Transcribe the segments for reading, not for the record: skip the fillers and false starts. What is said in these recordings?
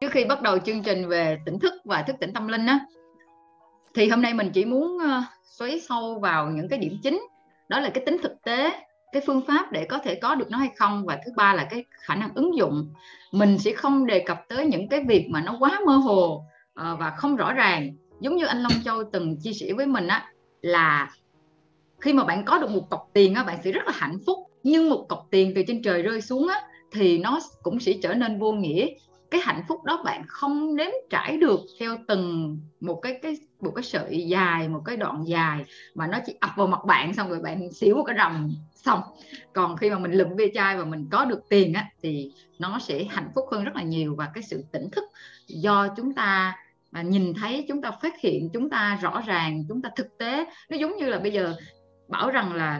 Trước khi bắt đầu chương trình về tỉnh thức và thức tỉnh tâm linh á, thì hôm nay mình chỉ muốn xoáy sâu vào những cái điểm chính. Đó là cái tính thực tế, cái phương pháp để có thể có được nó hay không, và thứ ba là cái khả năng ứng dụng. Mình sẽ không đề cập tới những cái việc mà nó quá mơ hồ và không rõ ràng. Giống như anh Long Châu từng chia sẻ với mình á, là khi mà bạn có được một cọc tiền á, bạn sẽ rất là hạnh phúc. Nhưng một cọc tiền từ trên trời rơi xuống á, thì nó cũng sẽ trở nên vô nghĩa. Cái hạnh phúc đó bạn không nếm trải được theo từng một cái sợi dài, một cái đoạn dài, mà nó chỉ ập vào mặt bạn xong rồi bạn xỉu một cái rầm xong. Còn khi mà mình lượm ve chai và mình có được tiền á, thì nó sẽ hạnh phúc hơn rất là nhiều. Và cái sự tỉnh thức do chúng ta nhìn thấy, chúng ta phát hiện, chúng ta rõ ràng, chúng ta thực tế. Nó giống như là bây giờ bảo rằng là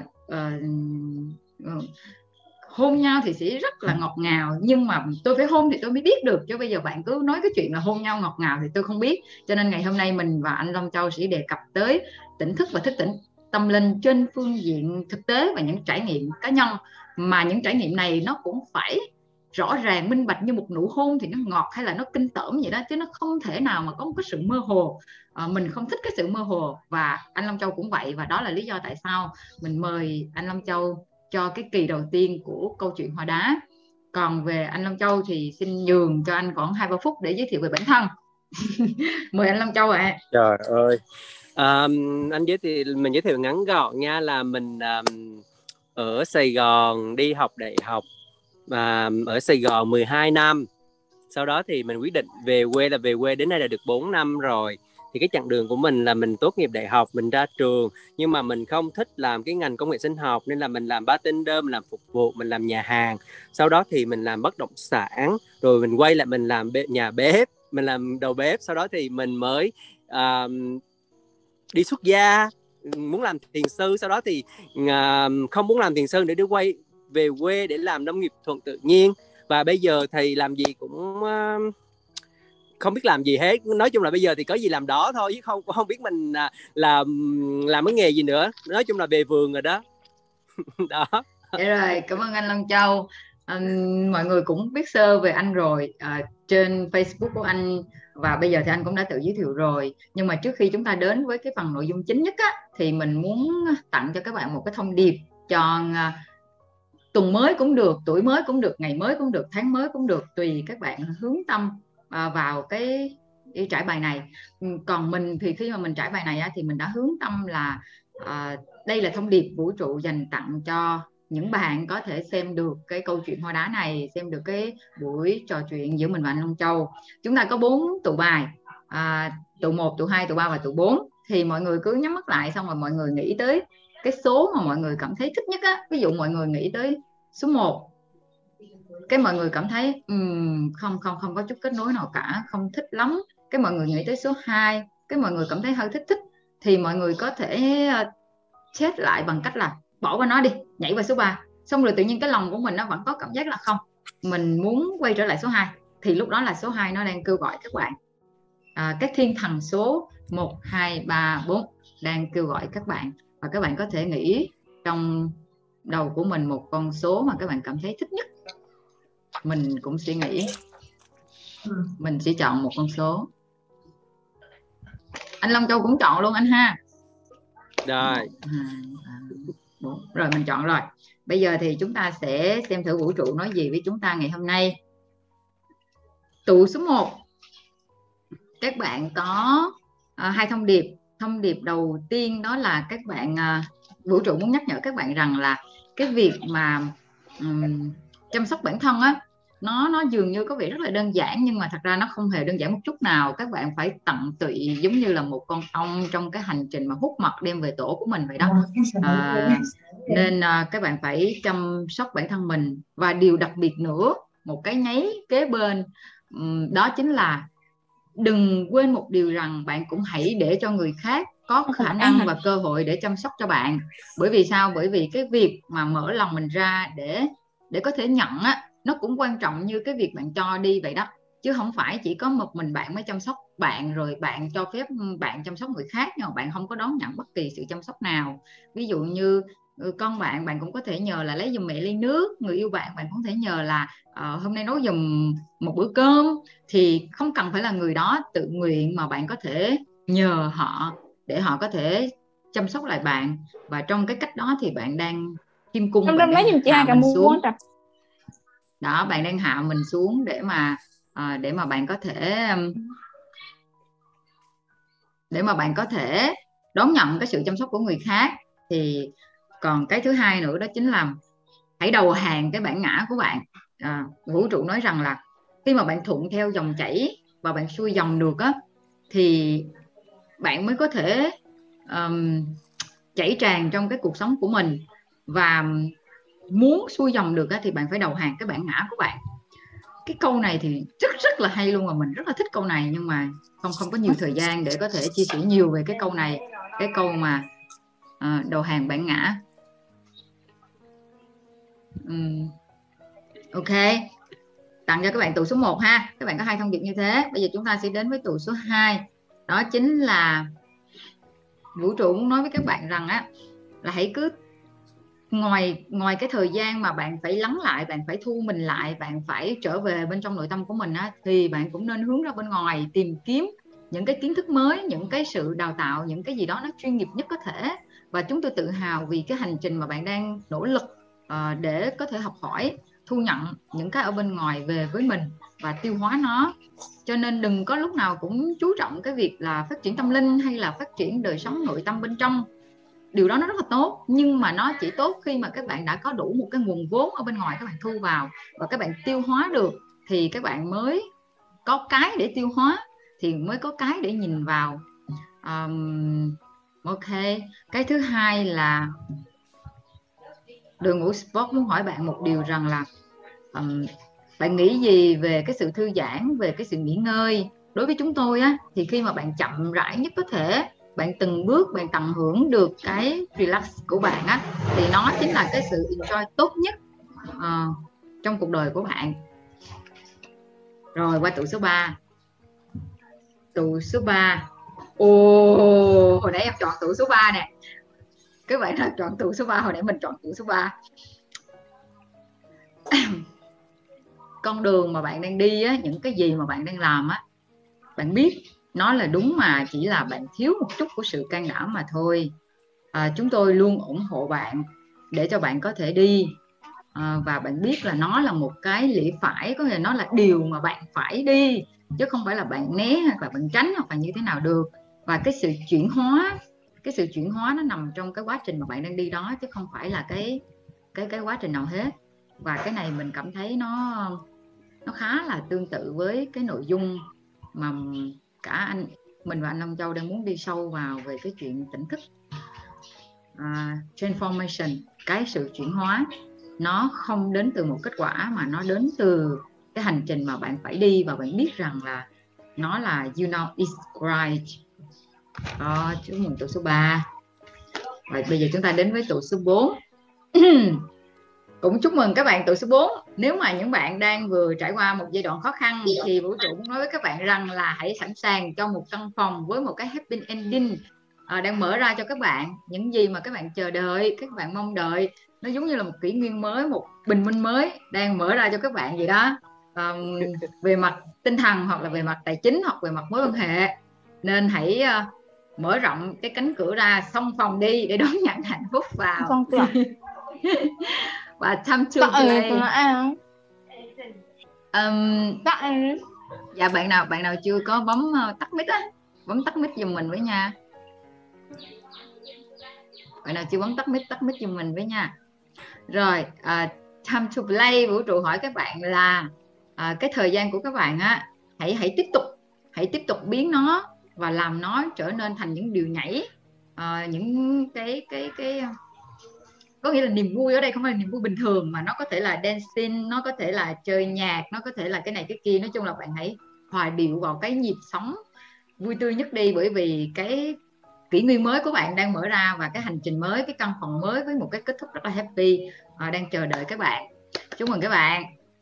hôn nhau thì sẽ rất là ngọt ngào, nhưng mà tôi phải hôn thì tôi mới biết được, chứ bây giờ bạn cứ nói cái chuyện là hôn nhau ngọt ngào thì tôi không biết. Cho nên ngày hôm nay mình và anh Long Châu sẽ đề cập tới tỉnh thức và thức tỉnh tâm linh trên phương diện thực tế và những trải nghiệm cá nhân. Mà những trải nghiệm này nó cũng phải rõ ràng minh bạch, như một nụ hôn thì nó ngọt hay là nó kinh tởm vậy đó, chứ nó không thể nào mà có một cái sự mơ hồ. Mình không thích cái sự mơ hồ, và anh Long Châu cũng vậy. Và đó là lý do tại sao mình mời anh Long Châu cho cái kỳ đầu tiên của câu chuyện Hoa Đá. Còn về anh Long Châu thì xin nhường cho anh khoảng 2-3 phút để giới thiệu về bản thân. Mời anh Long Châu ạ. Trời ơi, anh mình giới thiệu ngắn gọn nha, là mình ở Sài Gòn đi học đại học, ở Sài Gòn 12 năm. Sau đó thì mình quyết định về quê đến nay là được 4 năm rồi. Thì cái chặng đường của mình là mình tốt nghiệp đại học, mình ra trường, nhưng mà mình không thích làm cái ngành công nghệ sinh học, nên là mình làm bartender, mình làm phục vụ, mình làm nhà hàng. Sau đó thì mình làm bất động sản, rồi mình quay lại mình làm nhà bếp, mình làm đầu bếp. Sau đó thì mình mới đi xuất gia, muốn làm thiền sư. Sau đó thì không muốn làm thiền sư để đi quay về quê để làm nông nghiệp thuận tự nhiên. Và bây giờ thì làm gì cũng không biết làm gì hết. Nói chung là bây giờ thì có gì làm đó thôi, chứ không biết mình làm cái nghề gì nữa. Nói chung là về vườn rồi đó. Đó. Vậy rồi, cảm ơn anh Long Châu. Mọi người cũng biết sơ về anh rồi trên Facebook của anh, và bây giờ thì anh cũng đã tự giới thiệu rồi. Nhưng mà trước khi chúng ta đến với cái phần nội dung chính nhất á, thì mình muốn tặng cho các bạn một cái thông điệp cho tuần mới cũng được, tuổi mới cũng được, ngày mới cũng được, tháng mới cũng được, tùy các bạn hướng tâm vào cái trải bài này. Còn mình thì khi mà mình trải bài này á, thì mình đã hướng tâm là đây là thông điệp vũ trụ dành tặng cho những bạn có thể xem được cái câu chuyện Hoa Đá này, xem được cái buổi trò chuyện giữa mình và anh Long Châu. Chúng ta có 4 tụ bài, tụ 1, tụ 2, tụ 3 và tụ 4. Thì mọi người cứ nhắm mắt lại, xong rồi mọi người nghĩ tới cái số mà mọi người cảm thấy thích nhất á. Ví dụ mọi người nghĩ tới số 1, cái mọi người cảm thấy không có chút kết nối nào cả, không thích lắm. Cái mọi người nghĩ tới số 2, cái mọi người cảm thấy hơi thích. Thì mọi người có thể chết lại bằng cách là bỏ qua nó đi, nhảy vào số 3. Xong rồi tự nhiên cái lòng của mình nó vẫn có cảm giác là không, mình muốn quay trở lại số 2. Thì lúc đó là số 2 nó đang kêu gọi các bạn. Các thiên thần số 1, 2, 3, 4 đang kêu gọi các bạn. Và các bạn có thể nghĩ trong đầu của mình một con số mà các bạn cảm thấy thích nhất. Mình cũng suy nghĩ, mình sẽ chọn một con số. Anh Long Châu cũng chọn luôn anh ha. Rồi. 1, 2, 3, 4. Rồi mình chọn rồi. Bây giờ thì chúng ta sẽ xem thử vũ trụ nói gì với chúng ta ngày hôm nay. Tụ số 1, các bạn có hai thông điệp. Thông điệp đầu tiên đó là các bạn, vũ trụ muốn nhắc nhở các bạn rằng là cái việc mà chăm sóc bản thân á, nó dường như có vẻ rất là đơn giản, nhưng mà thật ra nó không hề đơn giản một chút nào. Các bạn phải tận tụy giống như là một con ong trong cái hành trình mà hút mật đem về tổ của mình vậy đó. Nên các bạn phải chăm sóc bản thân mình. Và điều đặc biệt nữa, một cái nháy kế bên, đó chính là đừng quên một điều rằng bạn cũng hãy để cho người khác có khả năng và cơ hội để chăm sóc cho bạn. Bởi vì sao? Bởi vì cái việc mà mở lòng mình ra để có thể nhận á, nó cũng quan trọng như cái việc bạn cho đi vậy đó. Chứ không phải chỉ có một mình bạn mới chăm sóc bạn, rồi bạn cho phép bạn chăm sóc người khác, nhưng mà bạn không có đón nhận bất kỳ sự chăm sóc nào. Ví dụ như con bạn, bạn cũng có thể nhờ là lấy giùm mẹ ly nước. Người yêu bạn, bạn cũng có thể nhờ là hôm nay nấu giùm một bữa cơm. Thì không cần phải là người đó tự nguyện, mà bạn có thể nhờ họ để họ có thể chăm sóc lại bạn. Và trong cái cách đó thì bạn đang kim cung, Trong bạn trong lấy đang giùm chị hạ hai cả mình mua xuống. trời. Đó, bạn đang hạ mình xuống để mà bạn có thể đón nhận cái sự chăm sóc của người khác. Thì còn cái thứ hai nữa đó chính là hãy đầu hàng cái bản ngã của bạn. Vũ trụ nói rằng là khi mà bạn thuận theo dòng chảy và bạn xuôi dòng được á, thì bạn mới có thể chảy tràn trong cái cuộc sống của mình. Và muốn xuôi dòng được á, thì bạn phải đầu hàng cái bản ngã của bạn. Cái câu này thì rất rất là hay luôn, mà mình rất là thích câu này, nhưng mà không có nhiều thời gian để có thể chia sẻ nhiều về cái câu này, cái câu mà đầu hàng bản ngã. Ok, tặng cho các bạn tụ số 1 ha. Các bạn có 2 thông điệp như thế. Bây giờ chúng ta sẽ đến với tụ số 2. Đó chính là vũ trụ muốn nói với các bạn rằng á, là hãy cứ ngoài cái thời gian mà bạn phải lắng lại, bạn phải thu mình lại, bạn phải trở về bên trong nội tâm của mình á, thì bạn cũng nên hướng ra bên ngoài tìm kiếm những cái kiến thức mới, những cái sự đào tạo, những cái gì đó nó chuyên nghiệp nhất có thể. Và chúng tôi tự hào vì cái hành trình mà bạn đang nỗ lực để có thể học hỏi, thu nhận những cái ở bên ngoài về với mình và tiêu hóa nó. Cho nên đừng có lúc nào cũng chú trọng cái việc là phát triển tâm linh hay là phát triển đời sống nội tâm bên trong. Điều đó nó rất là tốt, nhưng mà nó chỉ tốt khi mà các bạn đã có đủ một cái nguồn vốn ở bên ngoài các bạn thu vào và các bạn tiêu hóa được, thì các bạn mới có cái để tiêu hóa, thì mới có cái để nhìn vào. Ok, cái thứ hai là Đội ngũ Sport muốn hỏi bạn một điều rằng là bạn nghĩ gì về cái sự thư giãn, về cái sự nghỉ ngơi? Đối với chúng tôi á, thì khi mà bạn chậm rãi nhất có thể, bạn từng bước bạn tận hưởng được cái relax của bạn á, thì nó chính là cái sự enjoy tốt nhất trong cuộc đời của bạn. Rồi qua tụ số 3. Tụ số 3. Hồi nãy em chọn tụ số 3 nè. Các bạn nào chọn tụ số 3, hồi nãy mình chọn tụ số 3. Con đường mà bạn đang đi á, những cái gì mà bạn đang làm á, bạn biết nó là đúng, mà chỉ là bạn thiếu một chút của sự can đảm mà thôi. Chúng tôi luôn ủng hộ bạn để cho bạn có thể đi, và bạn biết là nó là một cái lẽ phải, có nghĩa là nó là điều mà bạn phải đi, chứ không phải là bạn né hoặc là bạn tránh hoặc là như thế nào được. Và cái sự chuyển hóa nó nằm trong cái quá trình mà bạn đang đi đó, chứ không phải là cái quá trình nào hết. Và cái này mình cảm thấy nó khá là tương tự với cái nội dung mà cả mình và anh Long Châu đang muốn đi sâu vào, về cái chuyện tỉnh thức. Transformation, cái sự chuyển hóa nó không đến từ một kết quả, mà nó đến từ cái hành trình mà bạn phải đi, và bạn biết rằng là nó là you know it's right. Chúc mừng tụ số 3. Rồi bây giờ chúng ta đến với tụ số 4. Cũng chúc mừng các bạn tụ số 4. Nếu mà những bạn đang vừa trải qua một giai đoạn khó khăn, thì vũ trụ muốn nói với các bạn rằng là hãy sẵn sàng cho một căn phòng với một cái happy ending đang mở ra cho các bạn. Những gì mà các bạn chờ đợi, các bạn mong đợi, nó giống như là một kỷ nguyên mới, một bình minh mới đang mở ra cho các bạn vậy đó. Về mặt tinh thần, hoặc là về mặt tài chính, hoặc về mặt mối quan hệ. Nên hãy mở rộng cái cánh cửa ra, xông phòng đi để đón nhận hạnh phúc vào. Con cửa. Và time to play. Dạ, bạn nào chưa có bấm tắt mic á, bấm tắt mic giùm mình với nha. Bạn nào chưa bấm tắt mic giùm mình với nha. Rồi time to play, vũ trụ hỏi các bạn là cái thời gian của các bạn á, hãy tiếp tục biến nó và làm nó trở nên thành những điều nhảy, những cái có nghĩa là niềm vui ở đây không phải là niềm vui bình thường, mà nó có thể là dancing, nó có thể là chơi nhạc, nó có thể là cái này cái kia. Nói chung là bạn hãy hòa điệu vào cái nhịp sống vui tươi nhất đi, bởi vì cái kỷ nguyên mới của bạn đang mở ra, và cái hành trình mới, cái căn phòng mới với một cái kết thúc rất là happy đang chờ đợi các bạn. Chúc mừng các bạn.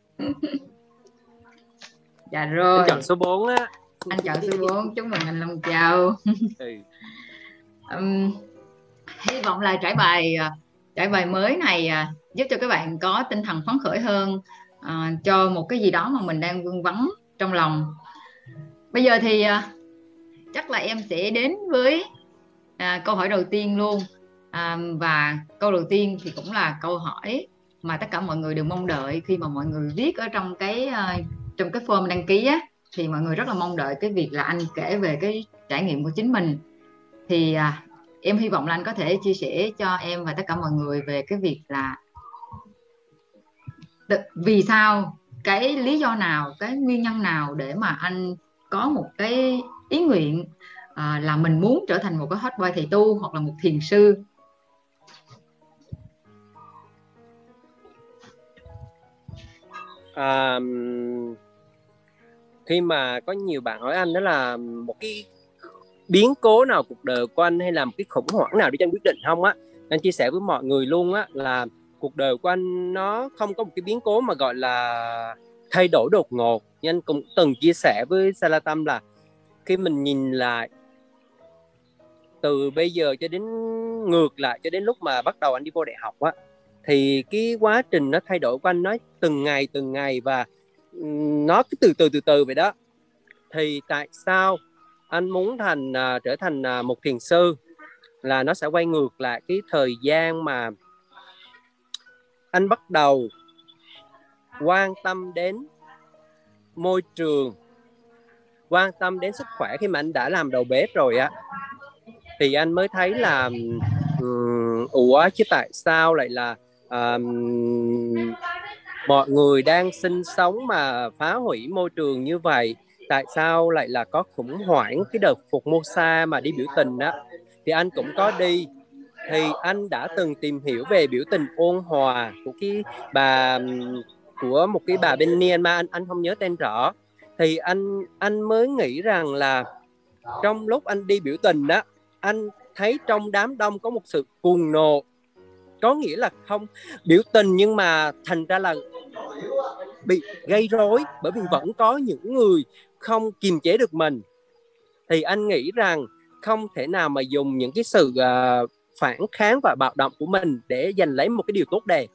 Dạ rồi. Anh chọn số 4 á. Anh chọn số 4. Chúc mừng anh Long Châu. Hy vọng là trải bài trải bài mới này giúp cho các bạn có tinh thần phấn khởi hơn cho một cái gì đó mà mình đang vương vấn trong lòng. Bây giờ thì chắc là em sẽ đến với câu hỏi đầu tiên luôn. Và câu đầu tiên thì cũng là câu hỏi mà tất cả mọi người đều mong đợi khi mà mọi người viết ở trong cái form đăng ký á, thì mọi người rất là mong đợi cái việc là anh kể về cái trải nghiệm của chính mình. Thì em hy vọng là anh có thể chia sẻ cho em và tất cả mọi người về cái việc là vì sao, cái lý do nào, cái nguyên nhân nào để mà anh có một cái ý nguyện là mình muốn trở thành một cái hot boy thầy tu hoặc là một thiền sư. Khi mà có nhiều bạn hỏi anh đó là một cái biến cố nào cuộc đời của anh hay là một cái khủng hoảng nào để cho anh quyết định không á, anh chia sẻ với mọi người luôn á là cuộc đời của anh nó không có một cái biến cố mà gọi là thay đổi đột ngột. Như anh cũng từng chia sẻ với Sa La Tâm là khi mình nhìn lại từ bây giờ cho đến ngược lại cho đến lúc mà bắt đầu anh đi vô đại học á, thì cái quá trình nó thay đổi của anh nó từng ngày và nó cứ từ từ vậy đó. Thì tại sao anh muốn trở thành một thiền sư, là nó sẽ quay ngược lại cái thời gian mà anh bắt đầu quan tâm đến môi trường, quan tâm đến sức khỏe khi mà anh đã làm đầu bếp rồi á, thì anh mới thấy là ủa chứ tại sao lại là mọi người đang sinh sống mà phá hủy môi trường như vậy, tại sao lại là có khủng hoảng cái đợt Formosa mà đi biểu tình á. Thì anh cũng có đi, thì anh đã từng tìm hiểu về biểu tình ôn hòa của cái bà, của một cái bà bên Myanmar, anh không nhớ tên rõ. Thì anh mới nghĩ rằng là trong lúc anh đi biểu tình đó, anh thấy trong đám đông có một sự cuồng nộ, có nghĩa là không biểu tình nhưng mà thành ra là bị gây rối, bởi vì vẫn có những người không kiềm chế được mình. Thì anh nghĩ rằng không thể nào mà dùng những cái sự phản kháng và bạo động của mình để giành lấy một cái điều tốt đẹp.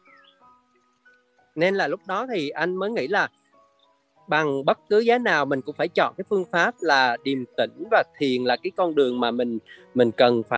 Nên là lúc đó thì anh mới nghĩ là bằng bất cứ giá nào mình cũng phải chọn cái phương pháp là điềm tĩnh và thiền là cái con đường mà mình cần phải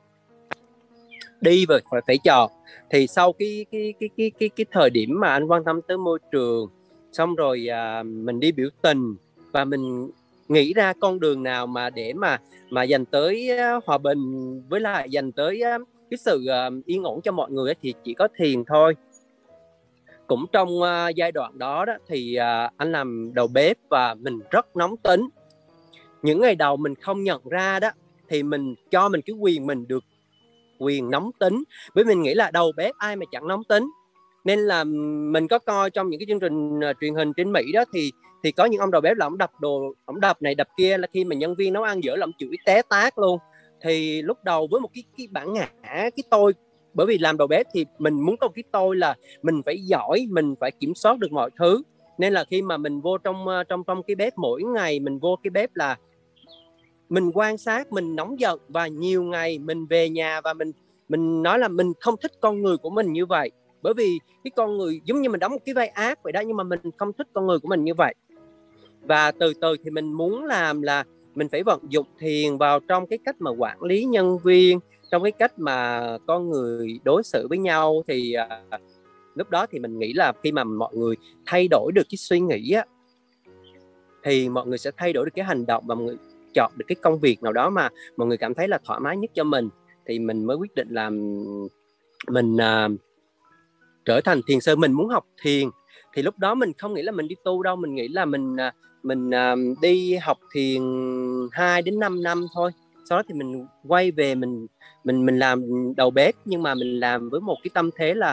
đi và phải chọn. Thì sau cái thời điểm mà anh quan tâm tới môi trường, xong rồi mình đi biểu tình và mình nghĩ ra con đường nào mà để mà dành tới hòa bình, với lại dành tới cái sự yên ổn cho mọi người ấy, thì chỉ có thiền thôi. Cũng trong giai đoạn đó thì anh làm đầu bếp và mình rất nóng tính. Những ngày đầu mình không nhận ra đó, thì mình cho mình cái quyền, mình được quyền nóng tính, bởi mình nghĩ là đầu bếp ai mà chẳng nóng tính. Nên là mình có coi trong những cái chương trình truyền hình trên Mỹ đó, thì có những ông đầu bếp là ông đập đồ, ông đập này đập kia, là khi mà nhân viên nấu ăn dở là ông chửi té tát luôn. Thì lúc đầu với một cái bản ngã, cái tôi, bởi vì làm đầu bếp thì mình muốn có cái tôi là mình phải giỏi, mình phải kiểm soát được mọi thứ. Nên là khi mà mình vô trong cái bếp, mỗi ngày mình vô cái bếp là mình quan sát, mình nóng giận, và nhiều ngày mình về nhà và mình nói là mình không thích con người của mình như vậy, bởi vì cái con người giống như mình đóng một cái vai ác vậy đó, nhưng mà mình không thích con người của mình như vậy. Và từ từ thì mình muốn làm là mình phải vận dụng thiền vào trong cái cách mà quản lý nhân viên, trong cái cách mà con người đối xử với nhau. Thì lúc đó thì mình nghĩ là khi mà mọi người thay đổi được cái suy nghĩ á, thì mọi người sẽ thay đổi được cái hành động, và mọi người chọn được cái công việc nào đó mà mọi người cảm thấy là thoải mái nhất cho mình. Thì mình mới quyết định là mình trở thành thiền sư. Mình muốn học thiền. Thì lúc đó mình không nghĩ là mình đi tu đâu, mình nghĩ là mình đi học thiền 2 đến 5 năm thôi. Sau đó thì mình quay về mình làm đầu bếp, nhưng mà mình làm với một cái tâm thế là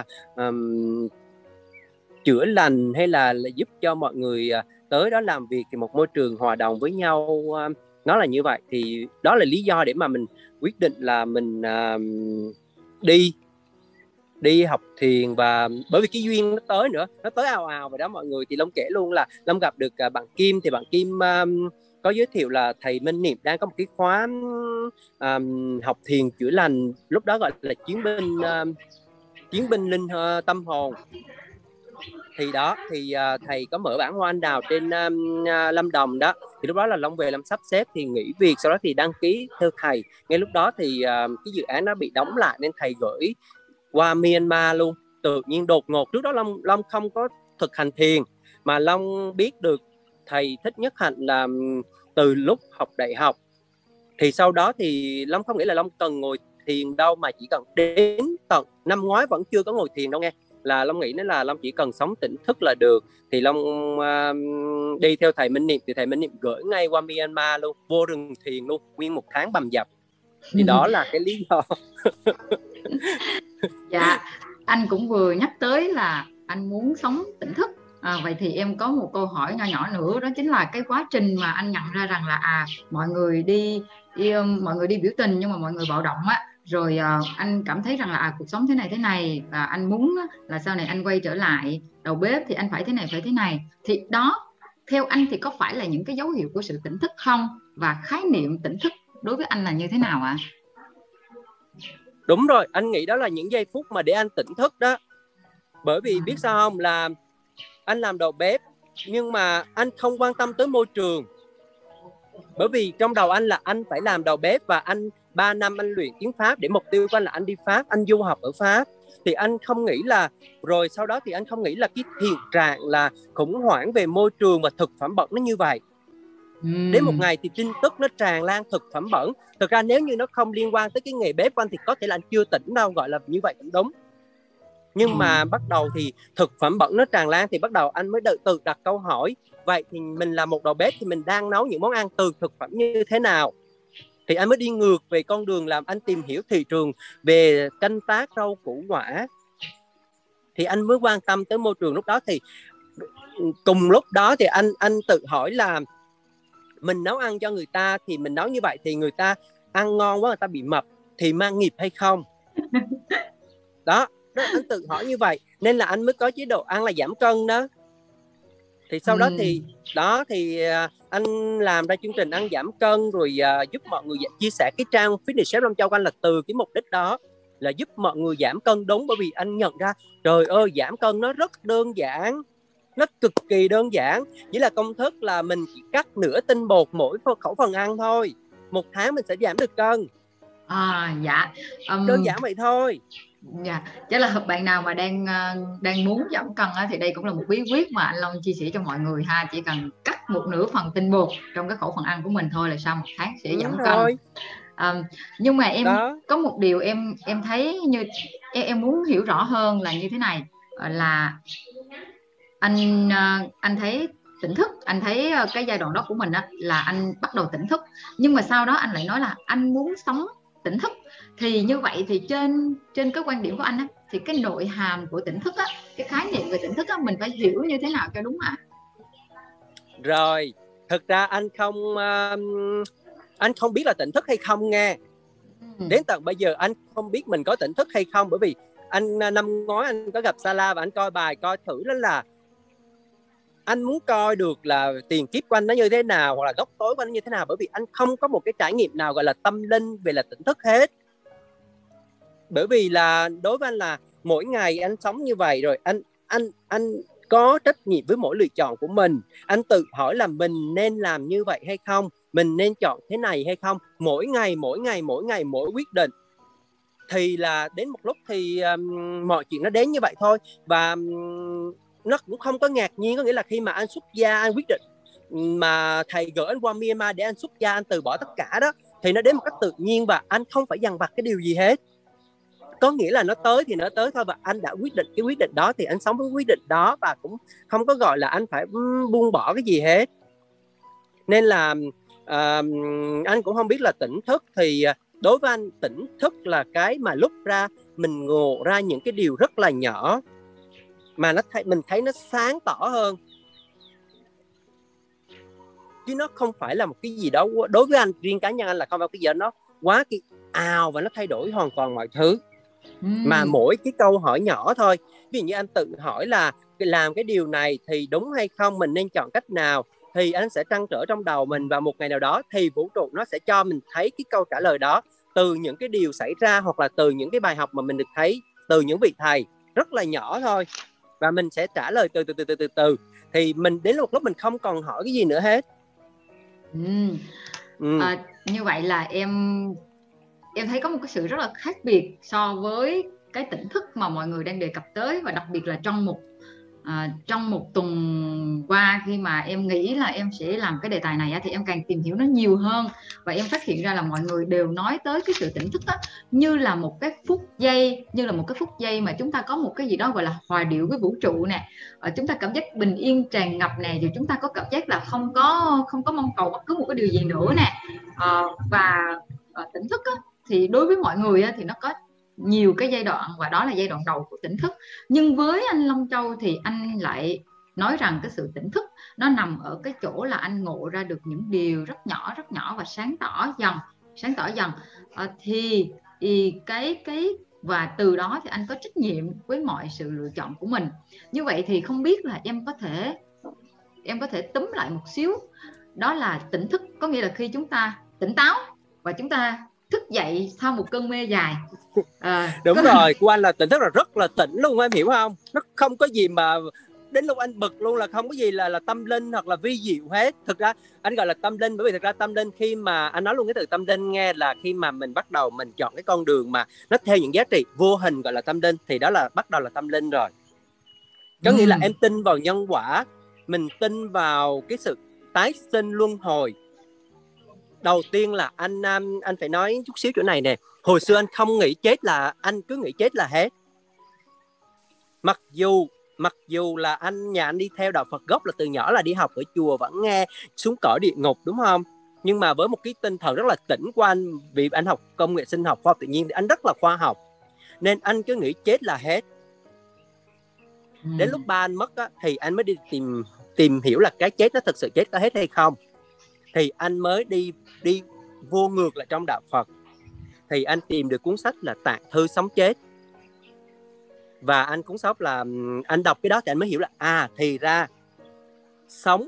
chữa lành, hay là giúp cho mọi người tới đó làm việc thì một môi trường hòa đồng với nhau. Nó là như vậy. Thì đó là lý do để mà mình quyết định là mình đi học thiền. Và bởi vì cái duyên nó tới nữa, nó tới ào ào vậy đó mọi người. Thì Long kể luôn là Long gặp được bạn Kim. Thì bạn Kim có giới thiệu là thầy Minh Niệm đang có một cái khóa học thiền chữa lành, lúc đó gọi là chiến binh linh tâm hồn. Thì đó thì thầy có mở bản hoa anh đào trên Lâm Đồng đó, thì lúc đó là Long về làm sắp xếp thì nghỉ việc, sau đó thì đăng ký theo thầy. Ngay lúc đó thì cái dự án nó bị đóng lại nên thầy gửi qua Myanmar luôn, tự nhiên đột ngột. Trước đó Long không có thực hành thiền, mà Long biết được thầy Thích Nhất Hạnh là từ lúc học đại học. Thì sau đó thì Long không nghĩ là Long cần ngồi thiền đâu, mà chỉ cần đến tận năm ngoái vẫn chưa có ngồi thiền đâu nghe, là Long nghĩ nó là Long chỉ cần sống tỉnh thức là được. Thì Long đi theo thầy Minh Niệm, thì thầy Minh Niệm gửi ngay qua Myanmar luôn, vô rừng thiền luôn, nguyên 1 tháng bầm dập. Thì đó là cái lý do. Dạ, anh cũng vừa nhắc tới là anh muốn sống tỉnh thức. Vậy thì em có một câu hỏi nhỏ nhỏ nữa, đó chính là cái quá trình mà anh nhận ra rằng là mọi người đi biểu tình nhưng mà mọi người bạo động á, rồi anh cảm thấy rằng là cuộc sống thế này và anh muốn là sau này anh quay trở lại đầu bếp thì anh phải thế này, thì đó theo anh thì có phải là những cái dấu hiệu của sự tỉnh thức không, và khái niệm tỉnh thức đối với anh là như thế nào ạ? Đúng rồi, anh nghĩ đó là những giây phút mà để anh tỉnh thức đó. Bởi vì biết sao không, là anh làm đầu bếp nhưng mà anh không quan tâm tới môi trường. Bởi vì trong đầu anh là anh phải làm đầu bếp, và anh 3 năm anh luyện tiếng Pháp để mục tiêu của anh là anh đi Pháp, anh du học ở Pháp. Thì anh không nghĩ là, rồi sau đó thì anh không nghĩ là cái hiện trạng là khủng hoảng về môi trường và thực phẩm bẩn nó như vậy. Đến một ngày thì tin tức nó tràn lan thực phẩm bẩn. Thực ra nếu như nó không liên quan tới cái nghề bếp của anh thì có thể là anh chưa tỉnh đâu, gọi là như vậy cũng đúng. Nhưng mà bắt đầu thì thực phẩm bẩn nó tràn lan, thì bắt đầu anh mới tự đặt câu hỏi, vậy thì mình là một đầu bếp thì mình đang nấu những món ăn từ thực phẩm như thế nào? Thì anh mới đi ngược về con đường làm anh tìm hiểu thị trường về canh tác rau củ quả. Thì anh mới quan tâm tới môi trường. Lúc đó thì cùng lúc đó thì anh tự hỏi là mình nấu ăn cho người ta thì mình nấu như vậy thì người ta ăn ngon quá, người ta bị mập thì mang nghiệp hay không? Đó, anh tự hỏi như vậy nên là anh mới có chế độ ăn là giảm cân đó. Thì sau đó thì anh làm ra chương trình ăn giảm cân, rồi giúp mọi người chia sẻ cái trang Fitness Chef Long Châu của anh là từ cái mục đích đó, là giúp mọi người giảm cân đúng. Bởi vì anh nhận ra trời ơi, giảm cân nó rất đơn giản, nó cực kỳ đơn giản, chỉ là công thức là mình chỉ cắt nửa tinh bột mỗi khẩu phần ăn thôi, 1 tháng mình sẽ giảm được cân. Dạ, đơn giản vậy thôi. Dạ, chắc là bạn nào mà đang muốn giảm cân thì đây cũng là một bí quyết mà anh Long chia sẻ cho mọi người ha. Chỉ cần cắt một nửa phần tinh bột trong cái khẩu phần ăn của mình thôi là sau 1 tháng sẽ giảm cân. Nhưng mà em có một điều em thấy như em muốn hiểu rõ hơn là như thế này, là anh thấy tỉnh thức, anh thấy cái giai đoạn đó của mình là anh bắt đầu tỉnh thức, nhưng mà sau đó anh lại nói là anh muốn sống tỉnh thức. Thì như vậy thì trên cái quan điểm của anh thì cái nội hàm của tỉnh thức cái khái niệm về tỉnh thức mình phải hiểu như thế nào cho đúng ạ? Rồi, thực ra anh không biết là tỉnh thức hay không nghe. Đến tận bây giờ anh không biết mình có tỉnh thức hay không, bởi vì anh năm ngoái anh có gặp Sala và anh coi bài coi thử, đó là anh muốn coi được là tiền kiếp của anh nó như thế nào, hoặc là góc tối của anh như thế nào. Bởi vì anh không có một cái trải nghiệm nào gọi là tâm linh về là tỉnh thức hết. Bởi vì là đối với anh là mỗi ngày anh sống như vậy rồi, anh có trách nhiệm với mỗi lựa chọn của mình. Anh tự hỏi là mình nên làm như vậy hay không, mình nên chọn thế này hay không. Mỗi ngày mỗi quyết định. Thì là đến một lúc thì mọi chuyện nó đến như vậy thôi. Và nó cũng không có ngạc nhiên. Có nghĩa là khi mà anh xuất gia, anh quyết định mà thầy gửi anh qua Myanmar để anh xuất gia, anh từ bỏ tất cả đó, thì nó đến một cách tự nhiên và anh không phải dằn vặt cái điều gì hết. Có nghĩa là nó tới thì nó tới thôi, và anh đã quyết định cái quyết định đó thì anh sống với quyết định đó, và cũng không có gọi là anh phải buông bỏ cái gì hết. Nên là anh cũng không biết là tỉnh thức. Thì đối với anh, tỉnh thức là cái mà lúc ra mình ngộ ra những cái điều rất là nhỏ mà mình thấy nó sáng tỏ hơn, chứ nó không phải là một cái gì đó. Đối với anh, riêng cá nhân anh là không phải cái gì đó nó quá cái ào và nó thay đổi hoàn toàn mọi thứ. Mà mỗi cái câu hỏi nhỏ thôi. Ví dụ như anh tự hỏi là làm cái điều này thì đúng hay không, mình nên chọn cách nào. thì anh sẽ trăn trở trong đầu mình, và một ngày nào đó thì vũ trụ nó sẽ cho mình thấy cái câu trả lời đó từ những cái điều xảy ra, hoặc là từ những cái bài học mà mình được thấy từ những vị thầy rất là nhỏ thôi, và mình sẽ trả lời từ. Thì mình đến một lúc mình không còn hỏi cái gì nữa hết. Như vậy là em thấy có một cái sự rất là khác biệt so với cái tỉnh thức mà mọi người đang đề cập tới, và đặc biệt là trong một tuần qua, khi mà em nghĩ là em sẽ làm cái đề tài này thì em càng tìm hiểu nó nhiều hơn, và em phát hiện ra là mọi người đều nói tới cái sự tỉnh thức đó như là một cái phút giây mà chúng ta có một cái gì đó gọi là hòa điệu với vũ trụ nè, chúng ta cảm giác bình yên tràn ngập nè, rồi chúng ta có cảm giác là không có mong cầu bất cứ một cái điều gì nữa nè. Và tỉnh thức thì đối với mọi người thì nó có nhiều cái giai đoạn, và đó là giai đoạn đầu của tỉnh thức. Nhưng với anh Long Châu thì anh lại nói rằng cái sự tỉnh thức nó nằm ở cái chỗ là anh ngộ ra được những điều rất nhỏ và sáng tỏ dần. Thì và từ đó thì anh có trách nhiệm với mọi sự lựa chọn của mình. Như vậy thì không biết là em có thể túm lại một xíu, đó là tỉnh thức có nghĩa là khi chúng ta tỉnh táo và chúng ta thức dậy sau một cơn mê dài. Đúng rồi, của anh là tỉnh thức là rất là tỉnh luôn, em hiểu không? Nó không có gì mà đến lúc anh bực luôn, là không có gì là tâm linh hoặc là vi diệu hết. Thực ra anh gọi là tâm linh bởi vì thực ra tâm linh, khi mà anh nói luôn cái từ tâm linh nghe là khi mà mình bắt đầu mình chọn cái con đường mà nó theo những giá trị vô hình gọi là tâm linh, thì đó là bắt đầu là tâm linh rồi. Có nghĩa là em tin vào nhân quả, mình tin vào cái sự tái sinh luân hồi. Đầu tiên là anh phải nói chút xíu chỗ này nè. Hồi xưa anh không nghĩ chết, là anh cứ nghĩ chết là hết. Mặc dù là nhà anh đi theo đạo Phật gốc, là từ nhỏ là đi học ở chùa vẫn nghe xuống cõi địa ngục, đúng không? Nhưng mà với một cái tinh thần rất là tỉnh của anh, vì anh học công nghệ sinh học, khoa học tự nhiên, thì anh rất là khoa học, nên anh cứ nghĩ chết là hết. Đến lúc ba anh mất thì anh mới đi tìm hiểu là cái chết nó thực sự chết có hết hay không. Thì anh mới đi vô ngược lại trong đạo Phật. Thì anh tìm được cuốn sách là Tạng Thư Sống Chết. Và anh cuốn sách là anh đọc cái đó thì anh mới hiểu là thì ra sống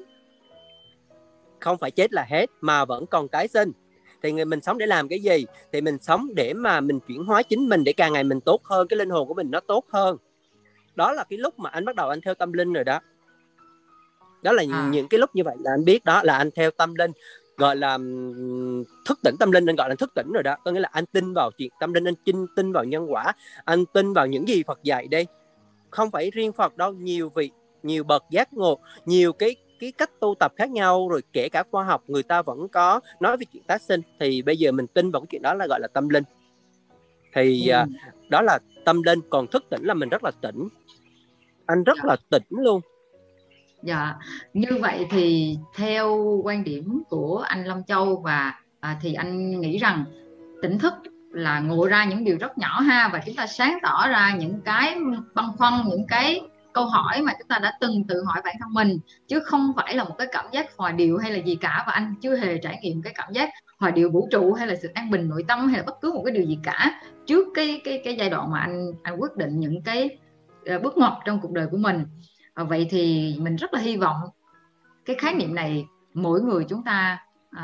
không phải chết là hết, mà vẫn còn tái sinh. Thì mình sống để làm cái gì? Thì mình sống để mà mình chuyển hóa chính mình, để càng ngày mình tốt hơn, cái linh hồn của mình nó tốt hơn. Đó là cái lúc mà anh bắt đầu anh theo tâm linh rồi đó. Đó là những cái lúc như vậy là anh biết đó là anh theo tâm linh, gọi là thức tỉnh tâm linh, anh gọi là thức tỉnh rồi đó. Có nghĩa là anh tin vào chuyện tâm linh, anh tin vào nhân quả, anh tin vào những gì Phật dạy đây. Không phải riêng Phật đâu, nhiều bậc giác ngộ, nhiều cái cách tu tập khác nhau, rồi kể cả khoa học người ta vẫn có nói về chuyện tái sinh. Thì bây giờ mình tin vào cái chuyện đó là gọi là tâm linh. Thì đó là tâm linh. Còn thức tỉnh là mình rất là tỉnh, anh rất là tỉnh luôn. Dạ, như vậy thì theo quan điểm của anh Long Châu thì anh nghĩ rằng tỉnh thức là ngộ ra những điều rất nhỏ ha, và chúng ta sáng tỏ ra những cái băn khoăn, những cái câu hỏi mà chúng ta đã từng tự hỏi bản thân mình, chứ không phải là một cái cảm giác hòa điệu hay là gì cả. Và anh chưa hề trải nghiệm cái cảm giác hòa điệu vũ trụ hay là sự an bình nội tâm hay là bất cứ một cái điều gì cả trước cái giai đoạn mà anh quyết định những cái bước ngoặt trong cuộc đời của mình. Vậy thì mình rất là hy vọng cái khái niệm này mỗi người chúng ta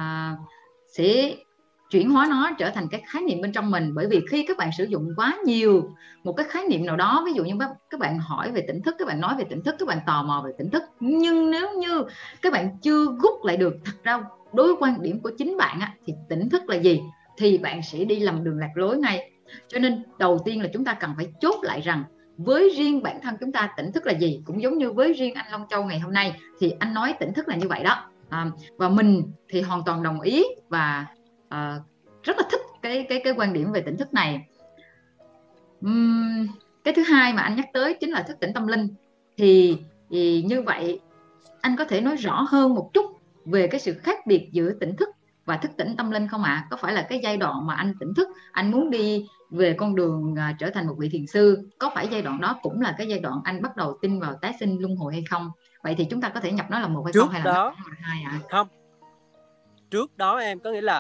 sẽ chuyển hóa nó trở thành cái khái niệm bên trong mình. Bởi vì khi các bạn sử dụng quá nhiều một cái khái niệm nào đó, ví dụ như các bạn hỏi về tỉnh thức, các bạn nói về tỉnh thức, các bạn tò mò về tỉnh thức, nhưng nếu như các bạn chưa rút lại được thật ra đối với quan điểm của chính bạn thì tỉnh thức là gì, thì bạn sẽ đi lầm đường lạc lối ngay. Cho nên đầu tiên là chúng ta cần phải chốt lại rằng với riêng bản thân chúng ta tỉnh thức là gì. Cũng giống như với riêng anh Long Châu ngày hôm nay thì anh nói tỉnh thức là như vậy đó. Và mình thì hoàn toàn đồng ý và rất là thích cái quan điểm về tỉnh thức này. Cái thứ hai mà anh nhắc tới chính là thức tỉnh tâm linh. Thì như vậy anh có thể nói rõ hơn một chút về cái sự khác biệt giữa tỉnh thức và thức tỉnh tâm linh không ạ? Có phải là cái giai đoạn mà anh tỉnh thức, anh muốn đi về con đường trở thành một vị thiền sư, có phải giai đoạn đó cũng là cái giai đoạn anh bắt đầu tin vào tái sinh luân hồi hay không? Vậy thì chúng ta có thể nhập nó là một hay không, hay là nó là hai ạ? Không, trước đó em có nghĩa là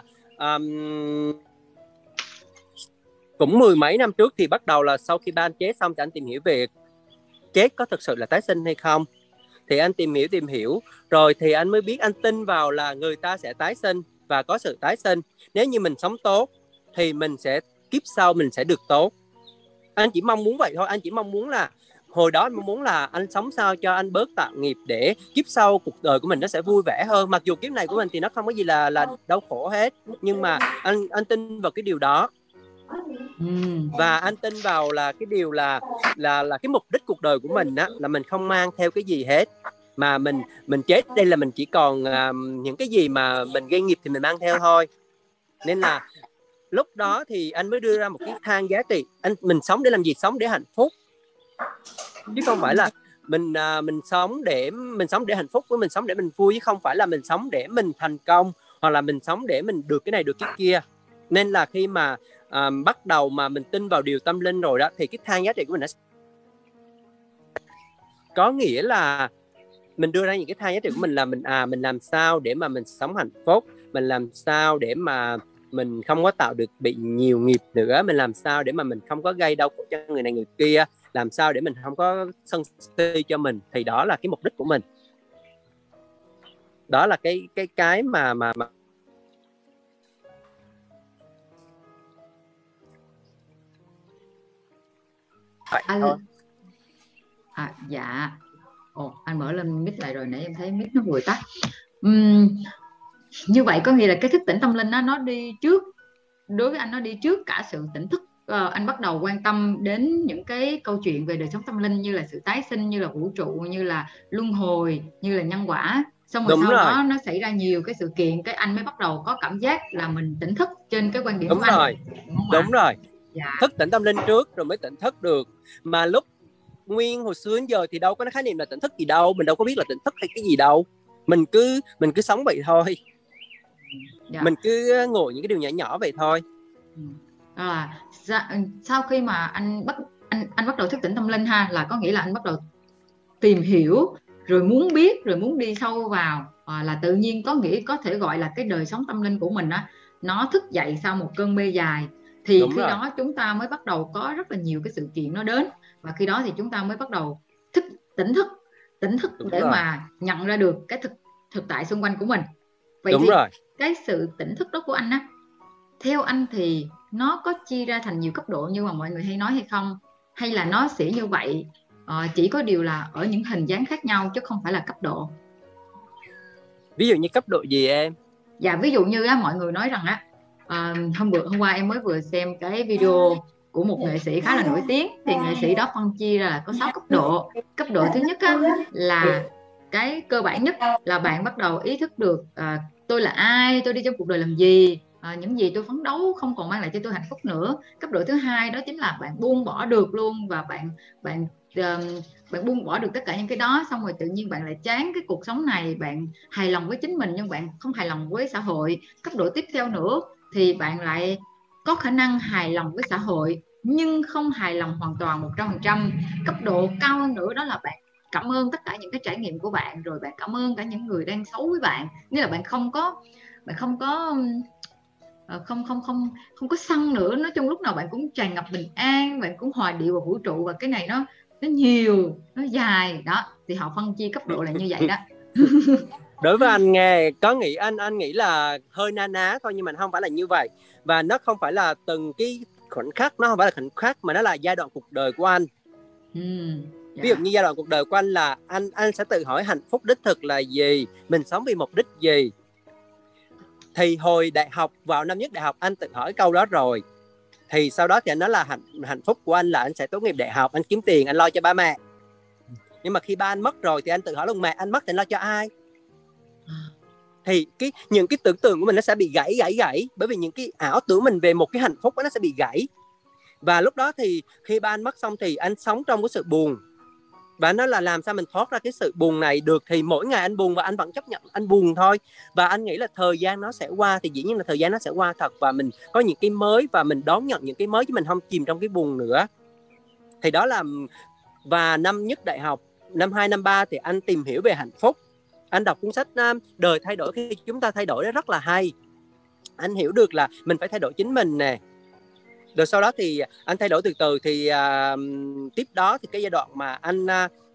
cũng 10 mấy năm trước thì bắt đầu là sau khi ba anh chết xong thì anh tìm hiểu về chết có thực sự là tái sinh hay không. Thì anh tìm hiểu rồi thì anh mới biết, anh tin vào là người ta sẽ tái sinh và có sự tái sinh. Nếu như mình sống tốt thì mình sẽ kiếp sau mình sẽ được tốt. Anh chỉ mong muốn vậy thôi. Anh chỉ mong muốn là hồi đó anh mong muốn là anh sống sao cho anh bớt tạo nghiệp, để kiếp sau cuộc đời của mình nó sẽ vui vẻ hơn. Mặc dù kiếp này của mình thì nó không có gì là đau khổ hết, nhưng mà anh tin vào cái điều đó. Và anh tin vào là cái điều là cái mục đích cuộc đời của mình á, là mình không mang theo cái gì hết, mà mình chết đây là mình chỉ còn những cái gì mà mình gây nghiệp thì mình mang theo thôi. Nên là lúc đó thì anh mới đưa ra một cái thang giá trị. Mình sống để làm gì? Sống để hạnh phúc, chứ không phải là mình sống để hạnh phúc, với mình sống để mình vui, chứ không phải là mình sống để mình thành công, hoặc là mình sống để mình được cái này được cái kia. Nên là khi mà bắt đầu mà mình tin vào điều tâm linh rồi đó, thì cái thang giá trị của mình nó có nghĩa là mình đưa ra những cái thang giá trị của mình là mình làm sao để mà mình sống hạnh phúc, mình làm sao để mà mình không có tạo được bị nhiều nghiệp nữa, mình làm sao để mà mình không có gây đau khổ cho người này người kia, làm sao để mình không có sân si cho mình. Thì đó là cái mục đích của mình, đó là cái mà vậy thôi. Dạ. Anh mở lên mic lại rồi, nãy em thấy mic nó vừa tắt. Như vậy có nghĩa là cái thức tỉnh tâm linh đó, nó đi trước, đối với anh nó đi trước cả sự tỉnh thức. Anh bắt đầu quan tâm đến những cái câu chuyện về đời sống tâm linh, như là sự tái sinh, như là vũ trụ, như là luân hồi, như là nhân quả. Xong rồi sau đó nó xảy ra nhiều cái sự kiện, cái anh mới bắt đầu có cảm giác là mình tỉnh thức trên cái quan điểm của anh. Đúng rồi. Dạ. Thức tỉnh tâm linh trước rồi mới tỉnh thức được. Mà lúc nguyên hồi xưa đến giờ thì đâu có khái niệm là tỉnh thức gì đâu, mình đâu có biết là tỉnh thức hay cái gì đâu. Mình cứ sống vậy thôi. Dạ. Mình cứ ngồi những cái điều nhỏ nhỏ vậy thôi. Sau khi mà anh bắt đầu thức tỉnh tâm linh ha, là có nghĩa là anh bắt đầu tìm hiểu, rồi muốn biết, rồi muốn đi sâu vào, là tự nhiên có thể gọi là cái đời sống tâm linh của mình á, nó thức dậy sau một cơn mê dài. Thì đúng khi rồi. Đó chúng ta mới bắt đầu có rất là nhiều cái sự kiện nó đến, và khi đó thì chúng ta mới bắt đầu tỉnh thức đúng để rồi. Mà nhận ra được cái thực tại xung quanh của mình. Vậy đúng thì rồi. Cái sự tỉnh thức đó của anh á, theo anh thì nó có chia ra thành nhiều cấp độ như mà mọi người hay nói hay không, hay là nó sẽ như vậy, chỉ có điều là ở những hình dáng khác nhau chứ không phải là cấp độ? Ví dụ như cấp độ gì em? Dạ, ví dụ như á, mọi người nói rằng á, hôm qua em mới vừa xem cái video của một nghệ sĩ khá là nổi tiếng, thì nghệ sĩ đó phân chia ra là có 6 cấp độ. Cấp độ thứ nhất á, là cái cơ bản nhất là bạn bắt đầu ý thức được tôi là ai, tôi đi trong cuộc đời làm gì, những gì tôi phấn đấu không còn mang lại cho tôi hạnh phúc nữa. Cấp độ thứ hai đó chính là bạn buông bỏ được luôn, và bạn buông bỏ được tất cả những cái đó, xong rồi tự nhiên bạn lại chán cái cuộc sống này, bạn hài lòng với chính mình nhưng bạn không hài lòng với xã hội. Cấp độ tiếp theo nữa thì bạn lại có khả năng hài lòng với xã hội nhưng không hài lòng hoàn toàn 100%. Cấp độ cao hơn nữa đó là bạn cảm ơn tất cả những cái trải nghiệm của bạn, rồi bạn cảm ơn cả những người đang xấu với bạn, nghĩa là bạn không có sân nữa. Nói chung lúc nào bạn cũng tràn ngập bình an, bạn cũng hòa điệu vào vũ trụ, và cái này nó nhiều, nó dài đó, thì họ phân chia cấp độ là như vậy đó. Đối với anh nghe có nghĩ anh nghĩ là hơi na ná thôi, nhưng mà không phải là như vậy, và nó không phải là từng cái khoảnh khắc, nó không phải là khoảnh khắc mà nó là giai đoạn cuộc đời của anh. Ví dụ như giai đoạn cuộc đời của anh là anh sẽ tự hỏi hạnh phúc đích thực là gì, mình sống vì mục đích gì. Thì hồi đại học, vào năm nhất đại học anh tự hỏi câu đó rồi, thì sau đó thì anh nói là hạnh phúc của anh là anh sẽ tốt nghiệp đại học, anh kiếm tiền, anh lo cho ba mẹ. Nhưng mà khi ba anh mất rồi thì anh tự hỏi là mẹ anh mất thì anh lo cho ai? Thì những cái tưởng tượng của mình nó sẽ bị gãy, bởi vì những cái ảo tưởng mình về một cái hạnh phúc đó, nó sẽ bị gãy. Và lúc đó thì khi ba anh mất xong thì anh sống trong cái sự buồn, và anh nói là làm sao mình thoát ra cái sự buồn này được. Thì mỗi ngày anh buồn và anh vẫn chấp nhận anh buồn thôi, và anh nghĩ là thời gian nó sẽ qua. Thì dĩ nhiên là thời gian nó sẽ qua thật, và mình có những cái mới và mình đón nhận những cái mới, chứ mình không chìm trong cái buồn nữa. Thì đó là, và năm nhất đại học, năm 2, năm 3 thì anh tìm hiểu về hạnh phúc. Anh đọc cuốn sách Đời thay đổi khi chúng ta thay đổi, đó rất là hay. Anh hiểu được là mình phải thay đổi chính mình nè. Rồi sau đó thì anh thay đổi từ từ. Thì tiếp đó thì cái giai đoạn mà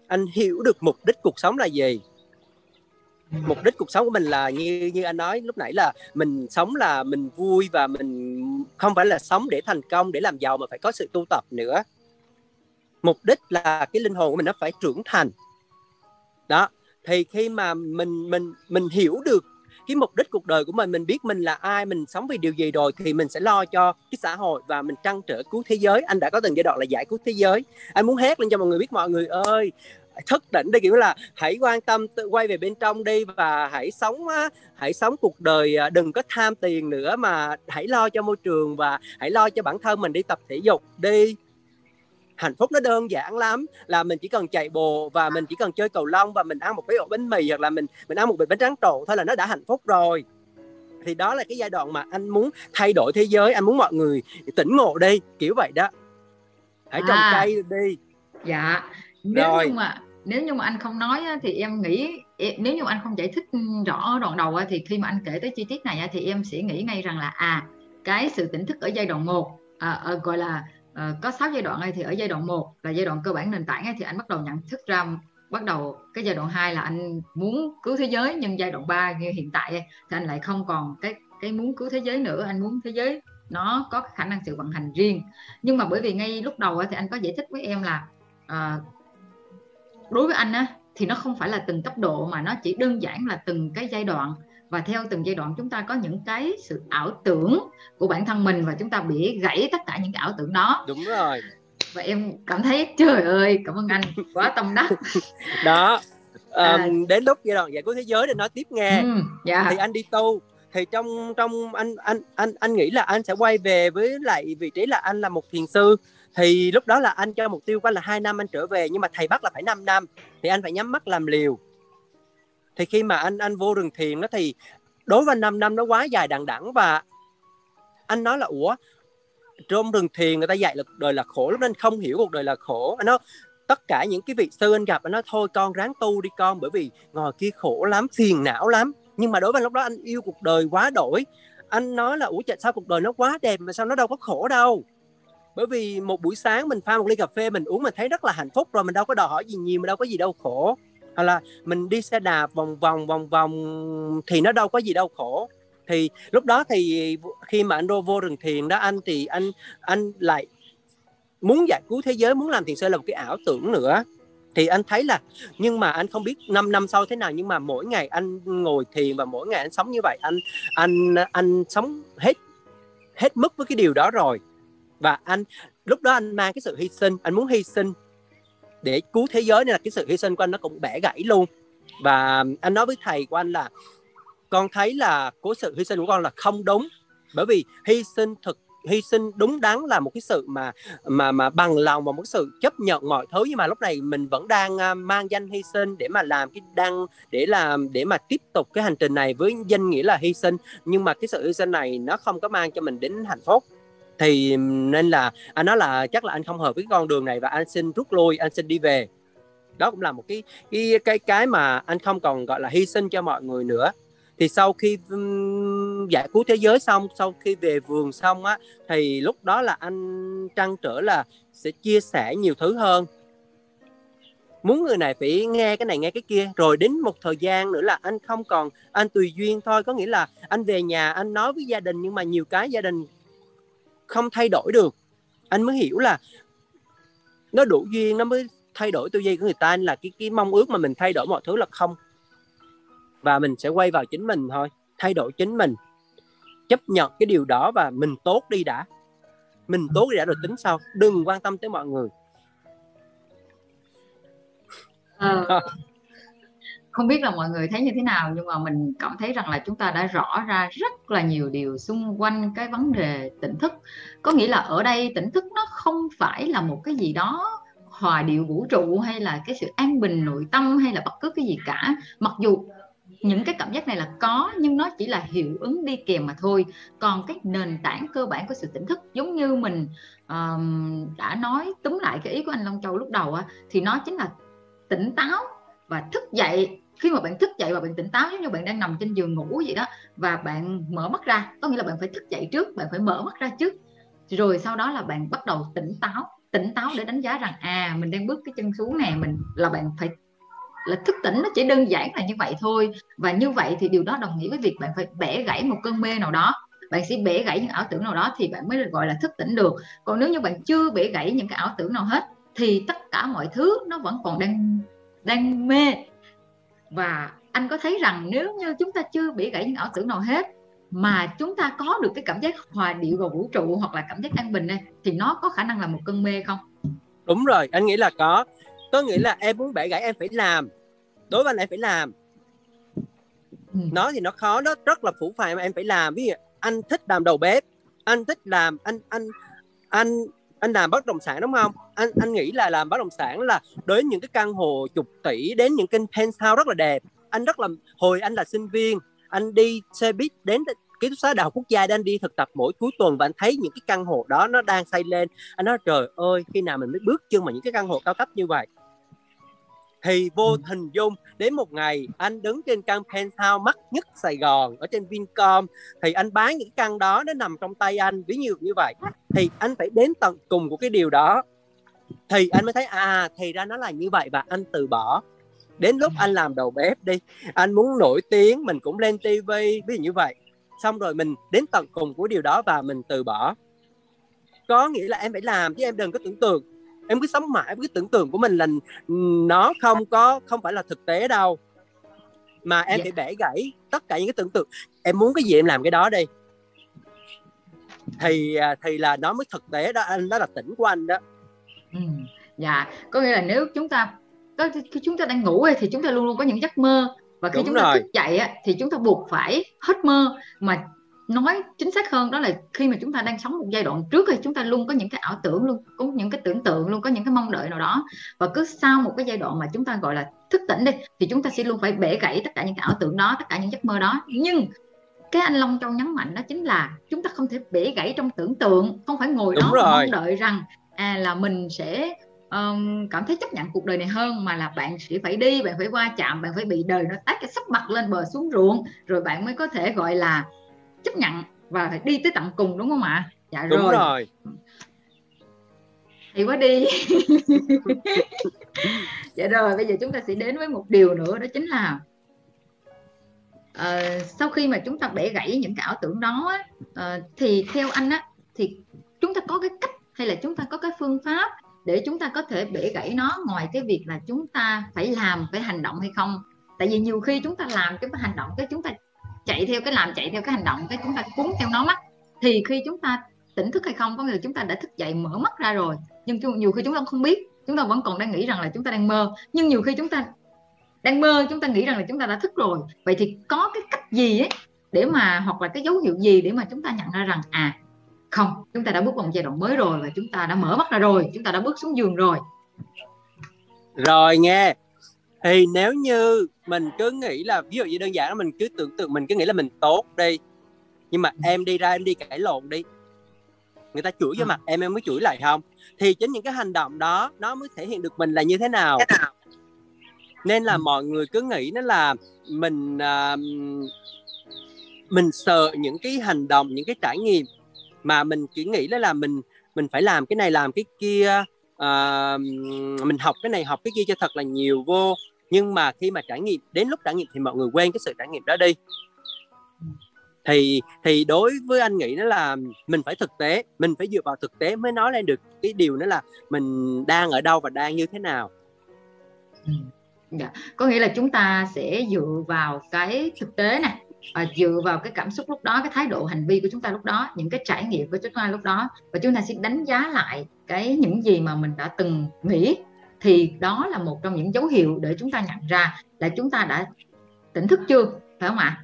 anh hiểu được mục đích cuộc sống là gì. Mục đích cuộc sống của mình là như anh nói lúc nãy, là mình sống là mình vui, và mình không phải là sống để thành công, để làm giàu, mà phải có sự tu tập nữa. Mục đích là cái linh hồn của mình nó phải trưởng thành đó. Thì khi mà mình hiểu được cái mục đích cuộc đời của mình biết mình là ai, mình sống vì điều gì rồi, thì mình sẽ lo cho cái xã hội và mình trăn trở cứu thế giới. Anh đã có từng giai đoạn là giải cứu thế giới, anh muốn hét lên cho mọi người biết, mọi người ơi, thức tỉnh đi, kiểu là hãy quan tâm, tự quay về bên trong đi, và hãy sống cuộc đời, đừng có tham tiền nữa, mà hãy lo cho môi trường và hãy lo cho bản thân mình, đi tập thể dục đi. Hạnh phúc nó đơn giản lắm, là mình chỉ cần chạy bộ và mình chỉ cần chơi cầu lông và mình ăn một cái ổ bánh mì, hoặc là mình ăn một bịch bánh tráng trộn thôi là nó đã hạnh phúc rồi. Thì đó là cái giai đoạn mà anh muốn thay đổi thế giới, anh muốn mọi người tỉnh ngộ đi, kiểu vậy đó. Hãy trồng cây đi. Dạ. Nếu như mà anh không nói thì em nghĩ, nếu như mà anh không giải thích rõ ở đoạn đầu thì khi mà anh kể tới chi tiết này thì em sẽ nghĩ ngay rằng là cái sự tỉnh thức ở giai đoạn 1, gọi là có 6 giai đoạn thì ở giai đoạn 1 là giai đoạn cơ bản nền tảng thì anh bắt đầu nhận thức ra, bắt đầu cái giai đoạn 2 là anh muốn cứu thế giới, nhưng giai đoạn 3 như hiện tại thì anh lại không còn cái muốn cứu thế giới nữa, anh muốn thế giới nó có khả năng sự vận hành riêng. Nhưng mà bởi vì ngay lúc đầu thì anh có giải thích với em là đối với anh thì nó không phải là từng cấp độ, mà nó chỉ đơn giản là từng cái giai đoạn, và theo từng giai đoạn chúng ta có những cái sự ảo tưởng của bản thân mình, và chúng ta bị gãy tất cả những cái ảo tưởng đó. Đúng rồi. Và em cảm thấy trời ơi, cảm ơn anh quá tâm đắc đó. Đến lúc giai đoạn giải cứu thế giới để nói tiếp nghe. Thì anh đi tu, thì trong anh nghĩ là anh sẽ quay về với lại vị trí là anh là một thiền sư. Thì lúc đó là anh cho mục tiêu của anh là 2 năm anh trở về, nhưng mà thầy bắt là phải 5 năm, thì anh phải nhắm mắt làm liều. Thì khi mà anh vô rừng thiền đó, thì đối với 5 năm nó quá dài đằng đẵng, và anh nói là ủa, trong rừng thiền người ta dạy là cuộc đời là khổ, lúc đó anh không hiểu cuộc đời là khổ. Anh nói tất cả những cái vị sư anh gặp, anh nói thôi con ráng tu đi con, bởi vì ngồi kia khổ lắm, phiền não lắm. Nhưng mà đối với anh lúc đó anh yêu cuộc đời quá đổi. Anh nói là ủa sao cuộc đời nó quá đẹp mà sao nó đâu có khổ đâu. Bởi vì một buổi sáng mình pha một ly cà phê mình uống, mình thấy rất là hạnh phúc rồi, mình đâu có đòi hỏi gì nhiều, mình đâu có gì đâu khổ. Hoặc là mình đi xe đạp vòng vòng thì nó đâu có gì đâu khổ. Thì lúc đó thì khi mà anh vô rừng thiền đó, anh lại muốn giải cứu thế giới, muốn làm thiền sư là một cái ảo tưởng nữa. Thì anh thấy là, nhưng mà anh không biết 5 năm sau thế nào, nhưng mà mỗi ngày anh ngồi thiền và mỗi ngày anh sống như vậy, anh sống hết mức với cái điều đó rồi. Và lúc đó anh mang cái sự hy sinh, anh muốn hy sinh để cứu thế giới, nên là cái sự hy sinh của anh nó cũng bẻ gãy luôn. Và anh nói với thầy của anh là con thấy là cái sự hy sinh của con là không đúng, bởi vì hy sinh đúng đắn là một cái sự mà bằng lòng và một sự chấp nhận mọi thứ. Nhưng mà lúc này mình vẫn đang mang danh hy sinh để mà làm để mà tiếp tục cái hành trình này với danh nghĩa là hy sinh, nhưng mà cái sự hy sinh này nó không có mang cho mình đến hạnh phúc. Thì nên là anh nói là chắc là anh không hợp với con đường này và anh xin rút lui, anh xin đi về. Đó cũng là một cái mà anh không còn gọi là hy sinh cho mọi người nữa. Thì sau khi giải cứu thế giới xong, sau khi về vườn xong á, thì lúc đó là anh trăn trở là sẽ chia sẻ nhiều thứ hơn, muốn người này phải nghe cái này nghe cái kia. Rồi đến một thời gian nữa là anh không còn, anh tùy duyên thôi, có nghĩa là anh về nhà anh nói với gia đình, nhưng mà nhiều cái gia đình không thay đổi được. Anh mới hiểu là nó đủ duyên nó mới thay đổi tư duy của người ta, là cái mong ước mà mình thay đổi mọi thứ là không. Và mình sẽ quay vào chính mình thôi, thay đổi chính mình, chấp nhận cái điều đó và mình tốt đi đã. Mình tốt đi đã rồi tính sau, đừng quan tâm tới mọi người. Không biết là mọi người thấy như thế nào, nhưng mà mình cảm thấy rằng là chúng ta đã rõ ra rất là nhiều điều xung quanh cái vấn đề tỉnh thức. Có nghĩa là ở đây tỉnh thức nó không phải là một cái gì đó hòa điệu vũ trụ, hay là cái sự an bình nội tâm, hay là bất cứ cái gì cả. Mặc dù những cái cảm giác này là có, nhưng nó chỉ là hiệu ứng đi kèm mà thôi. Còn cái nền tảng cơ bản của sự tỉnh thức, giống như mình đã nói túm lại cái ý của anh Long Châu lúc đầu thì nó chính là tỉnh táo và thức dậy. Khi mà bạn thức dậy và bạn tỉnh táo, giống như bạn đang nằm trên giường ngủ vậy đó, và bạn mở mắt ra, có nghĩa là bạn phải thức dậy trước, bạn phải mở mắt ra trước, rồi sau đó là bạn bắt đầu tỉnh táo. tỉnh táo để đánh giá rằng mình đang bước cái chân xuống này, bạn phải là thức tỉnh. Nó chỉ đơn giản là như vậy thôi. Và như vậy thì điều đó đồng nghĩa với việc bạn phải bẻ gãy một cơn mê nào đó, bạn sẽ bẻ gãy những ảo tưởng nào đó thì bạn mới được gọi là thức tỉnh được. Còn nếu như bạn chưa bẻ gãy những cái ảo tưởng nào hết thì tất cả mọi thứ nó vẫn còn đang mê. Và anh có thấy rằng nếu như chúng ta chưa bẻ gãy những ảo tưởng nào hết mà chúng ta có được cái cảm giác hòa điệu vào vũ trụ hoặc là cảm giác an bình này, thì nó có khả năng là một cơn mê không? Đúng rồi, anh nghĩ là có nghĩa là em muốn bẻ gãy em phải làm. Đối với anh em phải làm. Nó thì nó khó, nó rất là phũ phàng mà em phải làm. Ví dụ anh thích làm đầu bếp, anh thích làm anh làm bất động sản đúng không? Anh nghĩ là làm bất động sản là đến những cái căn hộ chục tỷ, đến những cái penthouse rất là đẹp. Hồi anh là sinh viên, anh đi xe buýt đến ký túc xá Đại học Quốc gia để anh đi thực tập mỗi cuối tuần, và anh thấy những cái căn hộ đó nó đang xây lên. Anh nói trời ơi, khi nào mình mới bước chân vào những cái căn hộ cao cấp như vậy. Thì vô hình dung đến một ngày anh đứng trên căn penthouse mắc nhất Sài Gòn ở trên Vincom, thì anh bán những căn đó, nó nằm trong tay anh, ví dụ như vậy. Thì anh phải đến tận cùng của cái điều đó thì anh mới thấy thì ra nó là như vậy, và anh từ bỏ. Đến lúc anh làm đầu bếp đi, anh muốn nổi tiếng, mình cũng lên tivi, ví dụ như vậy. Xong rồi mình đến tận cùng của điều đó và mình từ bỏ. Có nghĩa là em phải làm chứ em đừng có tưởng tượng. Em cứ sống mãi với cái tưởng tượng của mình là nó không phải là thực tế đâu. Mà em phải bẻ gãy tất cả những cái tưởng tượng. Em muốn cái gì em làm cái đó đi. Thì là nó mới thực tế đó, đó là tỉnh của anh đó. Dạ, có nghĩa là nếu khi chúng ta đang ngủ thì chúng ta luôn luôn có những giấc mơ. Và khi chúng ta thức dậy thì chúng ta buộc phải hết mơ. Mà nói chính xác hơn đó là khi mà chúng ta đang sống một giai đoạn trước thì chúng ta luôn có những cái ảo tưởng, luôn có những cái tưởng tượng, luôn có những cái mong đợi nào đó. Và cứ sau một cái giai đoạn mà chúng ta gọi là thức tỉnh đi, thì chúng ta sẽ luôn phải bẻ gãy tất cả những cái ảo tưởng đó, tất cả những giấc mơ đó. Nhưng cái anh Long Châu nhấn mạnh đó chính là chúng ta không thể bẻ gãy trong tưởng tượng. Không phải ngồi đó và mong đợi rằng là mình sẽ cảm thấy chấp nhận cuộc đời này hơn, mà là bạn sẽ phải đi, bạn phải va chạm, bạn phải bị đời nó tát cái sắp mặt lên bờ xuống ruộng, rồi bạn mới có thể gọi là chấp nhận và phải đi tới tận cùng, đúng không ạ? Dạ đúng rồi. Thì quá đi. Dạ rồi, bây giờ chúng ta sẽ đến với một điều nữa, đó chính là sau khi mà chúng ta bẻ gãy những cái ảo tưởng đó thì theo anh thì chúng ta có cái cách hay là chúng ta có cái phương pháp để chúng ta có thể bẻ gãy nó, ngoài cái việc là chúng ta phải làm, phải hành động hay không? Tại vì nhiều khi chúng ta làm, chúng ta hành động, cái chúng ta chạy theo cái hành động, cái chúng ta cuốn theo nó mất. Thì khi chúng ta tỉnh thức hay không, có nghĩa là chúng ta đã thức dậy, mở mắt ra rồi, nhưng nhiều khi chúng ta không biết, chúng ta vẫn còn đang nghĩ rằng là chúng ta đang mơ. Nhưng nhiều khi chúng ta đang mơ, chúng ta nghĩ rằng là chúng ta đã thức rồi. Vậy thì có cái cách gì ấy để mà, hoặc là cái dấu hiệu gì để mà chúng ta nhận ra rằng không, chúng ta đã bước vào một giai đoạn mới rồi, và chúng ta đã mở mắt ra rồi, chúng ta đã bước xuống giường rồi. Rồi nghe, thì nếu như mình cứ nghĩ là, ví dụ như đơn giản là mình cứ tưởng tượng, mình cứ nghĩ là mình tốt đi, nhưng mà em đi ra em đi cãi lộn đi, người ta chửi vô mặt em mới chửi lại không? Thì chính những cái hành động đó nó mới thể hiện được mình là như thế nào. Nên là mọi người cứ nghĩ nó là mình sợ những cái hành động, những cái trải nghiệm mà mình chỉ nghĩ đó là mình phải làm cái này làm cái kia, mình học cái này học cái kia cho thật là nhiều vô. Nhưng mà khi mà trải nghiệm, đến lúc trải nghiệm thì mọi người quên cái sự trải nghiệm đó đi. Thì đối với anh nghĩ đó là mình phải thực tế, mình phải dựa vào thực tế mới nói lên được cái điều đó là mình đang ở đâu và đang như thế nào. Dạ. Có nghĩa là chúng ta sẽ dựa vào cái thực tế này, dựa vào cái cảm xúc lúc đó, cái thái độ hành vi của chúng ta lúc đó, những cái trải nghiệm của chúng ta lúc đó, và chúng ta sẽ đánh giá lại những gì mà mình đã từng nghĩ. Thì đó là một trong những dấu hiệu để chúng ta nhận ra là chúng ta đã tỉnh thức chưa, phải không ạ?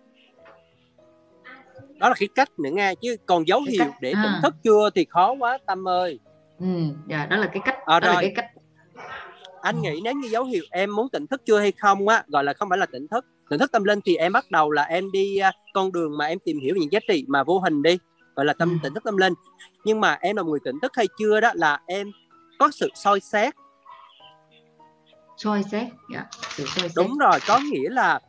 Đó là cái cách nữa nghe, chứ còn dấu hiệu để tỉnh thức chưa thì khó quá Tâm ơi. Dạ, đó là cái cách. Đó là cái cách. Anh nghĩ nếu như dấu hiệu em muốn tỉnh thức chưa hay không gọi là không phải là tỉnh thức. Tỉnh thức tâm linh thì em bắt đầu là em đi con đường mà em tìm hiểu những giá trị mà vô hình đi, gọi là tỉnh thức tâm linh. Nhưng mà em là người tỉnh thức hay chưa đó là em có sự soi xét. Dạ, sự soi xét. Đúng rồi, có nghĩa là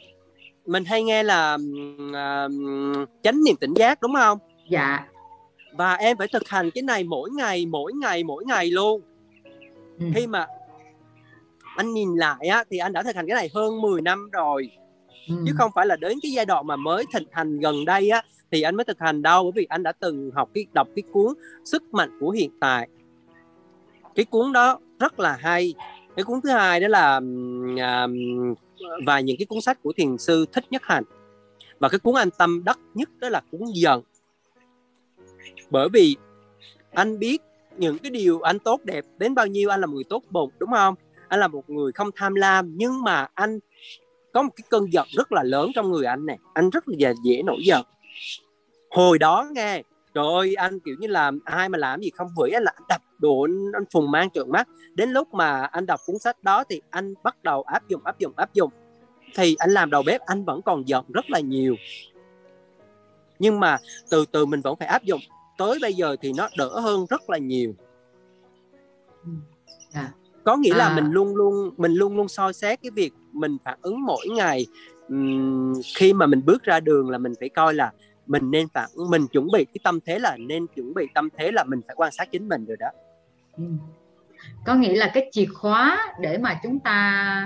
mình hay nghe là chánh niệm tỉnh giác, đúng không? Dạ. Và em phải thực hành cái này mỗi ngày luôn. Khi mà anh nhìn lại á, thì anh đã thực hành cái này hơn 10 năm rồi. Chứ không phải là đến cái giai đoạn mà mới thực hành gần đây á thì anh mới thực hành đâu. Bởi vì anh đã từng đọc cái cuốn Sức Mạnh Của Hiện Tại. Cái cuốn đó rất là hay. Cái cuốn thứ hai đó là và những cái cuốn sách của thiền sư Thích Nhất Hạnh. Và cái cuốn anh tâm đắc nhất đó là cuốn Giận. Bởi vì anh biết những cái điều anh tốt đẹp đến bao nhiêu. Anh là một người tốt bụng, đúng không? Anh là một người không tham lam. Nhưng mà anh có một cái cơn giận rất là lớn trong người anh nè. Anh rất là dễ nổi giận. Hồi đó nghe, trời ơi, anh kiểu như là ai mà làm gì không hủy anh là anh đập đồ, anh phùng mang trợn mắt. Đến lúc mà anh đọc cuốn sách đó thì anh bắt đầu áp dụng. Thì anh làm đầu bếp anh vẫn còn giận rất là nhiều. Nhưng mà từ từ mình vẫn phải áp dụng. Tới bây giờ thì nó đỡ hơn rất là nhiều. Có nghĩa là mình luôn luôn soi xét cái việc mình phản ứng mỗi ngày. Khi mà mình bước ra đường là mình phải coi là mình chuẩn bị cái tâm thế là mình phải quan sát chính mình rồi đó. Có nghĩa là cái chìa khóa để mà chúng ta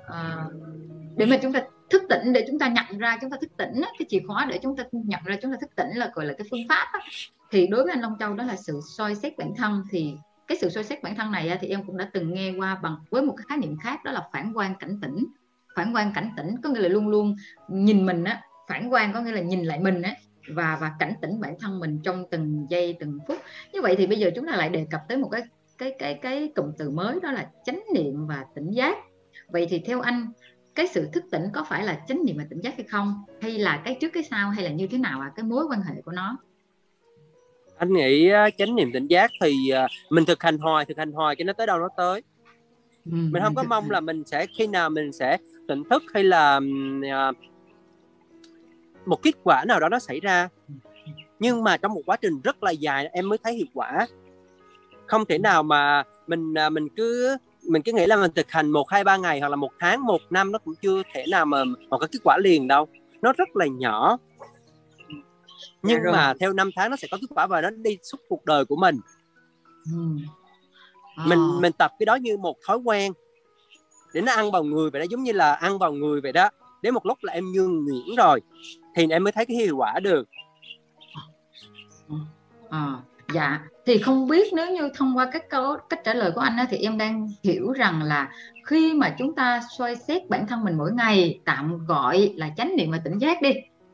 thức tỉnh, để chúng ta nhận ra chúng ta thức tỉnh á, cái chìa khóa để chúng ta nhận ra chúng ta thức tỉnh là gọi là cái phương pháp á. Thì đối với anh Long Châu đó là sự soi xét bản thân. Thì cái sự soi xét bản thân này thì em cũng đã từng nghe qua với một cái khái niệm khác, đó là phản quan cảnh tỉnh. Phản quan cảnh tỉnh có nghĩa là luôn luôn nhìn mình á, phản quan có nghĩa là nhìn lại mình á, và cảnh tỉnh bản thân mình trong từng giây từng phút. Như vậy thì bây giờ chúng ta lại đề cập tới một cái cụm từ mới, đó là chánh niệm và tỉnh giác. Vậy thì theo anh, cái sự thức tỉnh có phải là chánh niệm và tỉnh giác hay không, hay là cái trước cái sau, hay là như thế nào cái mối quan hệ của nó? Anh nghĩ chánh niệm tỉnh giác thì mình thực hành hoài cho nó tới đâu nó tới. Mình không có mong là mình sẽ khi nào mình sẽ tỉnh thức, hay là một kết quả nào đó nó xảy ra. Nhưng mà trong một quá trình rất là dài em mới thấy hiệu quả. Không thể nào mà mình cứ nghĩ là mình thực hành 1, 2, 3 ngày hoặc là 1 tháng, 1 năm, nó cũng chưa thể nào mà có kết quả liền đâu. Nó rất là nhỏ. Nhưng mà theo 5 tháng nó sẽ có kết quả và nó đi suốt cuộc đời của mình. Mình tập cái đó như một thói quen để nó ăn vào người, và nó giống như là ăn vào người vậy đó. Đến một lúc là em nhường nhuyễn rồi thì em mới thấy cái hiệu quả được. Dạ, thì không biết nếu như thông qua cách trả lời của anh thì em đang hiểu rằng là khi mà chúng ta soi xét bản thân mình mỗi ngày, tạm gọi là chánh niệm và tỉnh giác đi,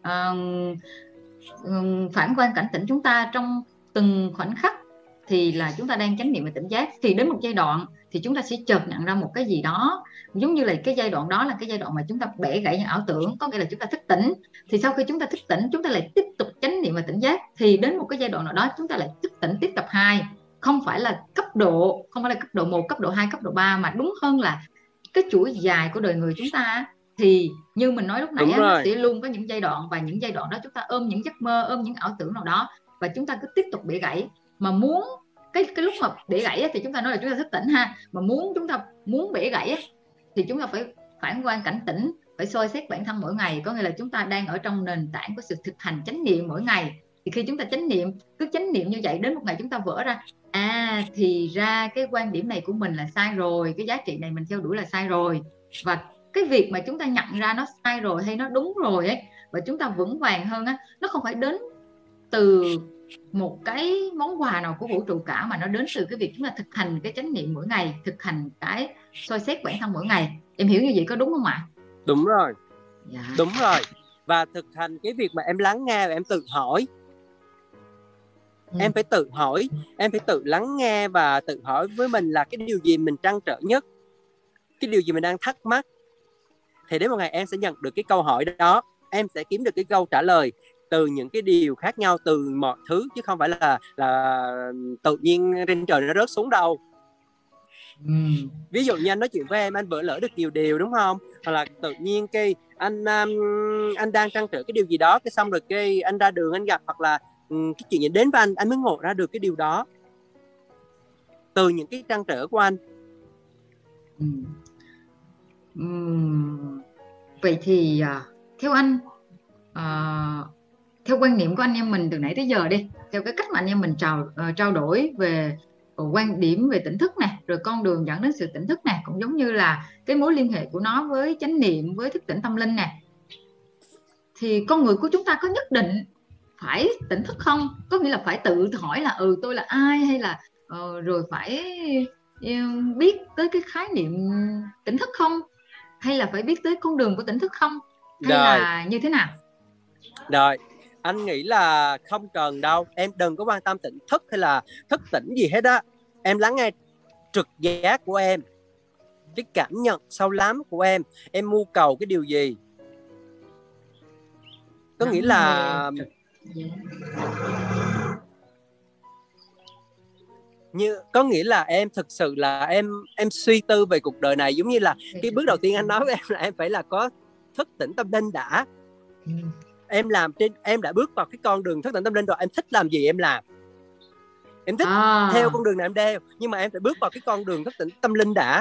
phản quan cảnh tỉnh chúng ta trong từng khoảnh khắc, thì là chúng ta đang chánh niệm và tỉnh giác. Thì đến một giai đoạn thì chúng ta sẽ chợt nhận ra một cái gì đó, giống như là cái giai đoạn đó là cái giai đoạn mà chúng ta bẻ gãy những ảo tưởng, có nghĩa là chúng ta thức tỉnh. Thì sau khi chúng ta thức tỉnh, chúng ta lại tiếp tục chánh niệm và tỉnh giác. Thì đến một cái giai đoạn nào đó chúng ta lại thức tỉnh tiếp tập 2. Không phải là cấp độ 1, cấp độ 2, cấp độ 3, mà đúng hơn là cái chuỗi dài của đời người chúng ta. Thì như mình nói lúc nãy nó sẽ luôn có những giai đoạn, và những giai đoạn đó chúng ta ôm những giấc mơ, ôm những ảo tưởng nào đó, và chúng ta cứ tiếp tục bẻ gãy. Mà muốn cái lúc mà bẻ gãy thì chúng ta nói là chúng ta thức tỉnh ha, mà chúng ta muốn bẻ gãy thì chúng ta phải phản quan cảnh tỉnh, phải soi xét bản thân mỗi ngày. Có nghĩa là chúng ta đang ở trong nền tảng của sự thực hành chánh niệm mỗi ngày. Thì khi chúng ta cứ chánh niệm như vậy, đến một ngày chúng ta vỡ ra, thì ra cái quan điểm này của mình là sai rồi, cái giá trị này mình theo đuổi là sai rồi. Và cái việc mà chúng ta nhận ra nó sai rồi hay nó đúng rồi ấy, và chúng ta vững vàng hơn nó không phải đến từ một cái món quà nào của vũ trụ cả, mà nó đến từ cái việc chúng ta thực hành cái chánh niệm mỗi ngày, thực hành cái soi xét bản thân mỗi ngày. Em hiểu như vậy có đúng không ạ? Đúng rồi. Dạ. Đúng rồi. Và thực hành cái việc mà em lắng nghe và em tự hỏi. Em phải tự hỏi, em phải tự lắng nghe và tự hỏi với mình là cái điều gì mình trăn trở nhất, cái điều gì mình đang thắc mắc. Thì đến một ngày em sẽ nhận được cái câu hỏi đó, em sẽ kiếm được cái câu trả lời từ những cái điều khác nhau, từ mọi thứ, chứ không phải là tự nhiên trên trời nó rớt xuống đâu. Ví dụ như anh nói chuyện với em, anh vỡ lỡ được nhiều điều đúng không, hoặc là tự nhiên cái anh đang trăn trở cái điều gì đó, cái xong rồi cái anh ra đường anh gặp, hoặc là cái chuyện gì đến với anh mới ngộ ra được cái điều đó từ những cái trăn trở của anh. Vậy thì theo anh theo quan niệm của anh em mình từ nãy tới giờ đi, theo cái cách mà anh em mình trao đổi về quan điểm về tỉnh thức này, rồi con đường dẫn đến sự tỉnh thức này, cũng giống như là cái mối liên hệ của nó với chánh niệm, với thức tỉnh tâm linh này, thì con người của chúng ta có nhất định phải tỉnh thức không? Có nghĩa là phải tự hỏi là tôi là ai, hay là rồi phải biết tới cái khái niệm tỉnh thức không, hay là phải biết tới con đường của tỉnh thức không, hay Rồi, là như thế nào? rồi, anh nghĩ là không cần đâu. Em đừng có quan tâm tỉnh thức hay là thức tỉnh gì hết á. Em lắng nghe trực giác của em, cái cảm nhận sâu lắng của em mưu cầu cái điều gì. Có nghĩa là có nghĩa là em thực sự là em suy tư về cuộc đời này, giống như là cái bước đầu tiên anh nói với em là em phải là có thức tỉnh tâm linh đã. Em đã bước vào cái con đường thức tỉnh tâm linh rồi, em thích làm gì em làm, em thích theo con đường nào em đeo, nhưng mà em phải bước vào cái con đường thức tỉnh tâm linh đã.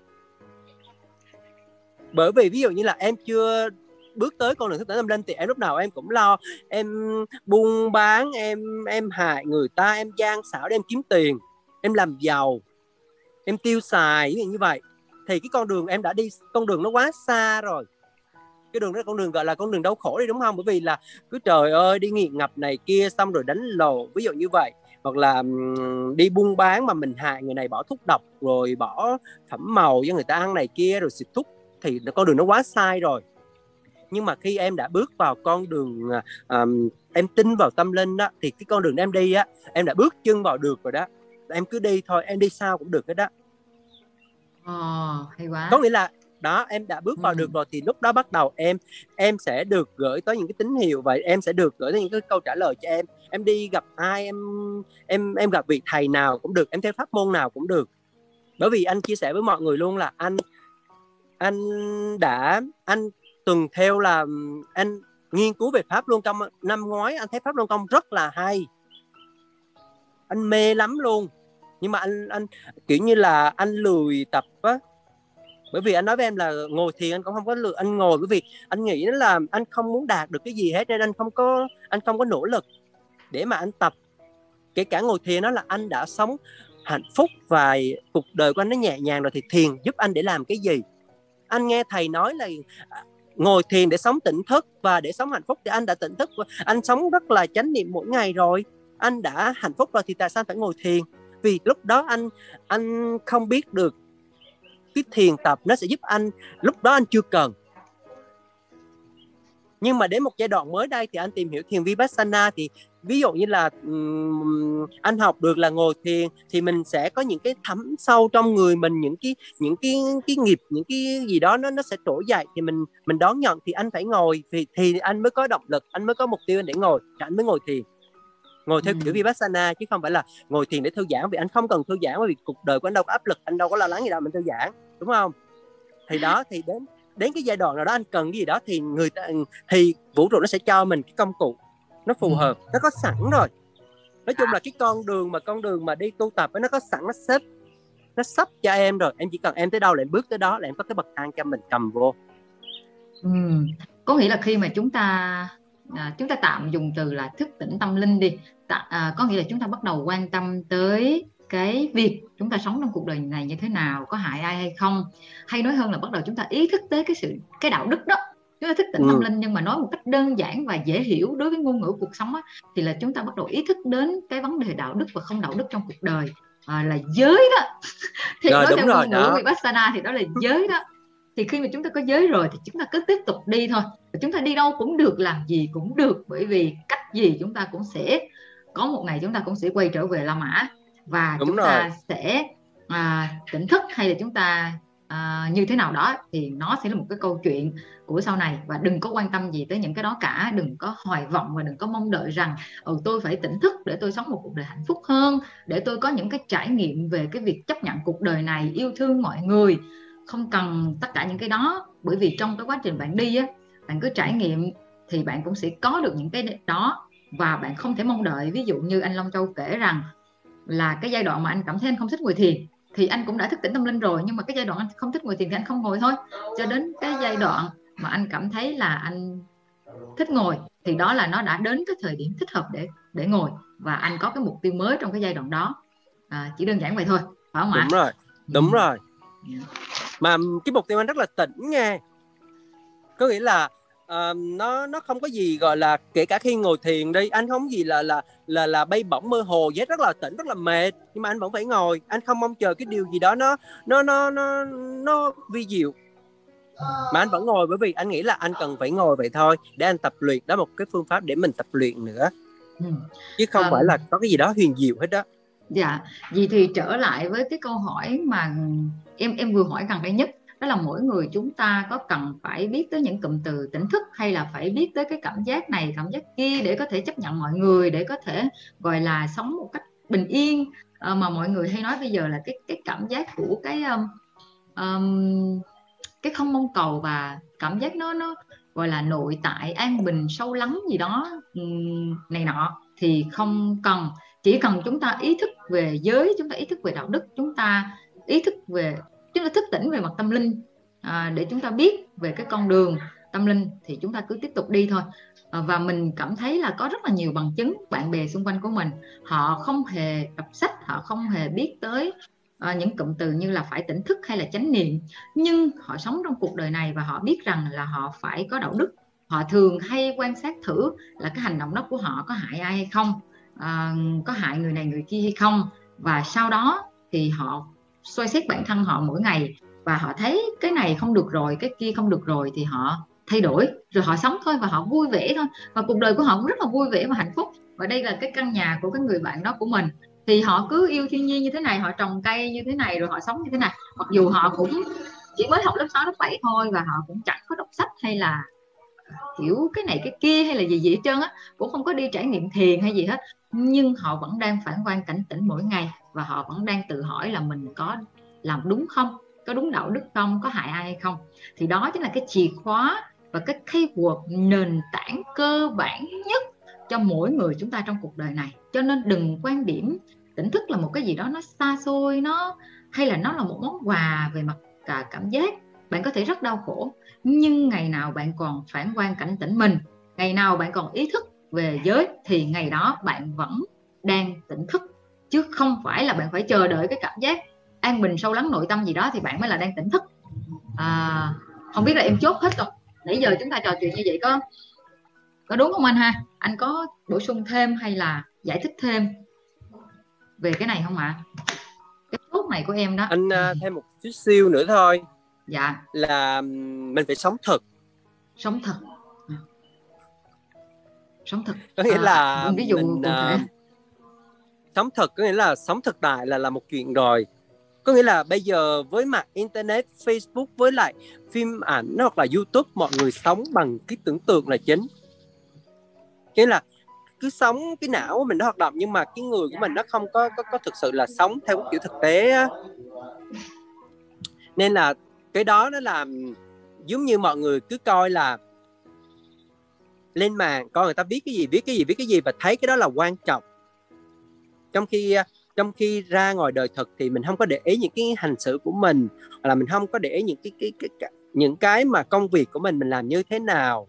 Bởi vì ví dụ như là em chưa bước tới con đường thức tỉnh tâm linh thì em lúc nào em cũng lo em buôn bán, em hại người ta, em gian xảo để em kiếm tiền, em làm giàu, em tiêu xài như vậy. Thì cái con đường em đã đi, con đường nó quá xa rồi. Cái đường đó là con đường gọi là con đường đau khổ đi, đúng không? Bởi vì là cứ trời ơi đi nghiện ngập này kia, xong rồi đánh lộn, ví dụ như vậy. Hoặc là đi buôn bán mà mình hại người này, bỏ thuốc độc, rồi bỏ phẩm màu cho người ta ăn này kia, rồi xịt thuốc, thì con đường nó quá sai rồi. Nhưng mà khi em đã bước vào con đường em tin vào tâm linh đó, thì cái con đường em đi á, em đã bước chân vào được rồi đó. Em cứ đi thôi, em đi sao cũng được hết đó. Hay quá. Có nghĩa là đó, em đã bước vào được rồi thì lúc đó bắt đầu em sẽ được gửi tới những cái tín hiệu, và em sẽ được gửi tới những cái câu trả lời cho em. Em đi gặp ai, em gặp vị thầy nào cũng được, em theo pháp môn nào cũng được. Bởi vì anh chia sẻ với mọi người luôn là anh từng theo là anh nghiên cứu về Pháp Luân Công. Năm ngoái anh thấy Pháp Luân Công rất là hay, anh mê lắm luôn. Nhưng mà anh kiểu như là anh lười tập á. Bởi vì anh nói với em là ngồi thiền anh cũng không có lười, anh ngồi bởi vì anh nghĩ là anh không muốn đạt được cái gì hết, nên anh không có nỗ lực để mà anh tập. Kể cả ngồi thiền, đó là anh đã sống hạnh phúc và cuộc đời của anh nó nhẹ nhàng rồi, thì thiền giúp anh để làm cái gì? Anh nghe thầy nói là ngồi thiền để sống tỉnh thức và để sống hạnh phúc, thì anh đã tỉnh thức, anh sống rất là chánh niệm mỗi ngày rồi, anh đã hạnh phúc rồi, thì tại sao phải ngồi thiền? Vì lúc đó anh không biết được cái thiền tập nó sẽ giúp anh, lúc đó anh chưa cần. Nhưng mà đến một giai đoạn mới đây thì anh tìm hiểu thiền Vipassana, thì ví dụ như là anh học được là ngồi thiền thì mình sẽ có những cái thấm sâu trong người mình, những cái nghiệp, những cái gì đó nó sẽ trỗi dậy, thì mình đón nhận. Thì anh phải ngồi thì anh mới có động lực, anh mới có mục tiêu để ngồi, thì anh mới ngồi thiền, ngồi theo kiểu Vipassana, chứ không phải là ngồi thiền để thư giãn. Vì anh không cần thư giãn, bởi vì cuộc đời của anh đâu có áp lực, anh đâu có lo lắng gì đâu mình thư giãn, đúng không? Thì đó, thì đến cái giai đoạn nào đó anh cần cái gì đó thì vũ trụ nó sẽ cho mình cái công cụ nó phù hợp, nó có sẵn rồi. Nói chung là cái con đường mà đi tu tập nó có sẵn, nó sắp cho em rồi. Em chỉ cần em tới đâu là em bước tới đó, là em có cái bậc thang cho mình cầm vô. Có nghĩa là khi mà chúng ta tạm dùng từ là thức tỉnh tâm linh đi, có nghĩa là chúng ta bắt đầu quan tâm tới cái việc chúng ta sống trong cuộc đời này như thế nào, có hại ai hay không, hay nói hơn là bắt đầu chúng ta ý thức tới cái đạo đức đó. Chúng ta thức tỉnh tâm linh, nhưng mà nói một cách đơn giản và dễ hiểu đối với ngôn ngữ cuộc sống á, thì là chúng ta bắt đầu ý thức đến cái vấn đề đạo đức và không đạo đức trong cuộc đời, là giới đó. Thì rồi, nói theo ngôn ngữ đó. Vipassana thì đó là giới đó. Thì khi mà chúng ta có giới rồi thì chúng ta cứ tiếp tục đi thôi. Chúng ta đi đâu cũng được, làm gì cũng được, bởi vì cách gì chúng ta cũng sẽ có một ngày chúng ta cũng sẽ quay trở về La Mã, và Đúng chúng rồi. ta sẽ tỉnh thức hay là chúng ta như thế nào đó, thì nó sẽ là một cái câu chuyện của sau này. Và đừng có quan tâm gì tới những cái đó cả, đừng có hoài vọng và đừng có mong đợi rằng tôi phải tỉnh thức để tôi sống một cuộc đời hạnh phúc hơn, để tôi có những cái trải nghiệm về cái việc chấp nhận cuộc đời này, yêu thương mọi người. Không cần tất cả những cái đó, bởi vì trong cái quá trình bạn đi á, bạn cứ trải nghiệm thì bạn cũng sẽ có được những cái đó. Và bạn không thể mong đợi, ví dụ như anh Long Châu kể rằng là cái giai đoạn mà anh cảm thấy anh không thích ngồi thiền thì anh cũng đã thức tỉnh tâm linh rồi, nhưng mà cái giai đoạn anh không thích ngồi thiền thì anh không ngồi thôi, cho đến cái giai đoạn mà anh cảm thấy là anh thích ngồi thì đó là nó đã đến cái thời điểm thích hợp để ngồi, và anh có cái mục tiêu mới trong cái giai đoạn đó. Chỉ đơn giản vậy thôi, phải không ạ? Đúng rồi, đúng rồi. Mà cái mục tiêu anh rất là tỉnh nghe, có nghĩa là nó không có gì gọi là, kể cả khi ngồi thiền đi, anh không gì là bay bổng mơ hồ vậy, rất là tỉnh, rất là mệt, nhưng mà anh vẫn phải ngồi. Anh không mong chờ cái điều gì đó nó vi diệu, mà anh vẫn ngồi, bởi vì anh nghĩ là anh cần phải ngồi vậy thôi để anh tập luyện. Đó, một cái phương pháp để mình tập luyện nữa, chứ không phải là có cái gì đó huyền diệu hết đó. Dạ, vậy thì trở lại với cái câu hỏi mà em vừa hỏi gần đây nhất, đó là mỗi người chúng ta có cần phải biết tới những cụm từ tỉnh thức, hay là phải biết tới cái cảm giác này cảm giác kia để có thể chấp nhận mọi người, để có thể gọi là sống một cách bình yên. Mà mọi người hay nói bây giờ là cái cảm giác của cái không mong cầu, và cảm giác nó gọi là nội tại an bình sâu lắng gì đó này nọ, thì không cần. Chỉ cần chúng ta ý thức về giới, chúng ta ý thức về đạo đức, chúng ta ý thức về, chúng ta thức tỉnh về mặt tâm linh, để chúng ta biết về cái con đường tâm linh, thì chúng ta cứ tiếp tục đi thôi. Và mình cảm thấy là có rất là nhiều bằng chứng, bạn bè xung quanh của mình, họ không hề đọc sách, họ không hề biết tới những cụm từ như là phải tỉnh thức hay là chánh niệm, nhưng họ sống trong cuộc đời này và họ biết rằng là họ phải có đạo đức. Họ thường hay quan sát thử là cái hành động đó của họ có hại ai hay không, có hại người này người kia hay không, và sau đó thì họ soi xét bản thân họ mỗi ngày, và họ thấy cái này không được rồi, cái kia không được rồi, thì họ thay đổi, rồi họ sống thôi, và họ vui vẻ thôi, và cuộc đời của họ cũng rất là vui vẻ và hạnh phúc. Và đây là cái căn nhà của cái người bạn đó của mình, thì họ cứ yêu thiên nhiên như thế này, họ trồng cây như thế này, rồi họ sống như thế này, mặc dù họ cũng chỉ mới học lớp 6 lớp 7 thôi, và họ cũng chẳng có đọc sách hay là kiểu cái này cái kia hay là gì gì hết trơn á, cũng không có đi trải nghiệm thiền hay gì hết, nhưng họ vẫn đang phản quan cảnh tỉnh mỗi ngày, và họ vẫn đang tự hỏi là mình có làm đúng không, có đúng đạo đức không, có hại ai hay không. Thì đó chính là cái chìa khóa và cái keyword nền tảng cơ bản nhất cho mỗi người chúng ta trong cuộc đời này. Cho nên đừng quan điểm tỉnh thức là một cái gì đó nó xa xôi, nó hay là nó là một món quà về mặt cả cảm giác. Bạn có thể rất đau khổ, nhưng ngày nào bạn còn phản quan cảnh tỉnh mình, ngày nào bạn còn ý thức về giới, thì ngày đó bạn vẫn đang tỉnh thức, chứ không phải là bạn phải chờ đợi cái cảm giác an bình sâu lắng nội tâm gì đó thì bạn mới là đang tỉnh thức. Không biết là em chốt hết rồi, nãy giờ chúng ta trò chuyện như vậy có đúng không anh ha? Anh có bổ sung thêm hay là giải thích thêm về cái này không ạ? Cái chốt này của em đó. Anh thêm một chút xíu nữa thôi. Dạ. Là mình phải sống thực. Sống thật. Sống thực. Có nghĩa là Ví dụ mình cụ thể. sống thực có nghĩa là sống thực tại là một chuyện rồi. Có nghĩa là bây giờ với mạng internet, Facebook với lại phim ảnh hoặc là YouTube, mọi người sống bằng cái tưởng tượng là chính. Nghĩa là cứ sống cái não của mình nó hoạt động, nhưng mà cái người của mình nó không có thực sự là sống theo cái kiểu thực tế á. Nên là cái đó nó làm giống như mọi người cứ coi là lên mạng coi người ta viết cái gì và thấy cái đó là quan trọng, trong khi ra ngoài đời thực thì mình không có để ý những cái hành xử của mình, hoặc là mình không có để ý những cái mà công việc của mình làm như thế nào.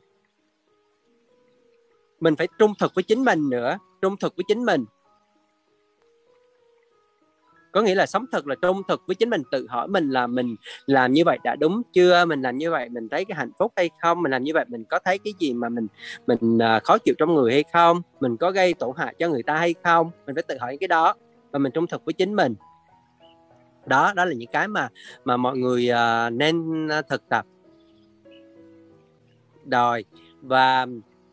Mình phải trung thực với chính mình nữa, trung thực với chính mình. Có nghĩa là sống thật là trung thực với chính mình, tự hỏi mình là mình làm như vậy đã đúng chưa, mình làm như vậy mình thấy cái hạnh phúc hay không, mình làm như vậy mình có thấy cái gì mà mình khó chịu trong người hay không, mình có gây tổn hại cho người ta hay không. Mình phải tự hỏi cái đó và mình trung thực với chính mình. Đó là những cái mà mọi người nên thực tập rồi. Và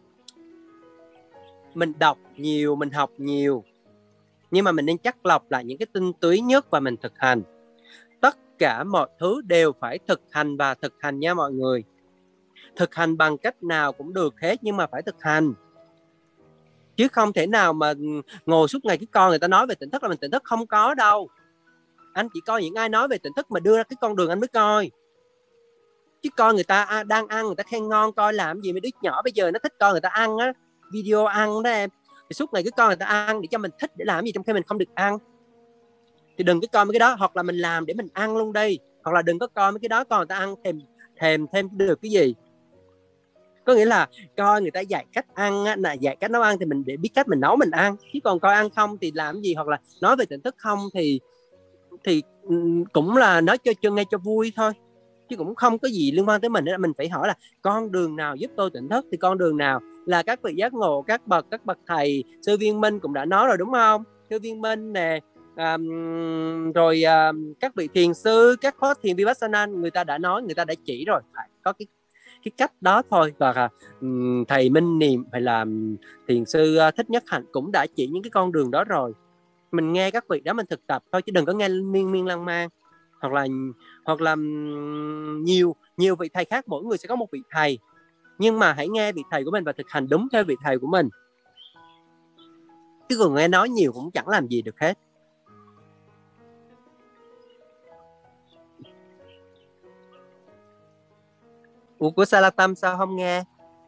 mình đọc nhiều, mình học nhiều, nhưng mà mình nên chắt lọc lại những cái tinh túy nhất và mình thực hành. Tất cả mọi thứ đều phải thực hành và thực hành nha mọi người. Thực hành bằng cách nào cũng được hết, nhưng mà phải thực hành. Chứ không thể nào mà ngồi suốt ngày cái con người ta nói về tỉnh thức là mình tỉnh thức, không có đâu. Anh chỉ coi những ai nói về tỉnh thức mà đưa ra cái con đường anh mới coi. Chứ coi người ta đang ăn, người ta khen ngon, coi làm gì. Mấy đứa nhỏ bây giờ nó thích coi người ta ăn á, video ăn đó em. Thì suốt ngày cứ coi người ta ăn để cho mình thích, để làm gì trong khi mình không được ăn. Thì đừng có coi mấy cái đó, hoặc là mình làm để mình ăn luôn đi, hoặc là đừng có coi mấy cái đó, coi người ta ăn thèm thêm được cái gì. Có nghĩa là coi người ta dạy cách ăn á, là dạy cách nấu ăn thì mình để biết cách mình nấu mình ăn, chứ còn coi ăn không thì làm gì, hoặc là nói về tỉnh thức không thì cũng là nói cho nghe cho vui thôi, chứ cũng không có gì liên quan tới mình. Nên mình phải hỏi là con đường nào giúp tôi tỉnh thức, thì con đường nào là các vị giác ngộ, các bậc thầy. Sư Viên Minh cũng đã nói rồi đúng không? Sư Viên Minh nè, rồi các vị thiền sư, các khóa thiền Vipassana, người ta đã nói, người ta đã chỉ rồi, phải có cái cách đó thôi. Và thầy Minh Niệm hay là thiền sư Thích Nhất Hạnh cũng đã chỉ những cái con đường đó rồi. Mình nghe các vị đó mình thực tập thôi, chứ đừng có nghe miên lan man. Hoặc là nhiều vị thầy khác, mỗi người sẽ có một vị thầy, nhưng mà hãy nghe vị thầy của mình và thực hành đúng theo vị thầy của mình, chứ còn nghe nói nhiều cũng chẳng làm gì được hết. Ủa, của Salatam sao không nghe?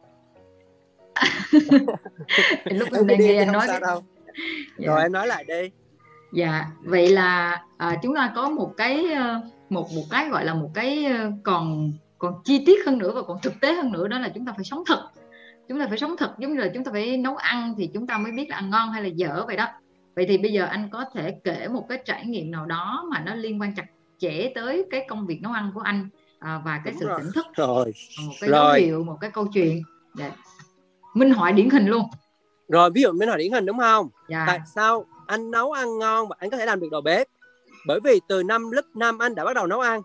Lúc em đang nghe anh nói đâu. Dạ. Rồi em nói lại đi. Dạ, vậy là chúng ta có một cái gọi là một cái còn chi tiết hơn nữa và còn thực tế hơn nữa, đó là chúng ta phải sống thật. Chúng ta phải sống thật, giống như là chúng ta phải nấu ăn thì chúng ta mới biết là ăn ngon hay là dở vậy đó. Vậy thì bây giờ anh có thể kể một cái trải nghiệm nào đó mà nó liên quan chặt chẽ tới cái công việc nấu ăn của anh và cái sự tỉnh thức. Rồi. Một cái dấu hiệu, một cái câu chuyện. Dạ. Minh họa điển hình luôn. Rồi, ví dụ minh họa điển hình đúng không? Dạ. Tại sao anh nấu ăn ngon và anh có thể làm được đầu bếp? Bởi vì từ lớp 5 anh đã bắt đầu nấu ăn.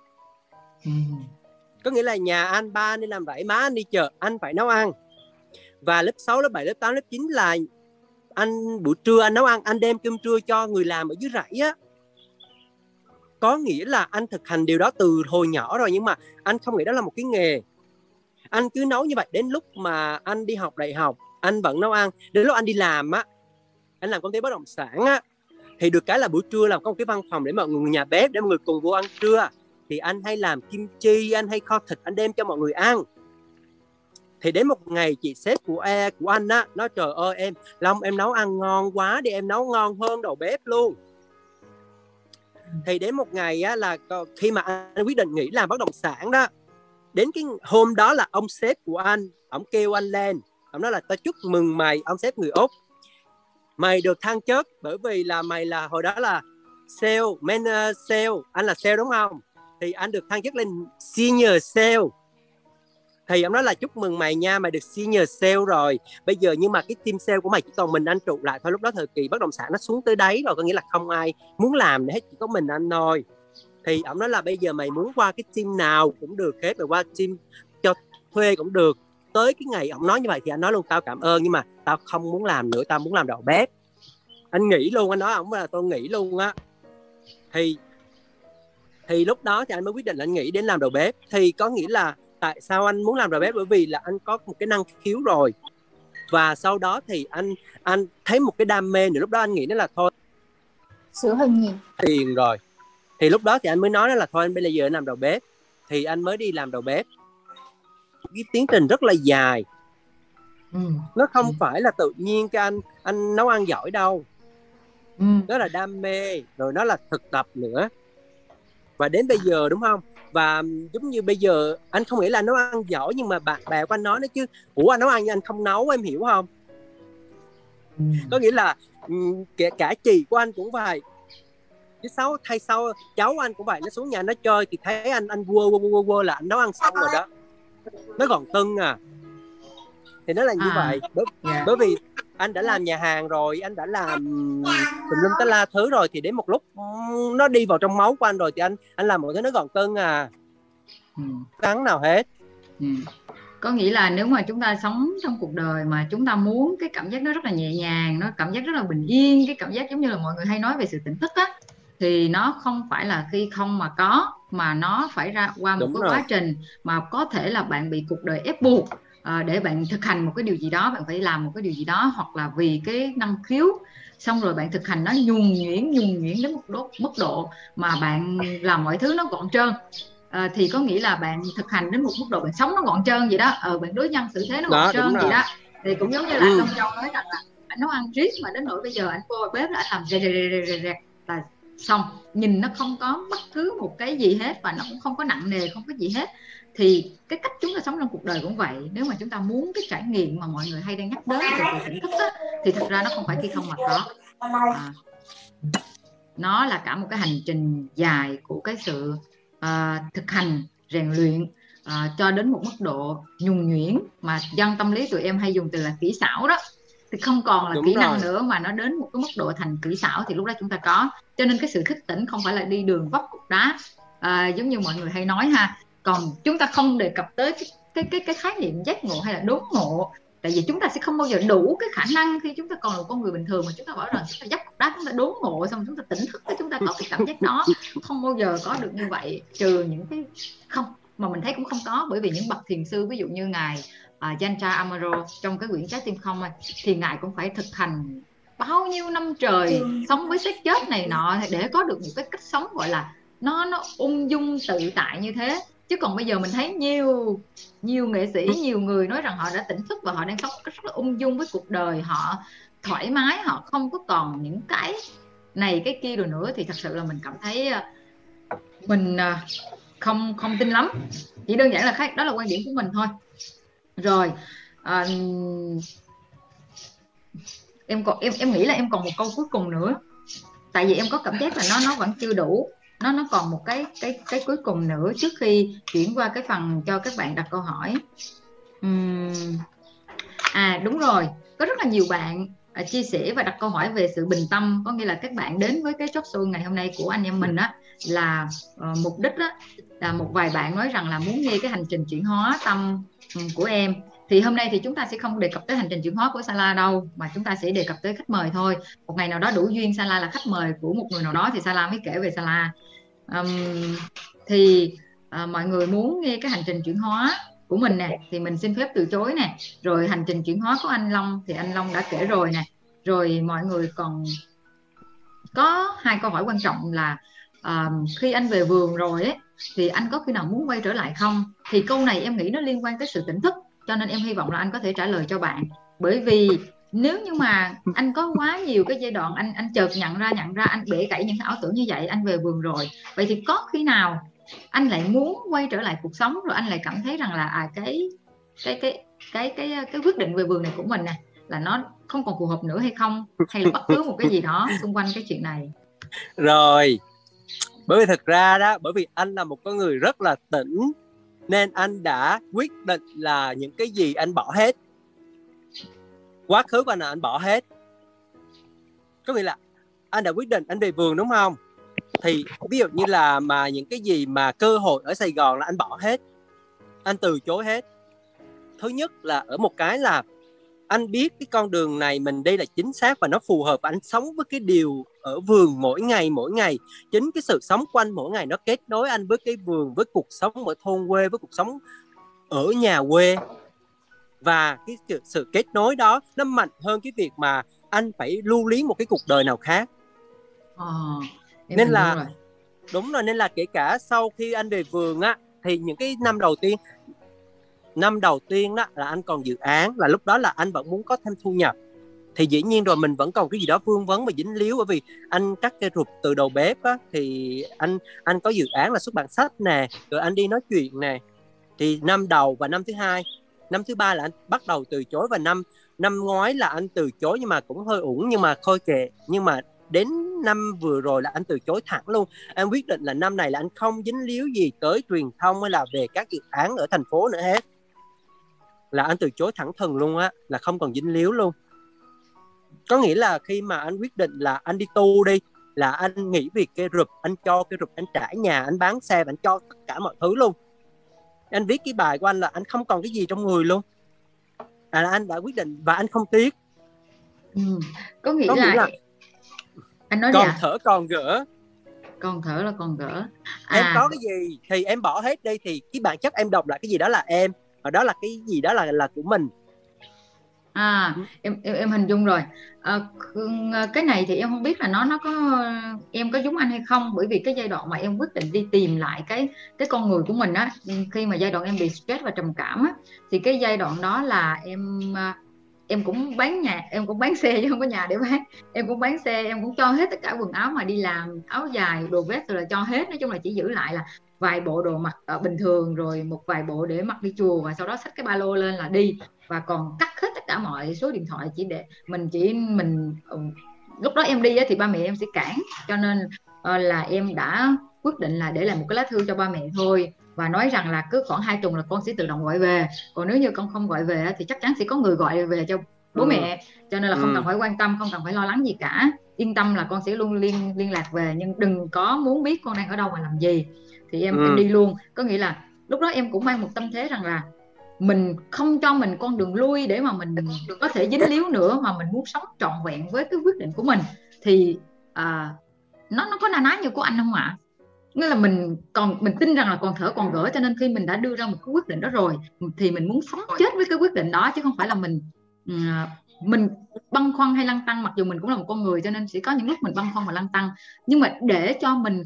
Có nghĩa là nhà anh, ba anh đi làm rẫy, má anh đi chợ, anh phải nấu ăn. Và lớp 6, lớp 7, lớp 8, lớp 9 là anh buổi trưa anh nấu ăn, anh đem cơm trưa cho người làm ở dưới rẫy á. Có nghĩa là anh thực hành điều đó từ hồi nhỏ rồi, nhưng mà anh không nghĩ đó là một cái nghề. Anh cứ nấu như vậy đến lúc mà anh đi học đại học, anh vẫn nấu ăn. Đến lúc anh đi làm á, anh làm công ty bất động sản á, thì được cái là buổi trưa làm có một cái văn phòng để mọi người, nhà bếp để mọi người cùng vô ăn trưa. Thì anh hay làm kim chi, anh hay kho thịt, anh đem cho mọi người ăn. Thì đến một ngày chị sếp của anh á nói trời ơi em Long, em nấu ăn ngon quá đi, em nấu ngon hơn đầu bếp luôn. Thì đến một ngày á, là khi mà anh quyết định nghỉ làm bất động sản đó, đến cái hôm đó là ông sếp của anh, ông kêu anh lên, ông nói là tao chúc mừng mày, ông sếp người Úc, mày được thăng chức bởi vì là mày là hồi đó là sale, sale, anh là sale đúng không? Thì anh được thăng chức lên senior sale. Thì ông nói là chúc mừng mày nha, mày được senior sale rồi. Bây giờ nhưng mà cái team sale của mày chỉ còn mình anh trụ lại thôi. Lúc đó thời kỳ bất động sản nó xuống tới đáy rồi, có nghĩa là không ai muốn làm nữa hết, chỉ có mình anh thôi. Thì ông nói là bây giờ mày muốn qua cái team nào cũng được hết, mày qua team cho thuê cũng được. Tới cái ngày ông nói như vậy thì anh nói luôn, tao cảm ơn nhưng mà tao không muốn làm nữa, tao muốn làm đầu bếp. Anh nghỉ luôn, anh nói ông là tôi nghỉ luôn á. Thì lúc đó thì anh mới quyết định là anh nghỉ đến làm đầu bếp. Thì có nghĩa là tại sao anh muốn làm đầu bếp? Bởi vì là anh có một cái năng khiếu rồi. Và sau đó thì anh thấy một cái đam mê nữa. Lúc đó anh nghĩ đó là thôi sửa hơn nhiều tiền rồi. Thì lúc đó thì anh mới nói đó là thôi anh bây giờ anh làm đầu bếp. Thì anh mới đi làm đầu bếp. Cái tiến trình rất là dài. Nó không phải là tự nhiên cái anh nấu ăn giỏi đâu. Đó là đam mê, rồi nó là thực tập nữa. Và đến bây giờ đúng không? Và giống như bây giờ anh không nghĩ là anh nấu ăn giỏi, nhưng mà bạn bè của anh nói chứ ủa anh nấu ăn nhưng anh không nấu, em hiểu không? Có nghĩa là cả chị của anh cũng vậy, chứ sau cháu anh cũng vậy, nó xuống nhà nó chơi thì thấy anh quơ là anh nấu ăn xong rồi đó, nó còn tưng à. Thì nó là như vậy. Bởi vì anh đã làm nhà hàng rồi, anh đã làm tùm lum tá la thứ rồi, thì đến một lúc nó đi vào trong máu của anh rồi thì anh làm mọi thứ nó gọn cân à. Cắn nào hết. Có nghĩa là nếu mà chúng ta sống trong cuộc đời mà chúng ta muốn cái cảm giác nó rất là nhẹ nhàng, nó cảm giác rất là bình yên, cái cảm giác giống như là mọi người hay nói về sự tỉnh thức á, thì nó không phải là khi không mà có, mà nó phải ra qua một cái quá trình mà có thể là bạn bị cuộc đời ép buộc để bạn thực hành một cái điều gì đó, bạn phải làm một cái điều gì đó, hoặc là vì cái năng khiếu, xong rồi bạn thực hành nó nhuần nhuyễn đến một mức độ mà bạn làm mọi thứ nó gọn trơn. Thì có nghĩa là bạn thực hành đến một mức độ bạn sống nó gọn trơn vậy đó, bạn đối nhân xử thế nó gọn trơn vậy đó. Thì cũng giống như là anh Long Châu nói rằng là anh nấu ăn riết mà đến nỗi bây giờ anh vô bếp là anh làm rẹt là xong, nhìn nó không có bất cứ một cái gì hết và nó cũng không có nặng nề, không có gì hết. Thì cái cách chúng ta sống trong cuộc đời cũng vậy. Nếu mà chúng ta muốn cái trải nghiệm mà mọi người hay đang nhắc đến về tỉnh thức á, thì thật ra nó không phải khi không mà có. Nó là cả một cái hành trình dài của cái sự thực hành, rèn luyện cho đến một mức độ nhuần nhuyễn, mà dân tâm lý tụi em hay dùng từ là kỹ xảo đó. Thì không còn là Đúng kỹ rồi. năng nữa, mà nó đến một cái mức độ thành kỹ xảo thì lúc đó chúng ta có. Cho nên cái sự thức tỉnh không phải là đi đường vấp cục đá, giống như mọi người hay nói ha. Còn chúng ta không đề cập tới cái khái niệm giác ngộ hay là đốn ngộ, tại vì chúng ta sẽ không bao giờ đủ cái khả năng khi chúng ta còn là con người bình thường mà chúng ta bảo rằng chúng ta dấp cục đá, chúng ta đốn ngộ xong chúng ta tỉnh thức, chúng ta có cái cảm giác đó. Không bao giờ có được như vậy, trừ những cái không mà mình thấy cũng không có. Bởi vì những bậc thiền sư, ví dụ như ngài Jancha Amaro trong cái quyển Trái Tim Không ấy, thì ngài cũng phải thực hành bao nhiêu năm trời, sống với xác chết này nọ để có được một cái cách sống gọi là nó ung dung tự tại như thế. Chứ còn bây giờ mình thấy nhiều nghệ sĩ, nhiều người nói rằng họ đã tỉnh thức và họ đang sống rất là ung dung với cuộc đời, họ thoải mái, họ không có còn những cái này cái kia rồi nữa, thì thật sự là mình cảm thấy mình không tin lắm. Chỉ đơn giản là khác, đó là quan điểm của mình thôi. Rồi em nghĩ là em còn một câu cuối cùng nữa, tại vì em có cảm giác là nó vẫn chưa đủ, nó còn một cái cuối cùng nữa trước khi chuyển qua cái phần cho các bạn đặt câu hỏi. Đúng rồi, có rất là nhiều bạn chia sẻ và đặt câu hỏi về sự bình tâm. Có nghĩa là các bạn đến với cái talk show ngày hôm nay của anh em mình á, là mục đích á, là một vài bạn nói rằng là muốn nghe cái hành trình chuyển hóa tâm của em. Thì hôm nay thì chúng ta sẽ không đề cập tới hành trình chuyển hóa của Sala đâu, mà chúng ta sẽ đề cập tới khách mời thôi. Một ngày nào đó đủ duyên Sala là khách mời của một người nào đó thì Sala mới kể về Sala. Mọi người muốn nghe cái hành trình chuyển hóa của mình nè thì mình xin phép từ chối nè. Rồi hành trình chuyển hóa của anh Long thì anh Long đã kể rồi nè. Rồi mọi người còn có hai câu hỏi quan trọng là khi anh về vườn rồi ấy, thì anh có khi nào muốn quay trở lại không? Thì câu này em nghĩ nó liên quan tới sự tỉnh thức, cho nên em hy vọng là anh có thể trả lời cho bạn. Bởi vì nếu như mà anh có quá nhiều cái giai đoạn anh chợt nhận ra anh bẻ gãy những ảo tưởng như vậy, anh về vườn rồi, vậy thì có khi nào anh lại muốn quay trở lại cuộc sống, rồi anh lại cảm thấy rằng là cái quyết định về vườn này của mình nè là nó không còn phù hợp nữa hay không, hay là bất cứ một cái gì đó xung quanh cái chuyện này? Rồi, bởi vì thực ra đó, bởi vì anh là một con người rất là tỉnh, nên anh đã quyết định là những cái gì anh bỏ hết. Quá khứ của anh là anh bỏ hết. Có nghĩa là anh đã quyết định anh về vườn đúng không? Thì ví dụ như là mà những cái gì mà cơ hội ở Sài Gòn là anh bỏ hết, anh từ chối hết. Thứ nhất là ở một cái là anh biết cái con đường này mình đi là chính xác và nó phù hợp, và anh sống với cái điều ở vườn mỗi ngày. Chính cái sự sống quanh mỗi ngày nó kết nối anh với cái vườn, với cuộc sống ở thôn quê, với cuộc sống ở nhà quê. Và cái sự kết nối đó nó mạnh hơn cái việc mà anh phải lưu luyến một cái cuộc đời nào khác. Nên là đúng rồi, nên là kể cả sau khi anh về vườn á, thì những cái năm đầu tiên đó là anh còn dự án, là lúc đó là anh vẫn muốn có thêm thu nhập. Thì dĩ nhiên rồi mình vẫn còn cái gì đó vương vấn và dính líu, bởi vì anh cắt cây rụt từ đầu bếp á, thì anh có dự án là xuất bản sách nè, rồi anh đi nói chuyện nè. Thì năm đầu và năm thứ hai, năm thứ ba là anh bắt đầu từ chối, và năm ngoái là anh từ chối nhưng mà cũng hơi uổng, nhưng mà thôi kệ. Nhưng mà đến năm vừa rồi là anh từ chối thẳng luôn. Anh quyết định là năm này là anh không dính líu gì tới truyền thông hay là về các dự án ở thành phố nữa hết, là anh từ chối thẳng thừng luôn á, là không còn dính líu luôn. Có nghĩa là khi mà anh quyết định là anh đi tu đi, là anh nghỉ việc cây rụp, anh cho cây rụp, anh trả nhà, anh bán xe, anh cho tất cả mọi thứ luôn. Anh viết cái bài của anh là anh không còn cái gì trong người luôn, là anh đã quyết định và anh không tiếc. Có nghĩa là anh nói còn thở còn gỡ. Còn thở là còn gỡ. Em có cái gì thì em bỏ hết đi, thì cái bản chất em đọc lại cái gì đó là em, và đó là cái gì đó là của mình. Em hình dung rồi. Cái này thì em không biết là nó có em có giống anh hay không, bởi vì cái giai đoạn mà em quyết định đi tìm lại cái con người của mình á, khi mà giai đoạn em bị stress và trầm cảm á, thì cái giai đoạn đó là em cũng bán nhà, em cũng bán xe chứ không có nhà để bán. Em cũng bán xe, em cũng cho hết tất cả quần áo mà đi làm, áo dài, đồ vest rồi là cho hết. Nói chung là chỉ giữ lại là vài bộ đồ mặc bình thường, rồi một vài bộ để mặc đi chùa, và sau đó xách cái ba lô lên là đi, và còn cắt hết tất cả mọi số điện thoại, chỉ để mình lúc đó em đi thì ba mẹ em sẽ cản, cho nên là em đã quyết định là để lại một cái lá thư cho ba mẹ thôi, và nói rằng là cứ khoảng 2 tuần là con sẽ tự động gọi về, còn nếu như con không gọi về thì chắc chắn sẽ có người gọi về cho bố mẹ, cho nên là không cần phải quan tâm, không cần phải lo lắng gì cả, yên tâm là con sẽ luôn liên lạc về, nhưng đừng có muốn biết con đang ở đâu và làm gì. Thì em đi luôn, có nghĩa là lúc đó em cũng mang một tâm thế rằng là mình không cho mình con đường lui để mà mình có thể dính líu nữa, mà mình muốn sống trọn vẹn với cái quyết định của mình. Thì nó có na ná như của anh không ạ? Nghĩa là mình tin rằng là còn thở còn gỡ, cho nên khi mình đã đưa ra một cái quyết định đó rồi thì mình muốn sống chết với cái quyết định đó, chứ không phải là mình băn khoăn hay lăn tăn. Mặc dù mình cũng là một con người cho nên sẽ có những lúc mình băn khoăn và lăn tăn, nhưng mà để cho mình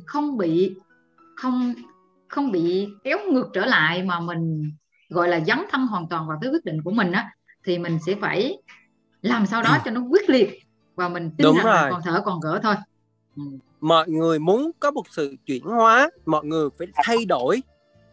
không bị kéo ngược trở lại, mà mình gọi là dấn thân hoàn toàn vào cái quyết định của mình á, thì mình sẽ phải làm sao đó cho nó quyết liệt, và mình tin rằng là còn thở còn gỡ thôi. Mọi người muốn có một sự chuyển hóa, mọi người phải thay đổi.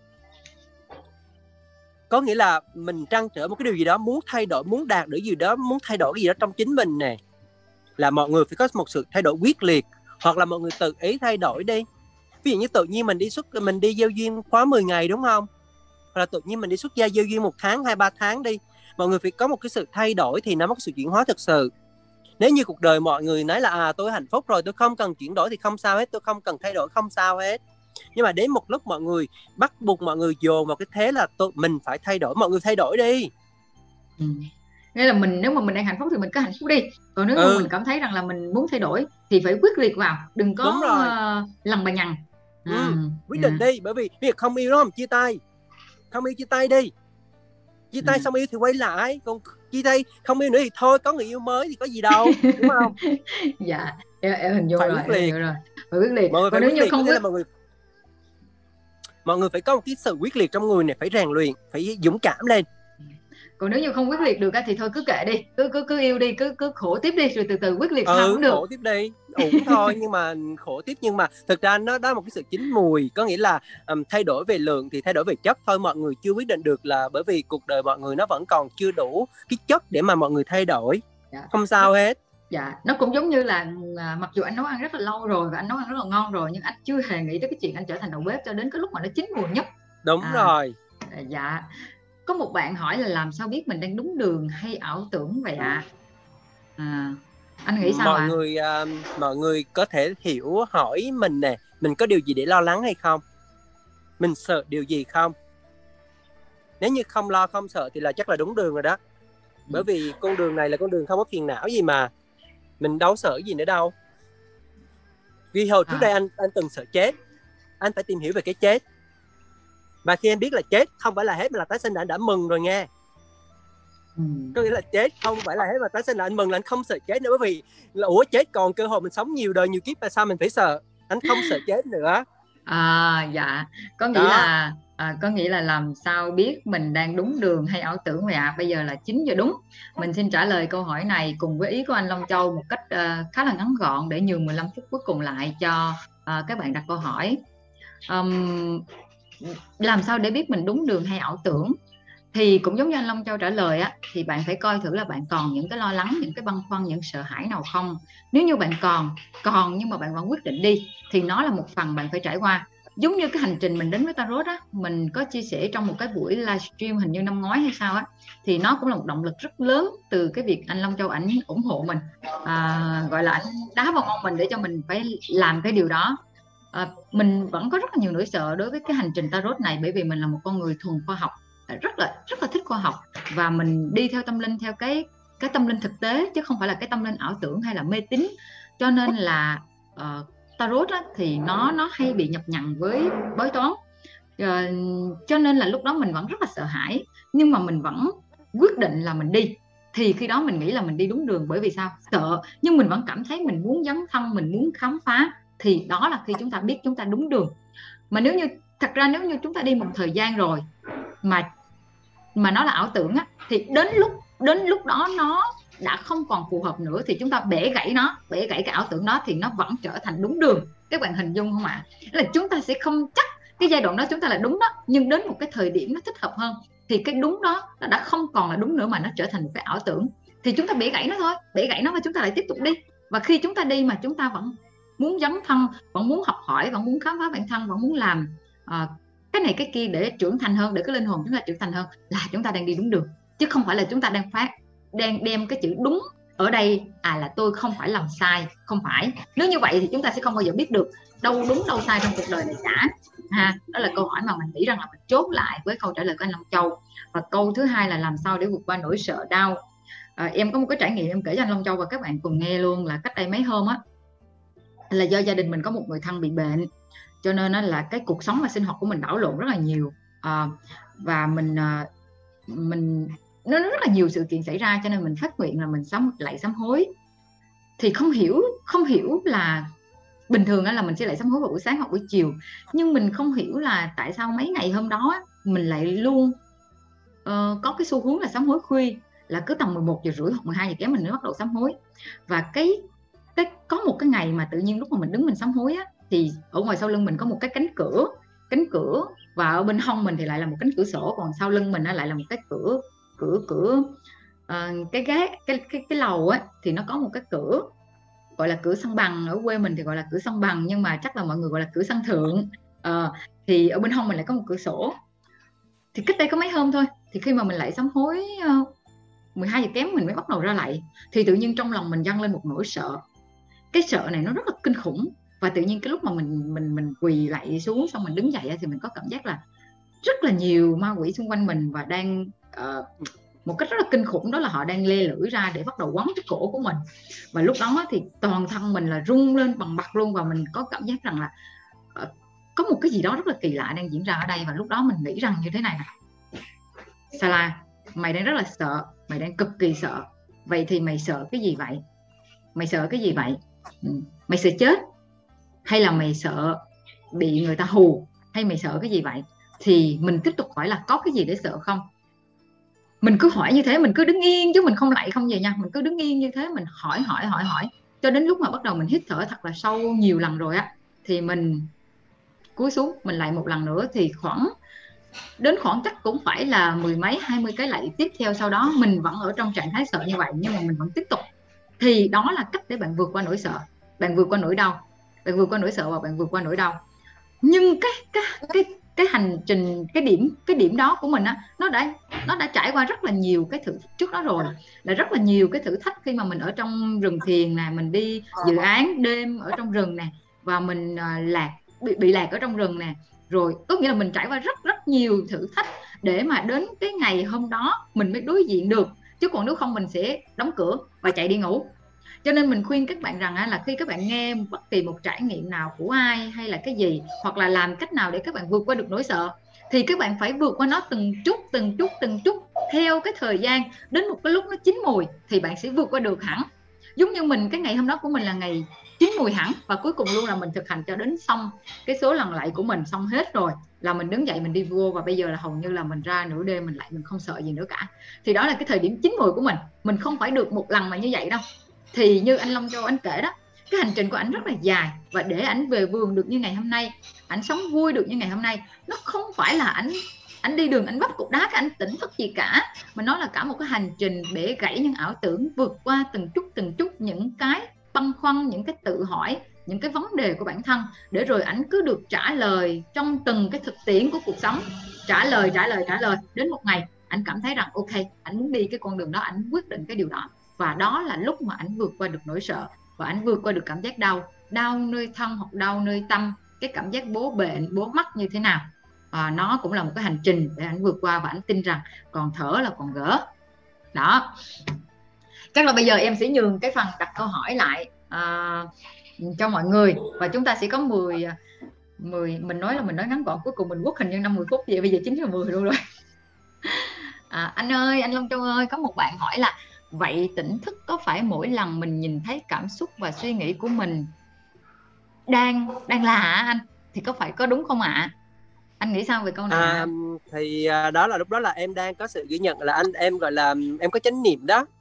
Có nghĩa là mình trăn trở một cái điều gì đó, muốn thay đổi, muốn đạt được gì đó, muốn thay đổi cái gì đó trong chính mình nè, là mọi người phải có một sự thay đổi quyết liệt, hoặc là mọi người tự ý thay đổi đi. Ví dụ như tự nhiên mình đi giao duyên khóa 10 ngày đúng không? Hoặc là tự nhiên mình đi xuất gia giao duyên 1 tháng, 2-3 tháng đi. Mọi người phải có một cái sự thay đổi thì nó có sự chuyển hóa thực sự. Nếu như cuộc đời mọi người nói là tôi hạnh phúc rồi, tôi không cần chuyển đổi thì không sao hết, tôi không cần thay đổi không sao hết. Nhưng mà đến một lúc mọi người bắt buộc mọi người dồn vào cái thế là mình phải thay đổi, mọi người thay đổi đi. Nghĩa là nếu mà mình đang hạnh phúc thì mình cứ hạnh phúc đi. Còn nếu mà mình cảm thấy rằng là mình muốn thay đổi thì phải quyết liệt vào, đừng có lằng bà nhằng. Quyết định đi, bởi vì việc không yêu đó mà chia tay. Không yêu chia tay đi. Chia tay xong yêu thì quay lại, còn chia tay không yêu nữa thì thôi, có người yêu mới thì có gì đâu, đúng không? Dạ, em hình dung phải rồi, quyết liệt. Phải quyết liệt. Mọi người còn phải nếu quyết như liệt, không là mọi người phải có một cái sự quyết liệt trong người này, phải rèn luyện, phải dũng cảm lên. Còn nếu như không quyết liệt được thì thôi cứ kệ đi, cứ yêu đi, cứ khổ tiếp đi, rồi từ từ quyết liệt sao cũng được. Khổ tiếp đi, ổn thôi, nhưng mà khổ tiếp, nhưng mà thực ra nó đó một cái sự chín mùi, có nghĩa là thay đổi về lượng thì thay đổi về chất thôi. Mọi người chưa quyết định được là bởi vì cuộc đời mọi người nó vẫn còn chưa đủ cái chất để mà mọi người thay đổi. Không sao hết. Dạ, nó cũng giống như là mặc dù anh nấu ăn rất là lâu rồi và anh nấu ăn rất là ngon rồi, nhưng anh chưa hề nghĩ tới cái chuyện anh trở thành đầu bếp cho đến cái lúc mà nó chín mùi nhất. Đúng rồi. Dạ. Có một bạn hỏi là làm sao biết mình đang đúng đường hay ảo tưởng vậy ạ? Anh nghĩ sao ạ? Mọi người có thể hỏi mình nè, mình có điều gì để lo lắng hay không? Mình sợ điều gì không? Nếu như không lo không sợ thì là chắc là đúng đường rồi đó. Bởi vì con đường này là con đường không có phiền não gì mà. Mình đâu sợ gì nữa đâu. Vì hồi trước đây anh từng sợ chết. Anh phải tìm hiểu về cái chết. Và khi em biết là chết không phải là hết, mà là tái sinh, là anh đã mừng rồi nghe. Có nghĩa là chết không phải là hết mà tái sinh là anh mừng, là anh không sợ chết nữa. Bởi vì là chết còn cơ hội mình sống nhiều đời nhiều kiếp, mà sao mình phải sợ? Anh không sợ chết nữa. Dạ, có nghĩa là làm sao biết mình đang đúng đường hay ảo tưởng vậy ạ? Bây giờ là 9 giờ đúng. Mình xin trả lời câu hỏi này cùng với ý của anh Long Châu một cách khá là ngắn gọn, để nhường 15 phút cuối cùng lại cho các bạn đặt câu hỏi. Làm sao để biết mình đúng đường hay ảo tưởng? Thì cũng giống như anh Long Châu trả lời á, thì bạn phải coi thử là bạn còn những cái lo lắng, những cái băn khoăn, những sợ hãi nào không. Nếu như bạn còn nhưng mà bạn vẫn quyết định đi thì nó là một phần bạn phải trải qua. Giống như cái hành trình mình đến với Tarot á, mình có chia sẻ trong một cái buổi livestream hình như năm ngoái hay sao á, thì nó cũng là một động lực rất lớn từ cái việc anh Long Châu ảnh ủng hộ mình, gọi là ảnh đá vào mông mình để cho mình phải làm cái điều đó. Mình vẫn có rất là nhiều nỗi sợ đối với cái hành trình Tarot này, bởi vì mình là một con người thuần khoa học, rất là thích khoa học, và mình đi theo tâm linh, theo cái tâm linh thực tế, chứ không phải là cái tâm linh ảo tưởng hay là mê tín. Cho nên là Tarot á, thì nó hay bị nhập nhằng với bói toán, cho nên là lúc đó mình vẫn rất là sợ hãi, nhưng mà mình vẫn quyết định là mình đi. Thì khi đó mình nghĩ là mình đi đúng đường, bởi vì sao? Sợ nhưng mình vẫn cảm thấy mình muốn dấn thân, mình muốn khám phá, thì đó là khi chúng ta biết chúng ta đúng đường. Mà thật ra nếu như chúng ta đi một thời gian rồi mà nó là ảo tưởng á, thì đến lúc đó nó đã không còn phù hợp nữa, thì chúng ta bẻ gãy cái ảo tưởng đó, thì nó vẫn trở thành đúng đường. Các bạn hình dung không ạ? Là chúng ta sẽ không chắc cái giai đoạn đó chúng ta là đúng đó, nhưng đến một cái thời điểm nó thích hợp hơn thì cái đúng đó nó đã không còn là đúng nữa mà nó trở thành một cái ảo tưởng, thì chúng ta bẻ gãy nó thôi, bẻ gãy nó và chúng ta lại tiếp tục đi. Và khi chúng ta đi mà chúng ta vẫn muốn dấn thân, vẫn muốn học hỏi, vẫn muốn khám phá bản thân, vẫn muốn làm cái này cái kia để trưởng thành hơn, để cái linh hồn chúng ta trưởng thành hơn, là chúng ta đang đi đúng đường, chứ không phải là chúng ta đang đem cái chữ đúng ở đây là tôi không phải làm sai. Không phải, nếu như vậy thì chúng ta sẽ không bao giờ biết được đâu đúng đâu sai trong cuộc đời này cả ha. Đó là câu hỏi mà mình nghĩ rằng là mình chốt lại với câu trả lời của anh Long Châu. Và câu thứ hai là làm sao để vượt qua nỗi sợ đau. Em có một cái trải nghiệm em kể cho anh Long Châu và các bạn cùng nghe luôn, là cách đây mấy hôm á, là do gia đình mình có một người thân bị bệnh, cho nên là cái cuộc sống và sinh hoạt của mình đảo lộn rất là nhiều, và mình nó rất là nhiều sự kiện xảy ra, cho nên mình phát nguyện là mình lại sám hối. Thì không hiểu là bình thường là mình sẽ lại sám hối vào buổi sáng hoặc buổi chiều, nhưng mình không hiểu là tại sao mấy ngày hôm đó mình lại luôn có cái xu hướng là sám hối khuya, là cứ tầm 11 giờ rưỡi hoặc 12 giờ kém mình mới bắt đầu sám hối. Và cái có một cái ngày mà tự nhiên lúc mà mình đứng mình sám hối thì ở ngoài sau lưng mình có một cái cánh cửa, và ở bên hông mình thì lại là một cánh cửa sổ, còn sau lưng mình lại là một cái cửa cái lầu thì nó có một cái cửa gọi là cửa sân bằng, ở quê mình thì gọi là cửa sân bằng, nhưng mà chắc là mọi người gọi là cửa sân thượng. Thì ở bên hông mình lại có một cửa sổ. Thì cách đây có mấy hôm thôi, thì khi mà mình lại sám hối 12 giờ kém mình mới bắt đầu ra lại, thì tự nhiên trong lòng mình dâng lên một nỗi sợ. Cái sợ này nó rất là kinh khủng, và tự nhiên cái lúc mà mình quỳ lại xuống xong mình đứng dậy thì mình có cảm giác là rất là nhiều ma quỷ xung quanh mình, và đang một cách rất là kinh khủng, đó là họ đang le lưỡi ra để bắt đầu quấn cái cổ của mình. Và lúc đó thì toàn thân mình là rung lên bằng bật luôn, và mình có cảm giác rằng là có một cái gì đó rất là kỳ lạ đang diễn ra ở đây. Và lúc đó mình nghĩ rằng như thế này nè: Sala, mày đang rất là sợ, mày đang cực kỳ sợ. Vậy thì mày sợ cái gì vậy? Mày sợ cái gì vậy? Mày sợ chết, hay là mày sợ bị người ta hù, hay mày sợ cái gì vậy? Thì mình tiếp tục hỏi là có cái gì để sợ không? Mình cứ hỏi như thế, mình cứ đứng yên chứ mình không lạy không về nha, mình cứ đứng yên như thế, mình hỏi cho đến lúc mà bắt đầu mình hít thở thật là sâu nhiều lần rồi thì mình cúi xuống mình lạy một lần nữa. Thì khoảng chắc cũng phải là 10 mấy 20 cái lạy tiếp theo sau đó mình vẫn ở trong trạng thái sợ như vậy, nhưng mà mình vẫn tiếp tục. Thì đó là cách để bạn vượt qua nỗi sợ, bạn vượt qua nỗi đau, bạn vượt qua nỗi sợ và bạn vượt qua nỗi đau. Nhưng cái hành trình, cái điểm đó của mình nó đã trải qua rất là nhiều cái thử thách trước đó rồi, là rất là nhiều cái thử thách khi mà mình ở trong rừng thiền nè, mình đi dự án đêm ở trong rừng nè, và mình bị lạc ở trong rừng nè, rồi có nghĩa là mình trải qua rất nhiều thử thách để mà đến cái ngày hôm đó mình mới đối diện được, chứ còn nếu không mình sẽ đóng cửa và chạy đi ngủ. Cho nên mình khuyên các bạn rằng là khi các bạn nghe bất kỳ một trải nghiệm nào của ai hay là cái gì, hoặc là làm cách nào để các bạn vượt qua được nỗi sợ, thì các bạn phải vượt qua nó từng chút theo cái thời gian, đến một cái lúc nó chín mùi thì bạn sẽ vượt qua được hẳn. Giống như mình, cái ngày hôm đó của mình là ngày chín mùi hẳn, và cuối cùng luôn là mình thực hành cho đến xong cái số lần lạy của mình xong hết rồi là mình đứng dậy mình đi vô, và bây giờ là hầu như là mình ra nửa đêm mình lại, mình không sợ gì nữa cả. Thì đó là cái thời điểm chín mùi của mình không phải được một lần mà như vậy đâu. Thì như anh Long Châu anh kể đó, cái hành trình của anh rất là dài, và để anh về vườn được như ngày hôm nay, anh sống vui được như ngày hôm nay, nó không phải là anh đi đường anh vấp cục đá anh tỉnh thức gì cả, mà nó là cả một cái hành trình bẻ gãy những ảo tưởng, vượt qua từng chút những cái băn khoăn, những cái tự hỏi, những cái vấn đề của bản thân, để rồi anh cứ được trả lời trong từng cái thực tiễn của cuộc sống, trả lời đến một ngày anh cảm thấy rằng ok, anh muốn đi cái con đường đó, anh quyết định cái điều đó. Và đó là lúc mà anh vượt qua được nỗi sợ, và anh vượt qua được cảm giác đau nơi thân hoặc đau nơi tâm, cái cảm giác bố bệnh bố mất như thế nào. Nó cũng là một cái hành trình để anh vượt qua, và anh tin rằng còn thở là còn gỡ đó. Chắc là bây giờ em sẽ nhường cái phần đặt câu hỏi lại cho mọi người, và chúng ta sẽ có 10 mình nói ngắn gọn, cuối cùng mình quất hình như 50 phút, vậy bây giờ 9:10 luôn rồi. Anh ơi, anh Long Châu ơi, có một bạn hỏi là vậy tỉnh thức có phải mỗi lần mình nhìn thấy cảm xúc và suy nghĩ của mình đang là anh, thì có đúng không ạ? Anh nghĩ sao về câu này? Thì đó là lúc đó là em đang có sự ghi nhận, là em gọi là em có chánh niệm đó.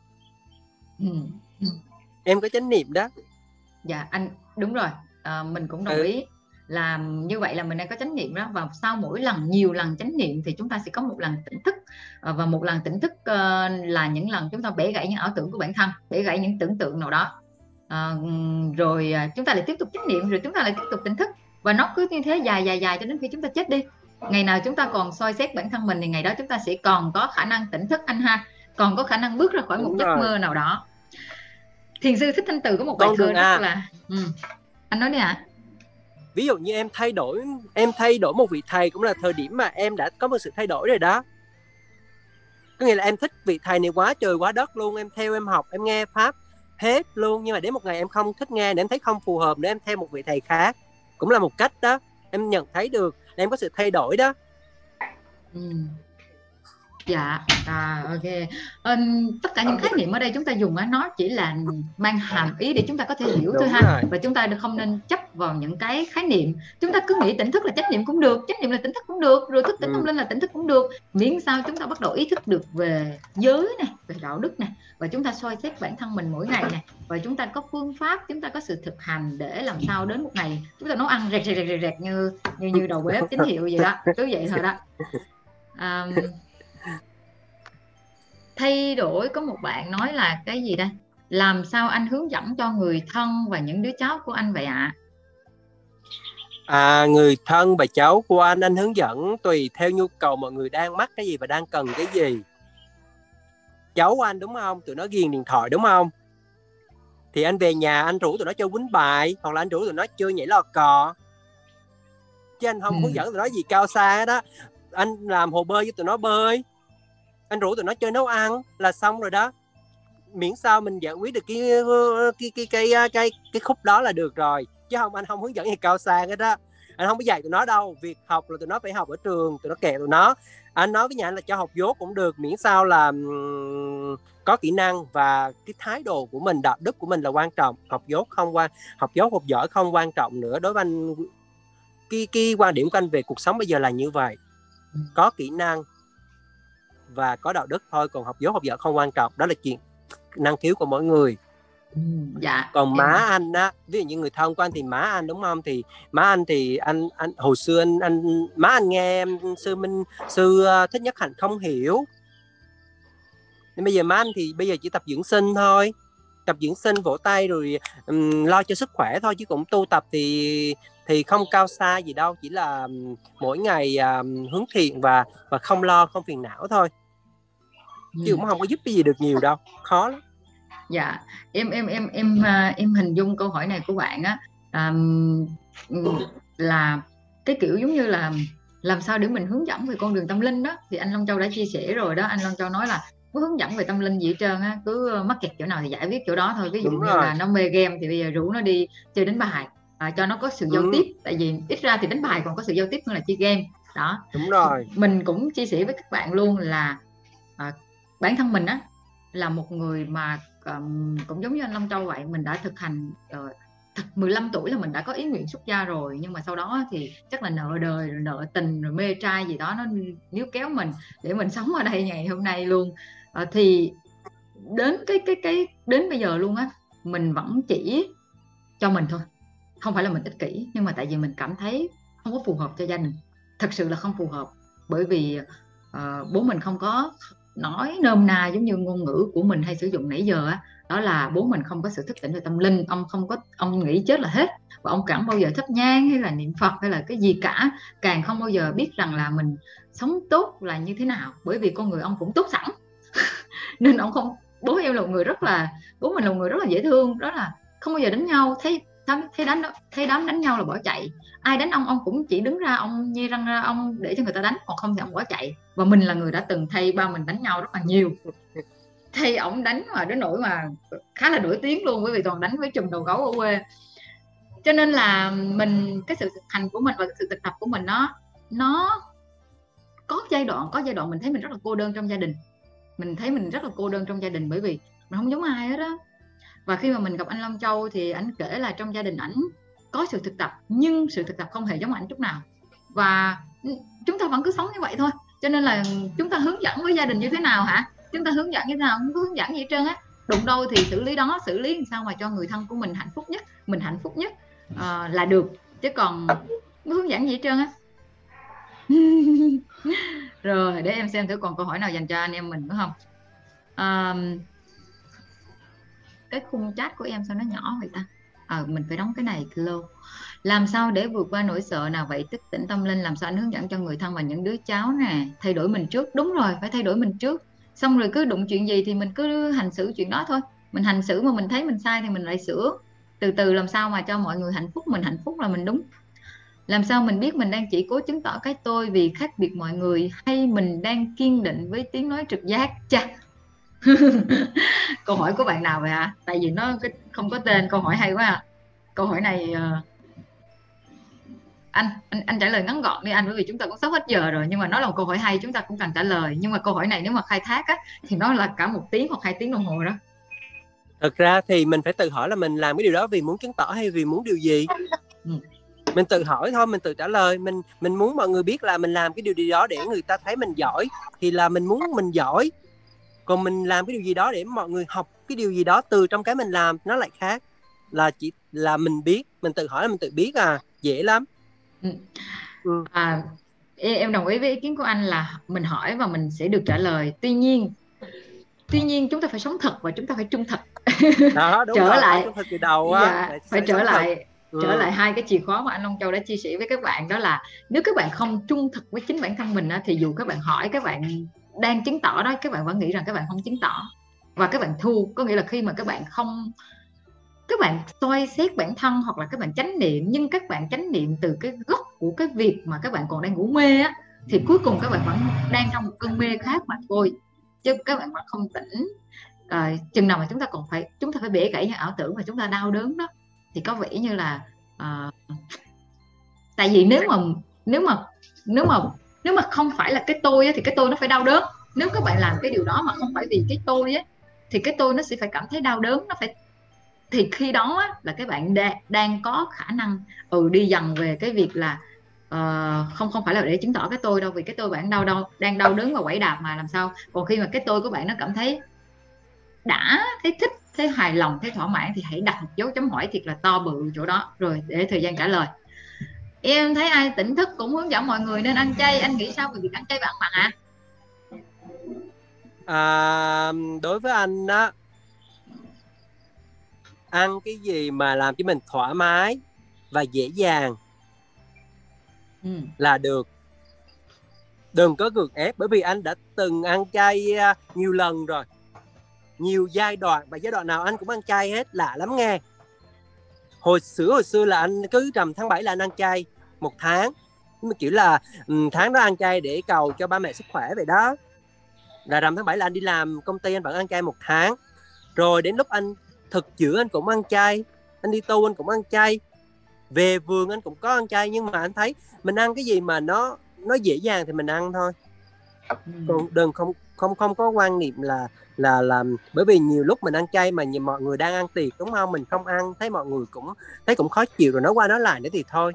Em có chánh niệm đó. Dạ anh đúng rồi, mình cũng đồng ý. làm như vậy là mình đang có chánh niệm đó. Và sau mỗi lần, nhiều lần chánh niệm thì chúng ta sẽ có một lần tỉnh thức. Và một lần tỉnh thức là những lần chúng ta bẻ gãy những ảo tưởng của bản thân, bẻ gãy những tưởng tượng nào đó. Rồi chúng ta lại tiếp tục chánh niệm, rồi chúng ta lại tiếp tục tỉnh thức. Và nó cứ như thế dài cho đến khi chúng ta chết đi. Ngày nào chúng ta còn soi xét bản thân mình thì ngày đó chúng ta sẽ còn có khả năng tỉnh thức anh ha, còn có khả năng bước ra khỏi một giấc mơ nào đó. Thiền sư Thích Thanh Từ có một bài thơ rất là anh nói đi ạ. Ví dụ như em thay đổi một vị thầy cũng là thời điểm mà em đã có một sự thay đổi rồi đó. Có nghĩa là em thích vị thầy này quá trời quá đất luôn, em theo em học, em nghe pháp hết luôn, nhưng mà đến một ngày em không thích nghe, để em thấy không phù hợp để em theo một vị thầy khác, cũng là một cách đó. Em nhận thấy được là em có sự thay đổi đó. Dạ, ok. Tất cả những khái niệm ở đây chúng ta dùng nó chỉ là mang hàm ý để chúng ta có thể hiểu thôi ha. Và chúng ta không nên chấp vào những cái khái niệm. Chúng ta cứ nghĩ tỉnh thức là chánh niệm cũng được, chánh niệm là tỉnh thức cũng được, rồi thức tỉnh tâm linh là tỉnh thức cũng được, miễn sao chúng ta bắt đầu ý thức được về giới này, về đạo đức này, và chúng ta soi xét bản thân mình mỗi ngày này, và chúng ta có phương pháp, chúng ta có sự thực hành để làm sao đến một ngày chúng ta nấu ăn rẹt như đầu bếp tín hiệu vậy đó, cứ vậy thôi đó. Thay đổi, có một bạn nói là cái gì đây, làm sao anh hướng dẫn cho người thân và những đứa cháu của anh vậy ạ? Người thân và cháu của anh hướng dẫn tùy theo nhu cầu mọi người đang mắc cái gì và đang cần cái gì. Cháu của anh đúng không, tụi nó ghiền điện thoại đúng không, thì anh về nhà anh rủ tụi nó chơi quýnh bài, hoặc là anh rủ tụi nó chơi nhảy lò cò, chứ anh không hướng dẫn tụi nó gì cao xa đó. Anh làm hồ bơi với tụi nó bơi, anh rủ tụi nó chơi nấu ăn là xong rồi đó. Miễn sao mình giải quyết được cái khúc đó là được rồi, chứ anh không hướng dẫn gì cao xa hết đó. Anh không có dạy tụi nó đâu, việc học là tụi nó phải học ở trường, tụi nó kệ tụi nó. Anh nói với nhà anh là cho học dốt cũng được, miễn sao là có kỹ năng và cái thái độ của mình, đạo đức của mình là quan trọng. Học dốt học giỏi không quan trọng nữa. Đối với anh, cái quan điểm của anh về cuộc sống bây giờ là như vậy, có kỹ năng và có đạo đức thôi, còn học dốt học giỏi không quan trọng, đó là chuyện năng khiếu của mỗi người. Dạ. Còn má anh á, ví dụ như người thân của anh thì má anh đúng không, thì má anh thì anh hồi xưa má anh nghe sư Thích Nhất Hạnh không hiểu, nên bây giờ má anh thì bây giờ chỉ tập dưỡng sinh thôi, tập dưỡng sinh vỗ tay rồi lo cho sức khỏe thôi, chứ cũng tu tập thì không cao xa gì đâu, chỉ là mỗi ngày hướng thiện và không lo, không phiền não thôi, chứ cũng không có giúp cái gì được nhiều đâu, khó lắm. Dạ, em hình dung câu hỏi này của bạn á, là cái kiểu giống như là làm sao để mình hướng dẫn về con đường tâm linh đó. Thì anh Long Châu đã chia sẻ rồi đó, anh Long Châu nói là có hướng dẫn về tâm linh gì hết trơn á, cứ mắc kẹt chỗ nào thì giải quyết chỗ đó thôi. Ví dụ như là nó mê game thì bây giờ rủ nó đi chơi đánh bài, cho nó có sự giao tiếp, tại vì ít ra thì đánh bài còn có sự giao tiếp hơn là chơi game đó. Đúng rồi. Mình cũng chia sẻ với các bạn luôn là bản thân mình á là một người mà cũng giống như anh Long Châu vậy, mình đã thực hành 15 tuổi là mình đã có ý nguyện xuất gia rồi, nhưng mà sau đó thì chắc là nợ đời rồi nợ tình rồi mê trai gì đó nó níu kéo mình để mình sống ở đây ngày hôm nay luôn. Thì đến đến bây giờ luôn á, mình vẫn chỉ cho mình thôi, không phải là mình ích kỷ, nhưng mà tại vì mình cảm thấy không có phù hợp cho gia đình, thật sự là không phù hợp, bởi vì bố mình không có nói nôm na giống như ngôn ngữ của mình hay sử dụng nãy giờ á, đó là bố mình không có sự thức tỉnh về tâm linh, ông nghĩ chết là hết, và ông chẳng bao giờ thắp nhang hay là niệm Phật hay là cái gì cả, càng không bao giờ biết rằng là mình sống tốt là như thế nào, bởi vì con người ông cũng tốt sẵn nên ông không, bố mình là một người rất là dễ thương, rất là không bao giờ đánh nhau, thấy đám đánh nhau là bỏ chạy, ai đánh ông cũng chỉ đứng ra ông nhe răng ra ông để cho người ta đánh, còn không thì ông bỏ chạy. Và mình là người đã từng thay ba mình đánh nhau rất là nhiều, thay ổng đánh mà đến nỗi mà khá là nổi tiếng luôn, bởi vì toàn đánh với chùm đầu gấu ở quê. Cho nên là cái sự thực hành của mình và cái sự thực tập của mình nó có giai đoạn mình thấy mình rất là cô đơn trong gia đình, bởi vì mình không giống ai hết á. Và khi mà mình gặp anh Long Châu thì anh kể là trong gia đình ảnh có sự thực tập, nhưng sự thực tập không hề giống ảnh chút nào, và chúng ta vẫn cứ sống như vậy thôi. Cho nên là chúng ta hướng dẫn với gia đình như thế nào hả? Chúng ta hướng dẫn như thế nào? Không có hướng dẫn gì hết trơn á. Đụng đâu thì xử lý đó, xử lý làm sao mà cho người thân của mình hạnh phúc nhất, là được. chứ còn không hướng dẫn gì hết trơn á. Rồi để em xem thử còn câu hỏi nào dành cho anh em mình nữa không. Cái khung chat của em sao nó nhỏ vậy ta. Mình phải đóng cái này close. Làm sao để vượt qua nỗi sợ nào vậy? Thức tỉnh tâm linh, làm sao anh hướng dẫn cho người thân và những đứa cháu nè? Thay đổi mình trước. Đúng rồi, phải thay đổi mình trước. Xong rồi cứ đụng chuyện gì thì mình cứ hành xử chuyện đó thôi. Mình hành xử mà mình thấy mình sai thì mình lại sửa. Từ từ làm sao mà cho mọi người hạnh phúc, mình hạnh phúc là mình đúng. Làm sao mình biết mình đang chỉ cố chứng tỏ cái tôi vì khác biệt mọi người, hay mình đang kiên định với tiếng nói trực giác? Chà. Câu hỏi của bạn nào vậy ạ? Tại vì nó không có tên. Câu hỏi hay quá à. Câu hỏi này anh trả lời ngắn gọn đi anh, bởi vì chúng ta cũng sắp hết giờ rồi. Nhưng mà nó là một câu hỏi hay, chúng ta cũng cần trả lời. Nhưng mà câu hỏi này nếu mà khai thác á, thì nó là cả 1 tiếng hoặc 2 tiếng đồng hồ đó. Thật ra thì mình phải tự hỏi là mình làm cái điều đó vì muốn chứng tỏ hay vì muốn điều gì. Mình tự hỏi thôi, mình tự trả lời. Mình muốn mọi người biết là mình làm cái điều gì đó để người ta thấy mình giỏi thì là mình muốn mình giỏi. Còn mình làm cái điều gì đó để mọi người học cái điều gì đó từ trong cái mình làm, nó lại khác. Là chỉ là mình biết, mình tự hỏi là mình tự biết dễ lắm. Em đồng ý với ý kiến của anh là mình hỏi và mình sẽ được trả lời. Tuy nhiên chúng ta phải sống thật và chúng ta phải trung thực. Đó, đúng trở rồi, lại trung thực từ đầu phải trở lại hai cái chìa khóa mà anh Long Châu đã chia sẻ với các bạn. Đó là nếu các bạn không trung thực với chính bản thân mình thì dù các bạn hỏi, các bạn đang chứng tỏ đó, các bạn vẫn nghĩ rằng các bạn không chứng tỏ và các bạn thu. Có nghĩa là khi mà các bạn soi xét bản thân hoặc là các bạn chánh niệm, nhưng các bạn chánh niệm từ cái gốc của cái việc mà các bạn còn đang ngủ mê á, thì cuối cùng các bạn vẫn đang trong một cơn mê khác mà thôi, chứ các bạn vẫn không tỉnh. Chừng nào mà chúng ta phải bẻ gãy những ảo tưởng và chúng ta đau đớn đó, thì có vẻ như là tại vì nếu mà không phải là cái tôi á, thì cái tôi nó phải đau đớn. Nếu các bạn làm cái điều đó mà không phải vì cái tôi á, thì cái tôi nó sẽ phải cảm thấy đau đớn, thì khi đó á, là các bạn đang có khả năng đi dần về cái việc là không phải là để chứng tỏ cái tôi đâu, vì cái tôi bạn đang đau đớn và quẩy đạp mà làm sao. Còn khi mà cái tôi của bạn nó cảm thấy đã, thấy thích, thấy hài lòng, thấy thỏa mãn, thì hãy đặt một dấu chấm hỏi thiệt là to bự chỗ đó. Rồi để thời gian trả lời. Em thấy ai tỉnh thức cũng hướng dẫn mọi người nên ăn chay. Anh nghĩ sao về việc ăn chay và ăn mặn ạ? Đối với anh á, ăn cái gì mà làm cho mình thoải mái và dễ dàng là được. Đừng có gượng ép, bởi vì anh đã từng ăn chay nhiều lần rồi, nhiều giai đoạn, và giai đoạn nào anh cũng ăn chay hết, lạ lắm nghe. Hồi xưa là anh cứ rằm tháng 7 là anh ăn chay 1 tháng, nhưng mà kiểu là tháng đó ăn chay để cầu cho ba mẹ sức khỏe vậy đó. Là rằm tháng 7 là anh đi làm công ty, anh vẫn ăn chay 1 tháng. Rồi đến lúc anh thực dưỡng anh cũng ăn chay, anh đi tu anh cũng ăn chay, về vườn anh cũng có ăn chay. Nhưng mà anh thấy mình ăn cái gì mà nó dễ dàng thì mình ăn thôi. Còn đừng không có quan niệm là bởi vì nhiều lúc mình ăn chay mà nhiều mọi người đang ăn tiệc, đúng không, mình không ăn, thấy mọi người cũng thấy cũng khó chịu, rồi nói qua nói lại nữa thì thôi.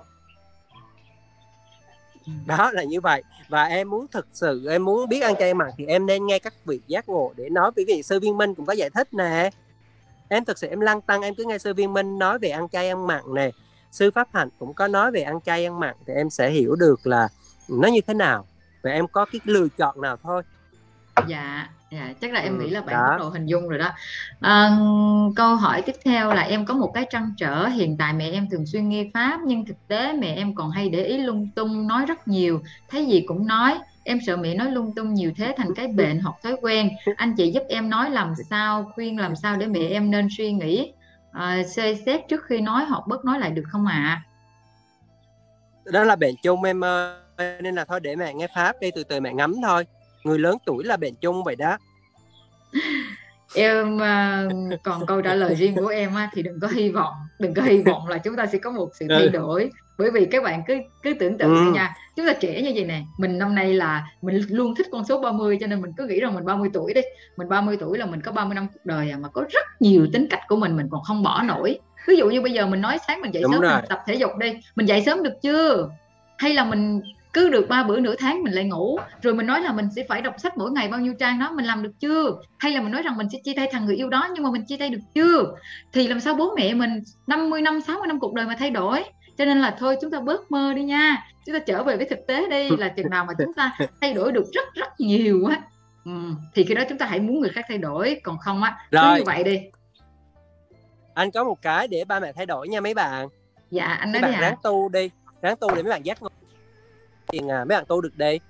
Đó là như vậy. Và em muốn thực sự em muốn biết ăn chay mặn thì em nên nghe các vị giác ngộ để nói. Vì sư Viên Minh cũng có giải thích nè. Em thực sự em lăn tăng, em cứ nghe sư Viên Minh nói về ăn chay ăn mặn nè, sư Pháp Hạnh cũng có nói về ăn chay ăn mặn, thì em sẽ hiểu được là nó như thế nào và em có cái lựa chọn nào thôi. Dạ, chắc là em nghĩ là bạn bắt đầu hình dung rồi đó. Câu hỏi tiếp theo là em có một cái trăn trở. Hiện tại mẹ em thường xuyên nghe Pháp, nhưng thực tế mẹ em còn hay để ý lung tung, nói rất nhiều, thấy gì cũng nói. Em sợ mẹ nói lung tung nhiều thế thành cái bệnh hoặc thói quen. Anh chị giúp em nói khuyên làm sao để mẹ em nên suy nghĩ, xem xét trước khi nói hoặc bớt nói lại được không ạ? Đó là bệnh chung em ơi, nên là thôi để mẹ nghe Pháp đi, từ từ mẹ ngắm thôi. Người lớn tuổi là bệnh chung vậy đó. Em còn câu trả lời riêng của em thì đừng có hy vọng là chúng ta sẽ có một sự thay đổi. Bởi vì các bạn cứ tưởng tượng nha, chúng ta trẻ như vậy nè, mình năm nay là mình luôn thích con số 30, cho nên mình cứ nghĩ rằng mình 30 tuổi đi, mình 30 tuổi là mình có 30 năm cuộc đời mà có rất nhiều tính cách của mình còn không bỏ nổi. Ví dụ như bây giờ mình nói sáng mình dậy sớm mình tập thể dục đi, mình dậy sớm được chưa? Hay là mình cứ được 3 bữa nửa tháng mình lại ngủ, rồi mình nói là mình sẽ phải đọc sách mỗi ngày bao nhiêu trang đó, mình làm được chưa? Hay là mình nói rằng mình sẽ chia tay thằng người yêu đó, nhưng mà mình chia tay được chưa? Thì làm sao bố mẹ mình 50 năm 60 năm cuộc đời mà thay đổi? Cho nên là thôi chúng ta bớt mơ đi nha, chúng ta trở về với thực tế đi. Là chừng nào mà chúng ta thay đổi được rất rất nhiều á, thì khi đó chúng ta hãy muốn người khác thay đổi. Còn không á, cứ Rồi như vậy đi. anh có một cái để ba mẹ thay đổi nha mấy bạn. Dạ anh Mấy nói đi bạn ạ. ráng tu đi, ráng tu để mấy bạn giác ngộ. Mấy bạn tu được đi.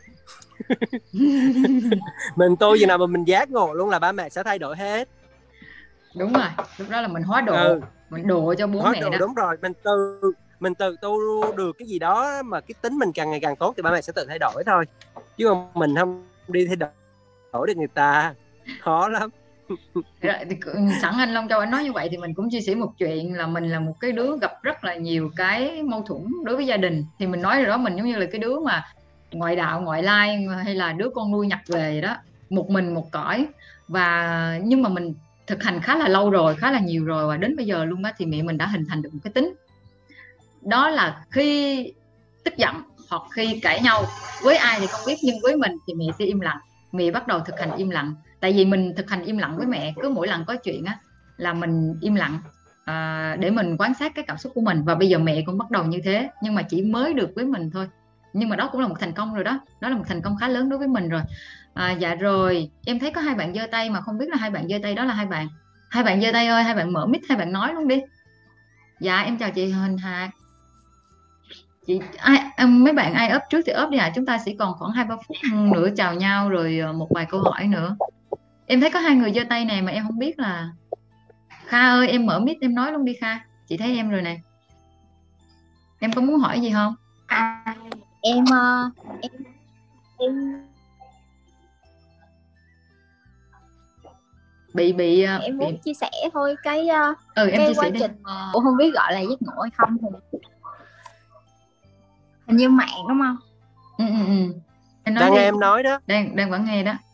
Mình tu gì nào mà mình giác ngộ luôn là ba mẹ sẽ thay đổi hết. Đúng rồi, lúc đó là mình hóa độ, mình độ cho bố Hóa mẹ độ, đó. đúng rồi, mình tự tu được cái gì đó mà cái tính mình càng ngày càng tốt thì ba mẹ sẽ tự thay đổi thôi. Chứ mà mình không đi thay đổi được người ta, khó lắm. Thì sẵn anh Long Châu anh nói như vậy thì mình cũng chia sẻ một chuyện là mình là một cái đứa gặp rất là nhiều cái mâu thuẫn đối với gia đình. Thì mình nói rồi đó, mình giống như là cái đứa mà ngoại đạo ngoại lai, hay là đứa con nuôi nhặt về vậy đó, một mình một cõi. Và nhưng mà mình thực hành khá là lâu rồi, khá là nhiều rồi, và đến bây giờ luôn á thì mẹ mình đã hình thành được một cái tính, đó là khi tức giận hoặc khi cãi nhau với ai thì không biết, nhưng với mình thì mẹ sẽ im lặng. Mẹ bắt đầu thực hành im lặng, tại vì mình thực hành im lặng với mẹ, cứ mỗi lần có chuyện á là mình im lặng, để mình quan sát cái cảm xúc của mình. Và bây giờ mẹ cũng bắt đầu như thế, nhưng mà chỉ mới được với mình thôi. Nhưng mà đó cũng là một thành công rồi đó, đó là một thành công khá lớn đối với mình rồi. Dạ rồi, em thấy có hai bạn giơ tay mà không biết là hai bạn giơ tay đó là hai bạn. Hai bạn giơ tay ơi, hai bạn mở mic, hai bạn nói luôn đi. Dạ em chào chị Huỳnh Hà. Chị mấy bạn ai ấp trước thì ấp đi ạ. Chúng ta sẽ còn khoảng 2-3 phút nữa chào nhau rồi một vài câu hỏi nữa. Em thấy có hai người giơ tay này mà em không biết là Kha ơi, em mở mic em nói luôn đi Kha. Chị thấy em rồi này. Em có muốn hỏi gì không? Em em em muốn chia sẻ thôi cái em cái chia quá sẻ đi. trình mà cũng không biết gọi là giác ngộ hay không, thì hình như mạng đúng không? Em nói Đang đi. nghe em nói đó. Đang vẫn nghe đó.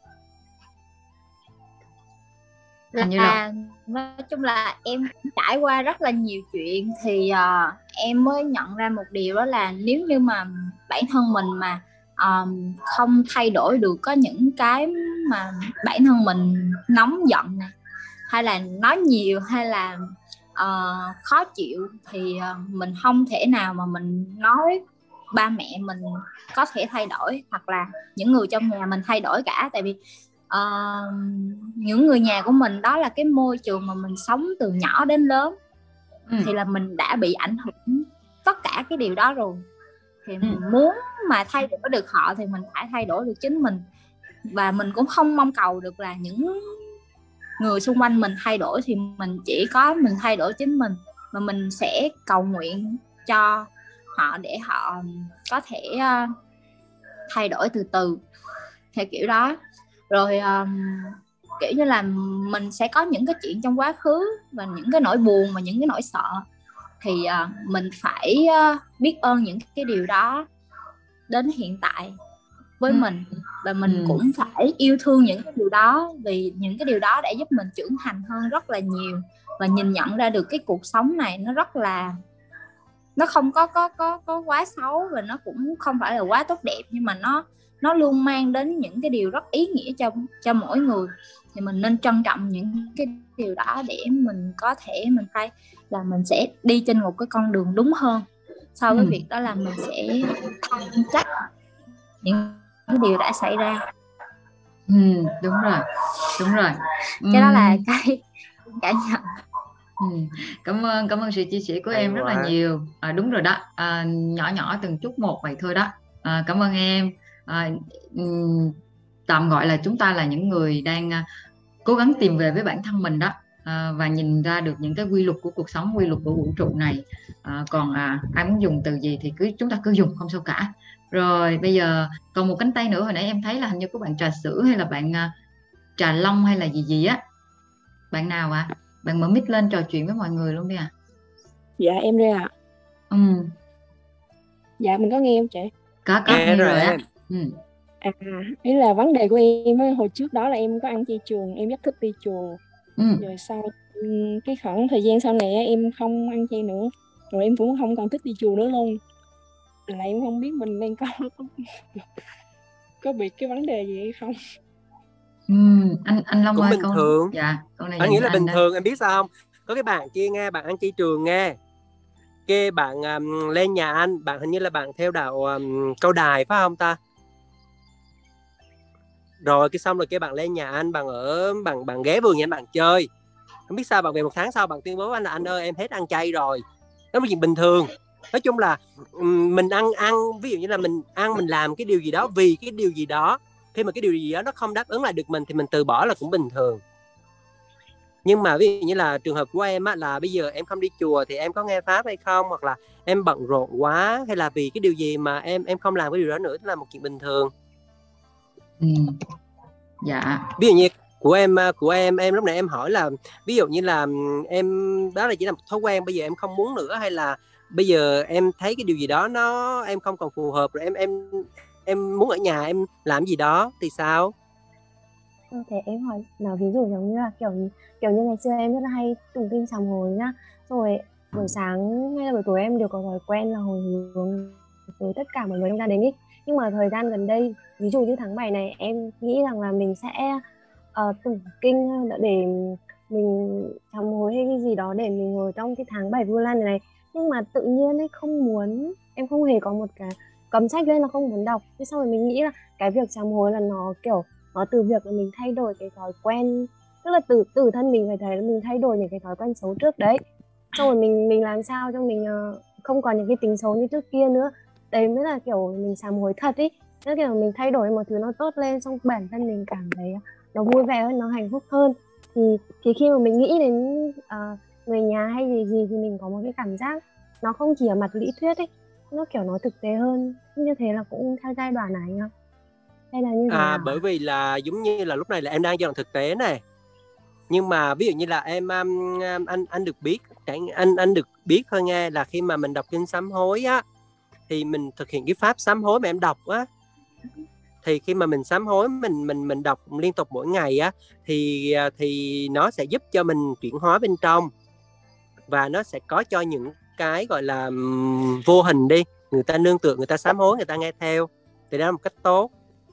Nói chung là em trải qua rất là nhiều chuyện thì em mới nhận ra một điều, đó là nếu như mà bản thân mình mà không thay đổi được, có những cái mà bản thân mình nóng giận này, hay là nói nhiều, hay là khó chịu, thì mình không thể nào mà mình nói ba mẹ mình có thể thay đổi, hoặc là những người trong nhà mình thay đổi cả. Tại vì những người nhà của mình đó là cái môi trường mà mình sống từ nhỏ đến lớn, thì là mình đã bị ảnh hưởng tất cả cái điều đó rồi. Thì muốn mà thay đổi được họ thì mình phải thay đổi được chính mình. Và mình cũng không mong cầu được là những người xung quanh mình thay đổi, thì mình chỉ có mình thay đổi chính mình, và mình sẽ cầu nguyện cho họ để họ có thể thay đổi từ từ theo kiểu đó. Rồi kiểu như là mình sẽ có những cái chuyện trong quá khứ và những cái nỗi buồn và những cái nỗi sợ, thì mình phải biết ơn những cái điều đó đến hiện tại với mình, và mình cũng phải yêu thương những cái điều đó, vì những cái điều đó đã giúp mình trưởng thành hơn rất là nhiều, và nhìn nhận ra được cái cuộc sống này nó rất là, nó không có quá xấu, và nó cũng không phải là quá tốt đẹp, nhưng mà nó luôn mang đến những cái điều rất ý nghĩa cho mỗi người. Thì mình nên trân trọng những cái điều đó để mình có thể mình thấy là mình sẽ đi trên một cái con đường đúng hơn, so với việc đó là mình sẽ không trách những cái điều đã xảy ra. Đúng rồi Cái đó là cái cảm nhận. Cảm ơn sự chia sẻ của em rất là nhiều. Đúng rồi đó, nhỏ nhỏ từng chút một vậy thôi đó. Cảm ơn em. Tạm gọi là chúng ta là những người đang cố gắng tìm về với bản thân mình đó, và nhìn ra được những cái quy luật của cuộc sống, quy luật của vũ trụ này. Còn ai muốn dùng từ gì thì chúng ta cứ dùng, không sao cả. Rồi bây giờ còn một cánh tay nữa, hồi nãy em thấy là hình như có bạn Trà Sữa hay là bạn Trà Long hay là gì á. Bạn nào ạ? Bạn mở mic lên trò chuyện với mọi người luôn đi ạ. Dạ em đây ạ. Dạ mình có nghe không chị? Có nghe rồi á. Ý là vấn đề của em ấy, hồi trước đó là em có ăn chay trường, em rất thích đi chùa. Rồi sau cái khoảng thời gian sau này em không ăn chay nữa, rồi em cũng không còn thích đi chùa nữa luôn. Là em không biết mình đang có bị cái vấn đề gì hay không. Anh Long cũng ơi, bình thường. Dạ, câu này anh nghĩ là bình đó. thường. Em biết sao không, có cái bạn kia nghe, bạn ăn chay trường nghe, cái bạn lên nhà anh, bạn hình như là bạn theo đạo Câu Đài phải không ta? Rồi cái xong rồi cái bạn lên nhà anh, bạn ghé vườn nhà anh bạn chơi. Không biết sao bạn về 1 tháng sau bạn tuyên bố anh ơi em hết ăn chay rồi. Đó là chuyện bình thường. Nói chung là mình ăn ví dụ như là mình làm cái điều gì đó vì cái điều gì đó, khi mà cái điều gì đó nó không đáp ứng lại được mình thì mình từ bỏ là cũng bình thường. Nhưng mà ví dụ như là trường hợp của em á, là bây giờ em không đi chùa thì em có nghe pháp hay không, hoặc là em bận rộn quá, hay là vì cái điều gì mà em không làm cái điều đó nữa, là một chuyện bình thường. Dạ. Ví dụ như của em lúc nãy em hỏi là ví dụ như là em đó là chỉ là một thói quen, bây giờ em không muốn nữa, hay là bây giờ em thấy cái điều gì đó em không còn phù hợp rồi, em muốn ở nhà em làm gì đó thì sao? Thế em hỏi là ví dụ giống như là kiểu như ngày xưa em rất là hay tụng kinh sám hối nhá, rồi buổi sáng hay là buổi tối em đều có thói quen là hồi hướng với tất cả mọi người trong gia đình ý. Nhưng mà thời gian gần đây, ví dụ như tháng 7 này, em nghĩ rằng là mình sẽ tụng kinh để mình sám hối hay cái gì đó để mình ngồi trong cái tháng 7 Vu Lan này. Nhưng mà tự nhiên ấy không muốn, em không hề có một cái cầm sách lên là không muốn đọc. Thế sau rồi mình nghĩ là cái việc sám hối là nó kiểu nó từ việc là mình thay đổi cái thói quen, tức là từ thân mình phải thấy là mình thay đổi những cái thói quen xấu trước đấy, xong rồi mình làm sao cho mình không còn những cái tính xấu như trước kia nữa. Đấy mới là kiểu mình sám hối thật ý, tức kiểu mình thay đổi một thứ nó tốt lên, xong bản thân mình cảm thấy nó vui vẻ hơn, nó hạnh phúc hơn. Thì khi mà mình nghĩ đến người nhà hay gì gì thì mình có một cái cảm giác nó không chỉ ở mặt lý thuyết ấy, nó kiểu nó thực tế hơn. Như thế là cũng theo giai đoạn này không? Hay là như thế nào? Bởi vì là giống như là lúc này là em đang giai đoạn thực tế này, nhưng mà ví dụ như là em anh được biết, anh được biết thôi nghe, là khi mà mình đọc kinh sám hối á thì mình thực hiện cái pháp sám hối mà em đọc á, thì khi mà mình sám hối, mình đọc liên tục mỗi ngày á, thì nó sẽ giúp cho mình chuyển hóa bên trong, và nó sẽ có cho những cái gọi là vô hình đi, người ta nương tựa, người ta sám hối, người ta nghe theo, thì đó là một cách tốt.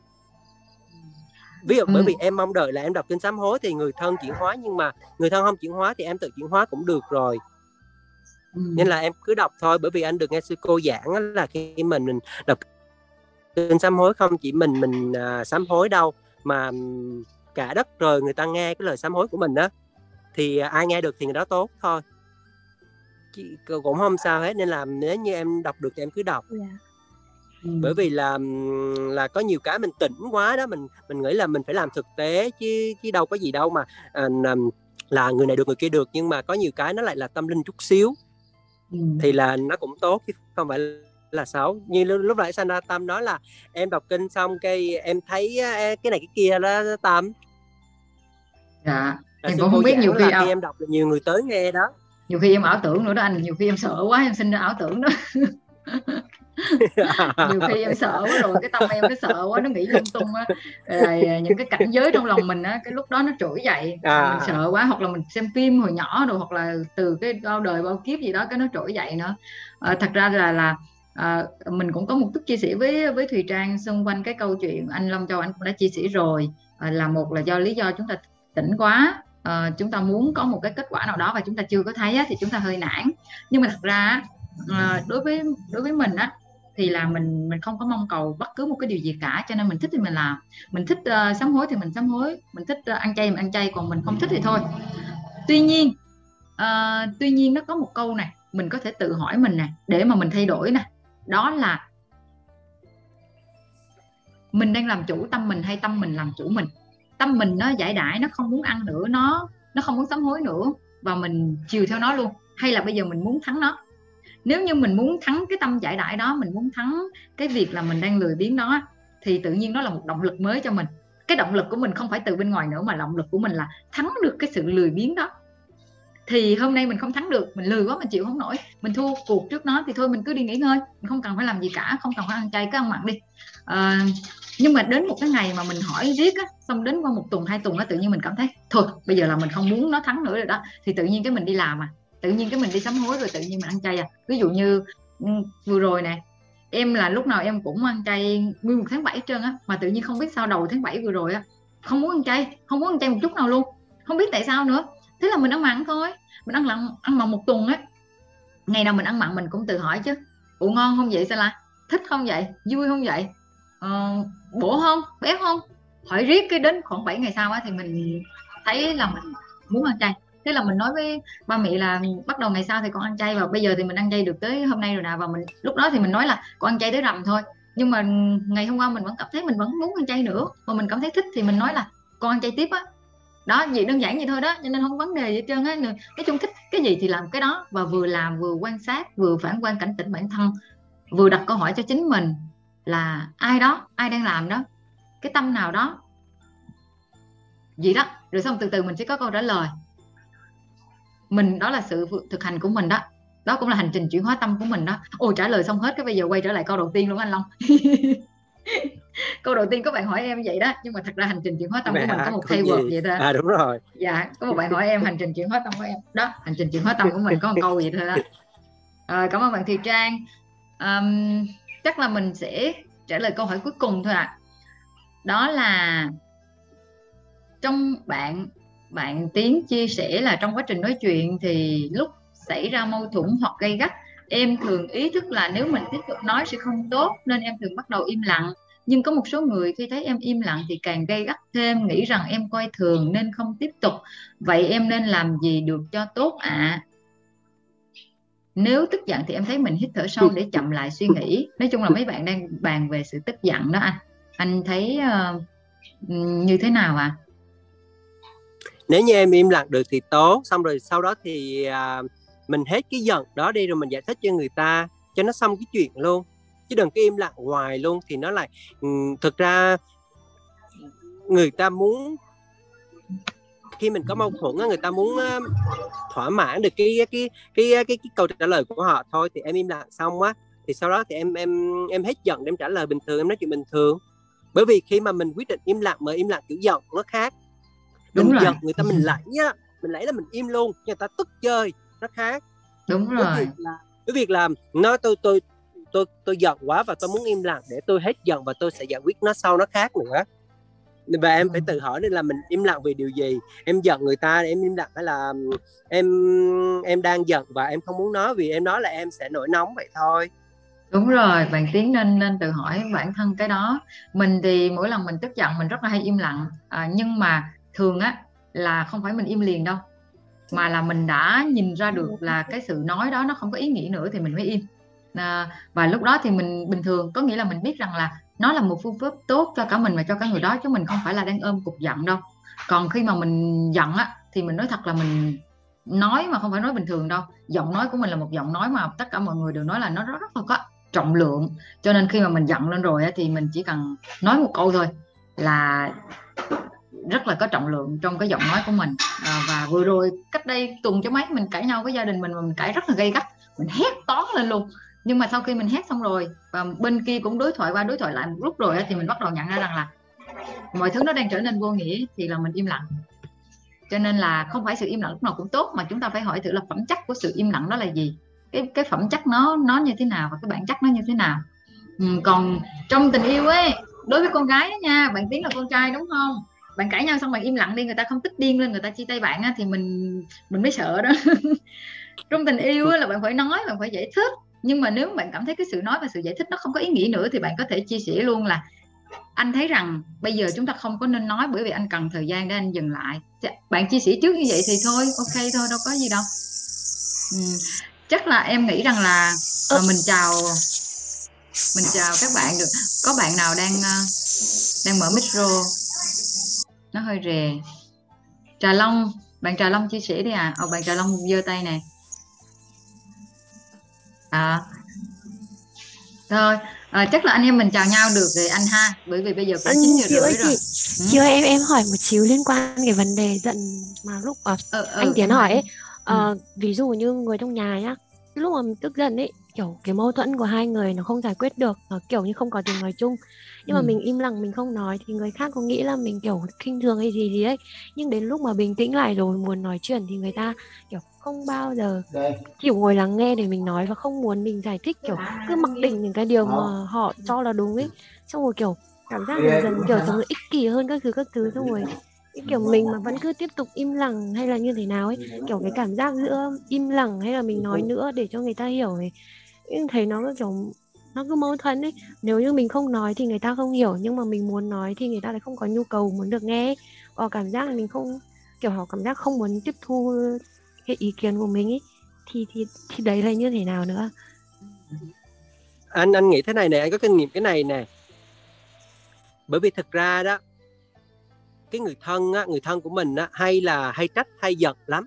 Ví dụ bởi vì em mong đợi là em đọc kinh sám hối thì người thân chuyển hóa, nhưng mà người thân không chuyển hóa thì em tự chuyển hóa cũng được rồi. Nên là em cứ đọc thôi, bởi vì anh được nghe sư cô giảng là khi mình đọc kinh sám hối, không chỉ mình sám hối đâu, mà cả đất trời người ta nghe cái lời sám hối của mình đó, thì ai nghe được thì người đó tốt thôi, cũng không sao hết. Nên là nếu như em đọc được thì em cứ đọc. Bởi vì là có nhiều cái mình tỉnh quá đó, mình nghĩ là mình phải làm thực tế chứ đâu có gì đâu mà là người này được người kia được, nhưng mà có nhiều cái nó lại là tâm linh chút xíu thì là nó cũng tốt chứ không phải là xấu. Như lúc nãy Sandra Tâm nói là em đọc kinh xong cái em thấy cái này cái kia đó Tâm. Dạ. Em cũng không biết, nhiều khi em đọc là nhiều người tới nghe đó. Nhiều khi em ảo tưởng nữa đó anh, nhiều khi em sợ quá em sinh ra ảo tưởng đó. Nhiều khi em sợ quá rồi, cái tâm em nó sợ quá, nó nghĩ lung tung á, rồi những cái cảnh giới trong lòng mình á, cái lúc đó nó trỗi dậy, mình sợ quá. Hoặc là mình xem phim hồi nhỏ rồi, hoặc là từ cái bao đời bao kiếp gì đó cái nó trỗi dậy nữa. Thật ra là mình cũng có một chút chia sẻ với Thùy Trang xung quanh cái câu chuyện anh Long Châu anh cũng đã chia sẻ rồi. Là một là do lý do chúng ta tỉnh quá, chúng ta muốn có một cái kết quả nào đó và chúng ta chưa có thấy á, thì chúng ta hơi nản. Nhưng mà thật ra đối với mình á, thì là mình không có mong cầu bất cứ một cái điều gì cả, cho nên mình thích thì mình làm. Mình thích sám hối thì mình sám hối, mình thích ăn chay mình ăn chay, còn mình không thích thì thôi. Tuy nhiên nó có một câu này mình có thể tự hỏi mình nè, để mà mình thay đổi nè, đó là mình đang làm chủ tâm mình hay tâm mình làm chủ mình. Tâm mình nó giải đãi, nó không muốn ăn nữa, nó không muốn sám hối nữa, và mình chiều theo nó luôn, hay là bây giờ mình muốn thắng nó. Nếu như mình muốn thắng cái tâm giải đãi đó, mình muốn thắng cái việc là mình đang lười biếng đó, thì tự nhiên đó là một động lực mới cho mình. Cái động lực của mình không phải từ bên ngoài nữa, mà động lực của mình là thắng được cái sự lười biếng đó. Thì hôm nay mình không thắng được, mình lười quá, mình chịu không nổi, mình thua cuộc trước nó, thì thôi mình cứ đi nghỉ ngơi, mình không cần phải làm gì cả, không cần phải ăn chay, cứ ăn mặn đi. Nhưng mà đến một cái ngày mà mình hỏi riết á, xong đến qua 1 tuần 2 tuần á, tự nhiên mình cảm thấy thôi bây giờ là mình không muốn nó thắng nữa rồi đó, thì tự nhiên cái mình đi làm tự nhiên cái mình đi sám hối, rồi tự nhiên mình ăn chay Ví dụ như vừa rồi nè, em là lúc nào em cũng ăn chay nguyên 1 tháng 7 hết trơn á, mà tự nhiên không biết sao đầu tháng 7 vừa rồi á không muốn ăn chay một chút nào luôn, không biết tại sao nữa. Thế là mình ăn mặn thôi, mình ăn mặn 1 tuần á, Ngày nào mình ăn mặn mình cũng tự hỏi chứ, ủa ngon không vậy Sala, thích không vậy, vui không vậy, bổ không, béo không, hỏi riết. Cái đến khoảng 7 ngày sau á thì mình thấy là mình muốn ăn chay. Thế là mình nói với ba mẹ là bắt đầu ngày sau thì con ăn chay, và bây giờ thì mình ăn chay được tới hôm nay rồi nào. Và mình lúc đó thì mình nói là con ăn chay tới rằm thôi, nhưng mà ngày hôm qua mình vẫn cảm thấy mình vẫn muốn ăn chay nữa, mà mình cảm thấy thích thì mình nói là con ăn chay tiếp á. Đó, vậy đơn giản vậy thôi đó, cho nên không có vấn đề gì hết trơn á. Nói chung thích cái gì thì làm cái đó, và vừa làm vừa quan sát, vừa phản quan cảnh tỉnh bản thân, vừa đặt câu hỏi cho chính mình là ai đó, ai đang làm đó, cái tâm nào đó gì đó, rồi xong từ từ mình sẽ có câu trả lời. Mình đó là sự thực hành của mình đó, đó cũng là hành trình chuyển hóa tâm của mình đó. Ôi trả lời xong hết, cái bây giờ quay trở lại câu đầu tiên luôn anh Long. Câu đầu tiên có bạn hỏi em vậy đó, nhưng mà thật ra hành trình chuyển hóa tâm của mình có một keyword vậy thôi. Đúng rồi. Dạ, có một bạn hỏi em hành trình chuyển hóa tâm của em đó, hành trình chuyển hóa tâm của mình có một câu vậy thôi đó. Cảm ơn bạn Thị Trang. Chắc là mình sẽ trả lời câu hỏi cuối cùng thôi ạ. Đó là trong bạn Tiến chia sẻ là trong quá trình nói chuyện thì lúc xảy ra mâu thuẫn hoặc gay gắt, em thường ý thức là nếu mình tiếp tục nói sẽ không tốt, nên em thường bắt đầu im lặng. Nhưng có một số người khi thấy em im lặng thì càng gay gắt thêm, nghĩ rằng em coi thường nên không tiếp tục. Vậy em nên làm gì được cho tốt ạ? Nếu tức giận thì em thấy mình hít thở sâu để chậm lại suy nghĩ. Nói chung là mấy bạn đang bàn về sự tức giận đó anh thấy như thế nào ạ? Nếu như em im lặng được thì tốt, xong rồi sau đó thì mình hết cái giận đó đi, rồi mình giải thích cho người ta cho nó xong cái chuyện luôn, chứ đừng cái im lặng hoài luôn thì nó lại thực ra người ta muốn, khi mình có mâu thuẫn người ta muốn thỏa mãn được cái câu trả lời của họ thôi. Thì em im lặng xong á thì sau đó thì em hết giận để em trả lời bình thường, em nói chuyện bình thường. Bởi vì khi mà mình quyết định im lặng mà im lặng kiểu giận nó khác. Mình giận người ta mình lẫy á, mình lẫy là mình im luôn, người ta tức chơi nó khác. Đúng rồi. Cái việc là nó tôi giận quá và tôi muốn im lặng để tôi hết giận và tôi sẽ giải quyết nó sau, nó khác nữa. Và em phải tự hỏi nên là mình im lặng vì điều gì. Em giận người ta em im lặng, hay là em đang giận và em không muốn nói, vì em nói là em sẽ nổi nóng vậy thôi. Đúng rồi, bạn Tiến nên tự hỏi bản thân cái đó. Mình thì mỗi lần mình tức giận mình rất là hay im lặng, nhưng mà thường á là không phải mình im liền đâu, mà là mình đã nhìn ra được là cái sự nói đó nó không có ý nghĩa nữa thì mình mới im. Và lúc đó thì mình bình thường, có nghĩa là mình biết rằng là nó là một phương pháp tốt cho cả mình và cho cả người đó, chứ mình không phải là đang ôm cục giận đâu. Còn khi mà mình giận á thì mình nói thật là mình nói mà không phải nói bình thường đâu. Giọng nói của mình là một giọng nói mà tất cả mọi người đều nói là nó rất là có trọng lượng, cho nên khi mà mình giận lên rồi á thì mình chỉ cần nói một câu thôi là rất là có trọng lượng trong cái giọng nói của mình. Và vừa rồi cách đây tuần cho mấy mình cãi nhau với gia đình mình, mà mình cãi rất là gay gắt, mình hét toán lên luôn. Nhưng mà sau khi mình hét xong rồi và bên kia cũng đối thoại qua đối thoại lại một lúc rồi thì mình bắt đầu nhận ra rằng là mọi thứ nó đang trở nên vô nghĩa, thì là mình im lặng. Cho nên là không phải sự im lặng lúc nào cũng tốt, mà chúng ta phải hỏi thử là phẩm chất của sự im lặng đó là gì, cái phẩm chất nó như thế nào, và cái bản chất nó như thế nào. Còn trong tình yêu ấy, đối với con gái đó nha, bạn Tiến là con trai đúng không, bạn cãi nhau xong bạn im lặng đi, người ta không tức điên lên, người ta chia tay bạn á, thì mình mới sợ đó. Trong tình yêu á, là bạn phải nói, bạn phải giải thích. Nhưng mà nếu bạn cảm thấy cái sự nói và sự giải thích nó không có ý nghĩa nữa, thì bạn có thể chia sẻ luôn là anh thấy rằng bây giờ chúng ta không có nên nói, bởi vì anh cần thời gian để anh dừng lại. Bạn chia sẻ trước như vậy thì thôi, ok thôi, đâu có gì đâu. Chắc là em nghĩ rằng là mình chào các bạn được. Có bạn nào đang mở micro, nó hơi rè. Trà Long, bạn Trà Long chia sẻ đi à. Bạn Trà Long giơ tay nè. Thôi chắc là anh em mình chào nhau được rồi anh ha, bởi vì bây giờ cũng 9:30 rồi. Chị ơi, em hỏi một xíu liên quan cái vấn đề giận mà lúc anh Tiến hỏi ấy. Ví dụ như người trong nhà nhá, lúc mà mình tức giận ấy, kiểu cái mâu thuẫn của hai người nó không giải quyết được, kiểu như không có tiếng nói chung, nhưng mà mình im lặng, mình không nói thì người khác có nghĩ là mình kiểu khinh thường hay gì ấy. Nhưng đến lúc mà bình tĩnh lại rồi muốn nói chuyện thì người ta kiểu không bao giờ chịu ngồi lắng nghe để mình nói, và không muốn mình giải thích, kiểu cứ mặc định những cái điều mà họ cho là đúng ấy. Xong rồi kiểu cảm giác dần dần kiểu giống ích kỷ hơn các thứ, xong rồi kiểu mình mà vẫn cứ tiếp tục im lặng hay là như thế nào ấy, kiểu cái cảm giác giữa im lặng hay là mình nói nữa để cho người ta hiểu ấy, em thấy nó kiểu nó cứ mâu thuẫn ấy. Nếu như mình không nói thì người ta không hiểu, nhưng mà mình muốn nói thì người ta lại không có nhu cầu muốn được nghe ấy. Hoặc cảm giác là mình không, kiểu họ cảm giác không muốn tiếp thu cái ý kiến của mình ấy, thì đấy là như thế nào nữa? Anh nghĩ thế này nè, anh có kinh nghiệm cái này nè. Bởi vì thực ra đó, cái người thân của mình á, hay trách hay giận lắm,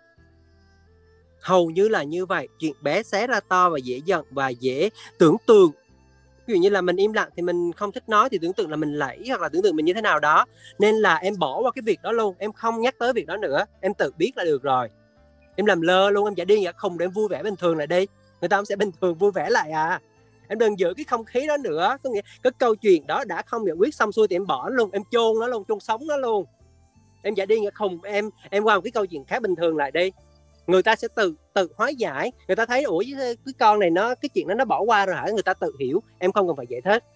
hầu như là như vậy. Chuyện bé xé ra to và dễ giận và dễ tưởng tượng. Ví dụ như là mình im lặng thì mình không thích nói thì tưởng tượng là mình lẫy, hoặc là tưởng tượng mình như thế nào đó, nên là em bỏ qua cái việc đó luôn, em không nhắc tới việc đó nữa, em tự biết là được rồi. Em làm lơ luôn, em giả điên giả khùng để em vui vẻ bình thường lại đi, người ta cũng sẽ bình thường vui vẻ lại à. Em đừng giữ cái không khí đó nữa. Có nghĩa cái câu chuyện đó đã không giải quyết xong xuôi thì em bỏ luôn, em chôn nó luôn, chôn sống nó luôn. Em giả điên giả khùng, em qua một cái câu chuyện khác bình thường lại đi, người ta sẽ tự hóa giải. Người ta thấy ủa cái con này cái chuyện đó nó bỏ qua rồi hả, người ta tự hiểu, em không cần phải giải thích.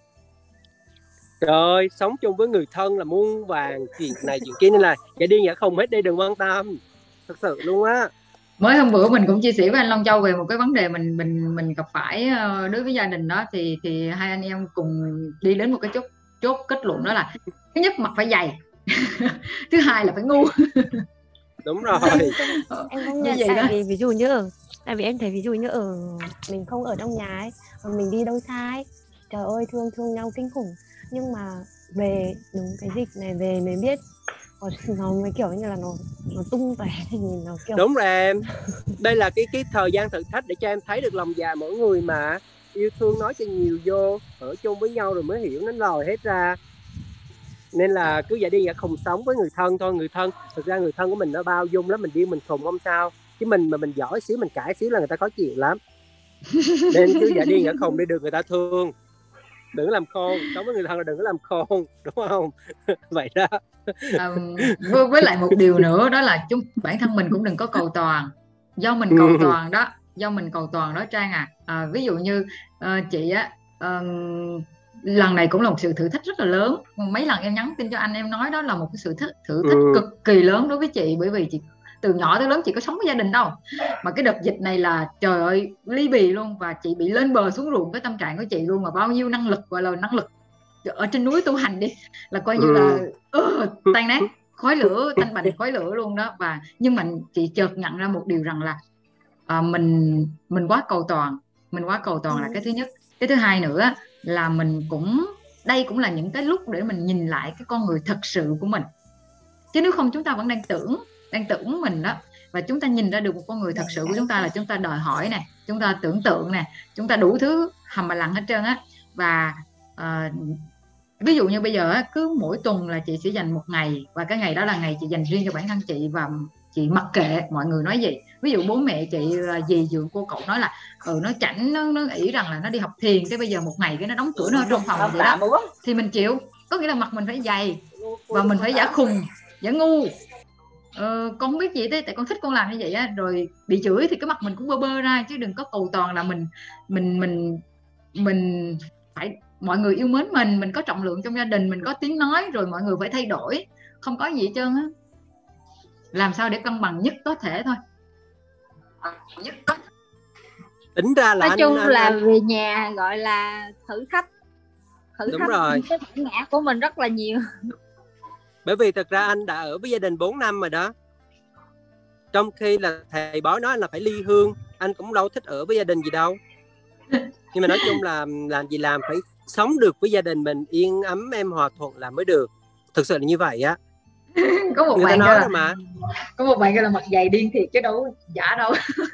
Rồi sống chung với người thân là muôn vàng chuyện này chuyện kia, nên là giả điên giả khùng hết đi, đừng quan tâm, thật sự luôn á. Mới hôm bữa mình cũng chia sẻ với anh Long Châu về một cái vấn đề mình gặp phải đối với gia đình đó, thì hai anh em cùng đi đến một cái chốt kết luận, đó là thứ nhất mặt phải dày thứ hai là phải ngu. Đúng rồi. Em không nhận, tại vì ví dụ như tại vì em thấy ví dụ như mình không ở trong nhà ấy, mà mình đi đâu xa ấy, trời ơi thương nhau kinh khủng, nhưng mà về đúng cái dịch này về mới biết nó mới kiểu như là nó tung tóe, nhìn nó kiểu. Đúng rồi em. Đây là cái thời gian thử thách để cho em thấy được lòng già mỗi người mà. Yêu thương nói cho nhiều vô, ở chung với nhau rồi mới hiểu nó lòi hết ra. Nên là cứ vậy đi, giả khùng sống với người thân thôi. Người thân, thực ra người thân của mình nó bao dung lắm, mình điên mình khùng không sao, chứ mình mà mình giỏi xíu, mình cãi xíu là người ta khó chịu lắm. Nên cứ giả điên giả khùng đi, được người ta thương. Đừng làm khôn, sống với người thân là đừng có làm khôn, đúng không? Vậy đó. Với lại một điều nữa đó là bản thân mình cũng đừng có cầu toàn. Do mình cầu toàn đó Trang ví dụ như chị á, lần này cũng là một sự thử thách rất là lớn. Mấy lần em nhắn tin cho anh em nói đó là một cái sự thử thách cực kỳ lớn đối với chị, bởi vì chị từ nhỏ tới lớn chị có sống với gia đình đâu, mà cái đợt dịch này là trời ơi ly bì luôn, và chị bị lên bờ xuống ruộng cái tâm trạng của chị luôn. Mà bao nhiêu năng lực, gọi là năng lực ở trên núi tu hành đi, là coi như là tan nát, khói lửa, tanh bành khói lửa luôn đó. Và nhưng mà chị chợt nhận ra một điều rằng là mình quá cầu toàn. Là cái thứ nhất. Cái thứ hai nữa là đây cũng là những cái lúc để mình nhìn lại cái con người thật sự của mình, chứ nếu không chúng ta vẫn đang tưởng mình đó. Và chúng ta nhìn ra được một con người thật sự của chúng ta là chúng ta đòi hỏi nè, chúng ta tưởng tượng nè, chúng ta đủ thứ hầm mà lặng hết trơn á. Và ví dụ như bây giờ cứ mỗi tuần là chị sẽ dành một ngày, và cái ngày đó là ngày chị dành riêng cho bản thân chị, và chị mặc kệ mọi người nói gì. Ví dụ bố mẹ chị là dì dượng cô cậu nói là nó chảnh, nó nghĩ rằng là nó đi học thiền, cái bây giờ một ngày cái nó đóng cửa nó ở trong phòng vậy đó, thì mình chịu. Có nghĩa là mặt mình phải dày và mình phải giả khùng giả ngu. Con không biết gì thế, tại con thích con làm như vậy á, rồi bị chửi thì cái mặt mình cũng bơ bơ ra, chứ đừng có cầu toàn là mình phải mọi người yêu mến mình có trọng lượng trong gia đình, mình có tiếng nói, rồi mọi người phải thay đổi. Không có gì hết trơn á. Làm sao để cân bằng nhất có thể thôi. Tính ra là nói chung là về nhà gọi là thử thách rồi. cái bản ngã của mình rất là nhiều. Bởi vì thật ra anh đã ở với gia đình 4 năm rồi đó, trong khi là thầy bói nói anh là phải ly hương, anh cũng đâu thích ở với gia đình gì đâu. Nhưng mà nói chung là làm gì làm phải sống được với gia đình mình yên ấm êm hòa thuận là mới được. Thực sự là như vậy á. Có một bạn nói là có một bạn là mặt dày điên thiệt chứ đâu giả đâu.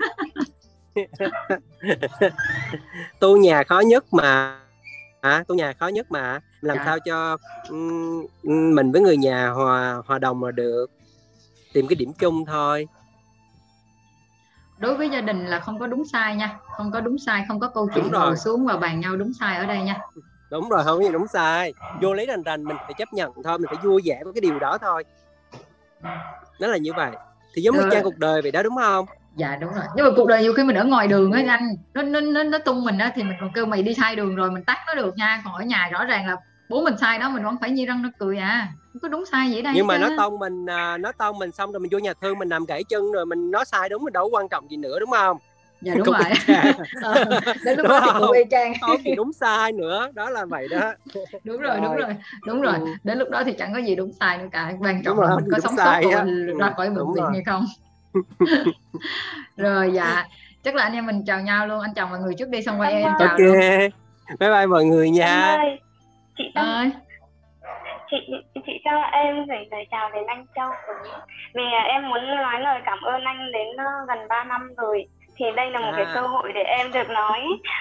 Tu nhà khó nhất mà. Tu nhà khó nhất mà. Làm sao cho mình với người nhà hòa đồng mà được. Tìm cái điểm chung thôi. Đối với gia đình là không có đúng sai nha. Không có đúng sai, không có câu chuyện ngồi xuống và bàn nhau đúng sai ở đây nha. Đúng rồi, không có gì đúng sai. Vô lý rành mình phải chấp nhận thôi. Mình phải vui vẻ với cái điều đó thôi. Nó là như vậy. Thì giống như Trang cuộc đời vậy đó, đúng không? Dạ đúng rồi. Nhưng mà cuộc đời nhiều khi mình ở ngoài đường ấy anh, nó tung mình á, thì mình còn kêu mày đi sai đường rồi mình tắt nó được nha. Còn ở nhà rõ ràng là bố mình sai đó mình vẫn phải nhe răng nó cười à, không có đúng sai gì ở đây. Nhưng mà nó tông mình xong rồi mình vô nhà thương mình nằm gãy chân rồi mình nói sai đúng, mình đâu có quan trọng gì nữa, đúng không? Dạ đúng rồi. Đến lúc đó thì cũng y chang, không gì đúng sai nữa, đó là vậy đó. Đúng rồi. Đến lúc đó thì chẳng có gì đúng sai nữa cả, quan trọng là mình có sống sót ra khỏi bệnh viện hay không. Rồi dạ, chắc là anh em mình chào nhau luôn, anh chào mọi người trước đi xong rồi em chào. Ok luôn. Bye bye mọi người nha. Chị ơi, chị cho em gửi lời chào đến anh Châu, vì em muốn nói lời cảm ơn anh đến gần 3 năm rồi, thì đây là một cái cơ hội để em được nói.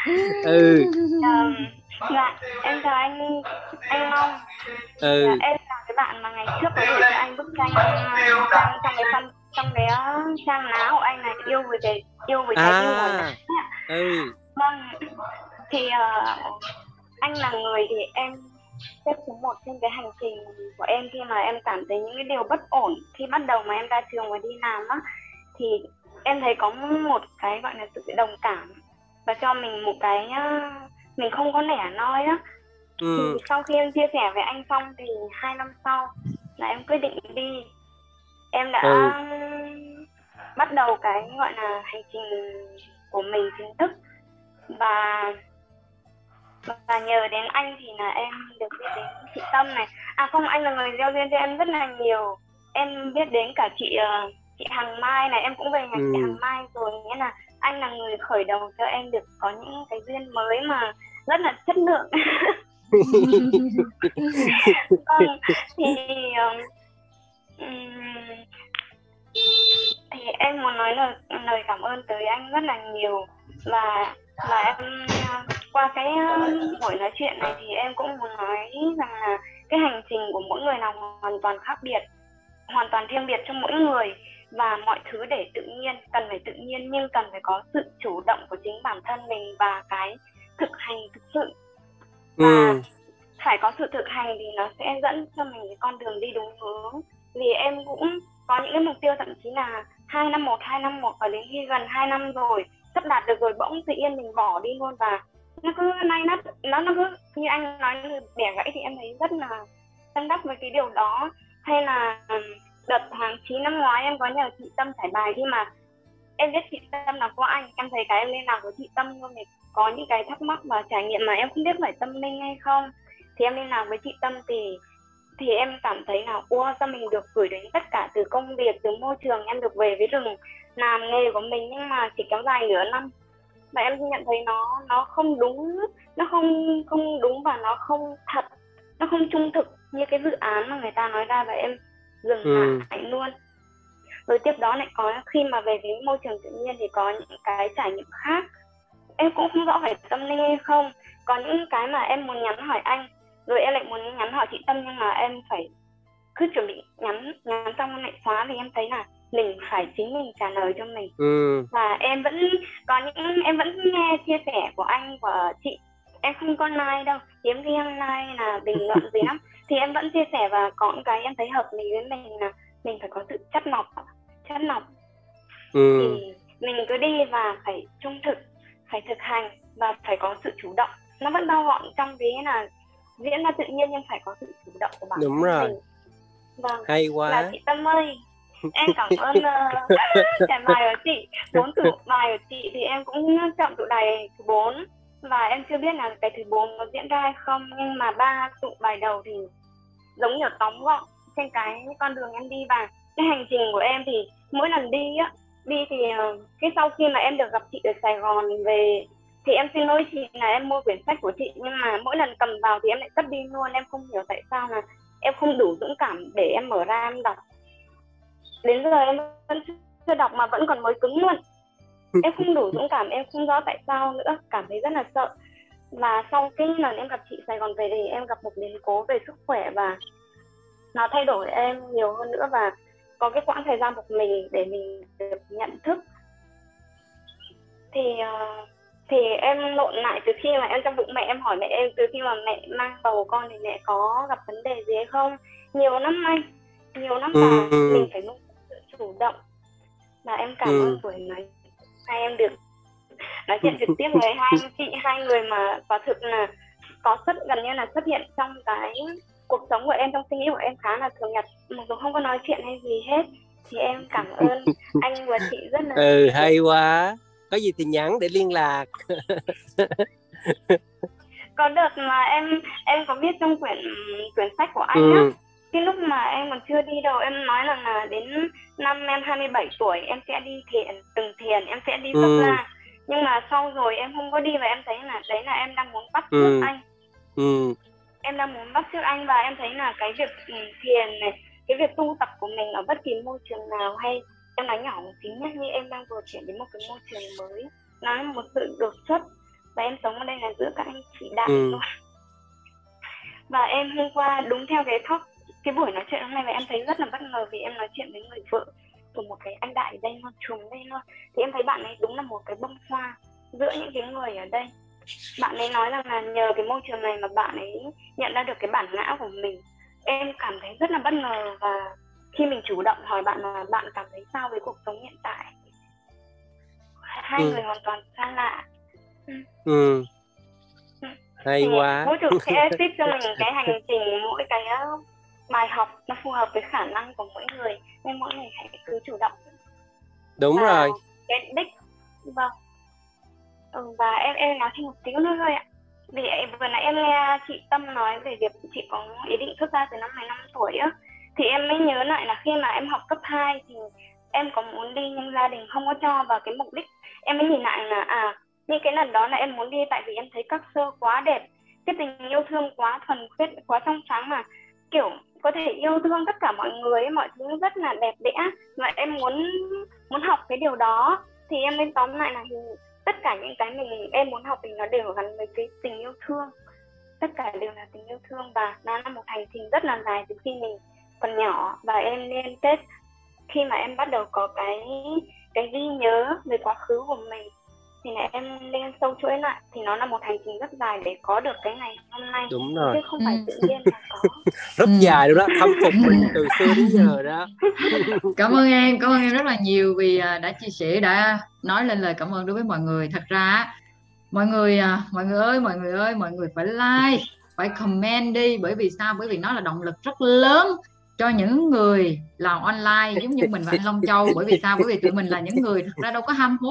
Dạ, em chào anh Long. Em là cái bạn mà ngày trước có gửi cho anh bức tranh trong cái trang lá của anh này, yêu với trái tim của anh. Vâng, thì anh là người thì em xếp số 1 trên cái hành trình của em khi mà em cảm thấy những cái điều bất ổn khi bắt đầu mà em ra trường và đi làm á, thì em thấy có một cái gọi là sự đồng cảm và cho mình một cái mình không có nể nói á. Thì sau khi em chia sẻ với anh xong thì 2 năm sau là em quyết định đi. Em đã bắt đầu cái gọi là hành trình của mình chính thức, và nhờ đến anh thì là em được biết đến chị Tâm này. À không, anh là người gieo duyên cho em rất là nhiều. Em biết đến cả chị Hằng Mai này, em cũng về nhà chị Hằng Mai rồi, nghĩa là anh là người khởi đầu cho em được có những cái duyên mới mà rất là chất lượng. Thì em muốn nói lời cảm ơn tới anh rất là nhiều, và em qua cái buổi nói chuyện này thì em cũng muốn nói rằng là cái hành trình của mỗi người là hoàn toàn khác biệt, hoàn toàn riêng biệt cho mỗi người, và mọi thứ để tự nhiên, cần phải tự nhiên, nhưng cần phải có sự chủ động của chính bản thân mình và cái thực hành thực sự. Và phải có sự thực hành thì nó sẽ dẫn cho mình cái con đường đi đúng hướng. Vì em cũng có những cái mục tiêu thậm chí là 2 năm một, và đến khi gần 2 năm rồi sắp đạt được rồi bỗng tự nhiên mình bỏ đi luôn, và nó cứ nó cứ như anh nói bẻ gãy, thì em thấy rất là tâm đắc với cái điều đó. Hay là đợt tháng 9 năm ngoái em có nhờ chị Tâm trải bài, khi mà em biết chị Tâm là của anh, em thấy cái em liên lạc với chị Tâm luôn, để có những cái thắc mắc và trải nghiệm mà em không biết phải tâm linh hay không, thì em liên lạc với chị Tâm thì em cảm thấy là sao mình được gửi đến tất cả, từ công việc, từ môi trường, em được về với rừng làm nghề của mình, nhưng mà chỉ kéo dài nửa năm, và em nhận thấy nó không đúng, nó không đúng, và nó không thật, nó không trung thực như cái dự án mà người ta nói ra, và em dừng lại luôn. Rồi tiếp đó lại có khi mà về với môi trường tự nhiên thì có những cái trải nghiệm khác, em cũng không rõ phải tâm linh hay không. Có những cái mà em muốn nhắn hỏi anh, rồi em lại muốn nhắn hỏi chị Tâm, nhưng mà em phải cứ chuẩn bị nhắn xong lại xóa, vì em thấy là mình phải chính mình trả lời cho mình. Và em vẫn nghe chia sẻ của anh và chị, em không có like đâu, hiếm khi em like là bình luận gì lắm, thì em vẫn chia sẻ, và có những cái em thấy hợp lý với mình là mình phải có sự chắt lọc. Thì mình cứ đi và phải trung thực, phải thực hành và phải có sự chủ động. Nó vẫn bao gọn trong cái là diễn ra tự nhiên, nhưng phải có sự chủ động của bản thân mình. Vâng, hay quá. Là chị Tâm ơi, em cảm ơn trải bài của chị. 4 tủ bài của chị thì em cũng chọn tủ bài thứ 4, và em chưa biết là cái thứ 4 có diễn ra hay không, nhưng mà 3 tụ bài đầu thì giống như tóm gọn trên cái con đường em đi. Và cái hành trình của em thì mỗi lần đi thì cái sau khi mà em được gặp chị ở Sài Gòn về, thì em xin lỗi chị là em mua quyển sách của chị, nhưng mà mỗi lần cầm vào thì em lại cất đi luôn. Em không hiểu tại sao là em không đủ dũng cảm để em mở ra em đọc. Đến giờ em vẫn chưa đọc mà vẫn còn mới cứng luôn. Em không đủ dũng cảm, em không rõ tại sao nữa, cảm thấy rất là sợ. Và sau cái lần em gặp chị Sài Gòn về thì em gặp một biến cố về sức khỏe, và nó thay đổi em nhiều hơn nữa, và có cái quãng thời gian một mình để mình được nhận thức. Thì em lộn lại từ khi mà em trong bụng mẹ, em hỏi mẹ em từ khi mà mẹ mang bầu con thì mẹ có gặp vấn đề gì hay không. Nhiều lắm anh, nhiều lắm, và mình phải luôn sự chủ động. Và em cảm ơn buổi này hai em được nói chuyện trực tiếp với hai chị, hai người mà quả thực là gần như là xuất hiện trong cái cuộc sống của em, trong suy nghĩ của em khá là thường nhật, mặc dù không có nói chuyện hay gì hết. Thì em cảm ơn anh và chị rất là hay quá, có gì thì nhắn để liên lạc. Có đợt mà em có viết trong quyển sách của anh á, cái lúc mà em còn chưa đi đâu, em nói là đến năm em 27 tuổi em sẽ đi từng thiền, em sẽ đi Pháp La. Nhưng mà sau rồi em không có đi, và em thấy là đấy là em đang muốn bắt chước anh. Em đang muốn bắt chước anh, và em thấy là cái việc thiền này, cái việc tu tập của mình ở bất kỳ môi trường nào, hay em nói nhỏ một tí nhé, như em đang vừa chuyển đến một cái môi trường mới, nó là một sự đột xuất, và em sống ở đây là giữa các anh chị đại luôn. Và em hôm qua đúng theo cái buổi nói chuyện hôm nay, và em thấy rất là bất ngờ vì em nói chuyện với người vợ của một cái anh đại ở đây luôn, trùm đây luôn. Thì em thấy bạn ấy đúng là một cái bông hoa giữa những cái người ở đây. Bạn ấy nói rằng là nhờ cái môi trường này mà bạn ấy nhận ra được cái bản ngã của mình. Em cảm thấy rất là bất ngờ, và khi mình chủ động hỏi bạn là bạn cảm thấy sao với cuộc sống hiện tại, hai người hoàn toàn xa lạ. Hay thì quá. Vũ trụ sẽ tiếp cho mình cái hành trình, mỗi cái bài học nó phù hợp với khả năng của mỗi người, nên mỗi người hãy cứ chủ động. Đúng rồi. Cái đích, vâng. Và em nói thêm một xíu nữa thôi ạ. Vì vừa nãy em nghe chị Tâm nói về việc chị có ý định xuất gia từ năm 15 tuổi á, thì em mới nhớ lại là khi mà em học cấp 2 thì em có muốn đi nhưng gia đình không có cho, và cái mục đích em mới nhìn lại là những cái lần đó là em muốn đi tại vì em thấy các sơ quá đẹp, cái tình yêu thương quá thuần khiết, quá trong sáng, mà kiểu có thể yêu thương tất cả mọi người, mọi thứ rất là đẹp đẽ, và em muốn học cái điều đó. Thì em mới tóm lại là tất cả những cái em muốn học thì nó đều gắn với cái tình yêu thương, tất cả đều là tình yêu thương, và nó là một hành trình rất là dài từ khi mình còn nhỏ. Và em liên kết khi mà em bắt đầu có cái ghi nhớ về quá khứ của mình, thì là em lên sâu chuỗi lại, thì nó là một hành trình rất dài để có được cái ngày hôm nay. Đúng rồi. Chứ không phải tự nhiên mà có. Rất dài luôn đó, khâm phục mình từ xưa đến giờ đó. Cảm ơn em rất là nhiều vì đã chia sẻ, đã nói lên lời cảm ơn đối với mọi người. Thật ra mọi người ơi, mọi người phải like, phải comment đi. Bởi vì sao? Bởi vì nó là động lực rất lớn cho những người làm online giống như mình và anh Long Châu. Bởi vì sao? Bởi vì tụi mình là những người thật ra đâu có ham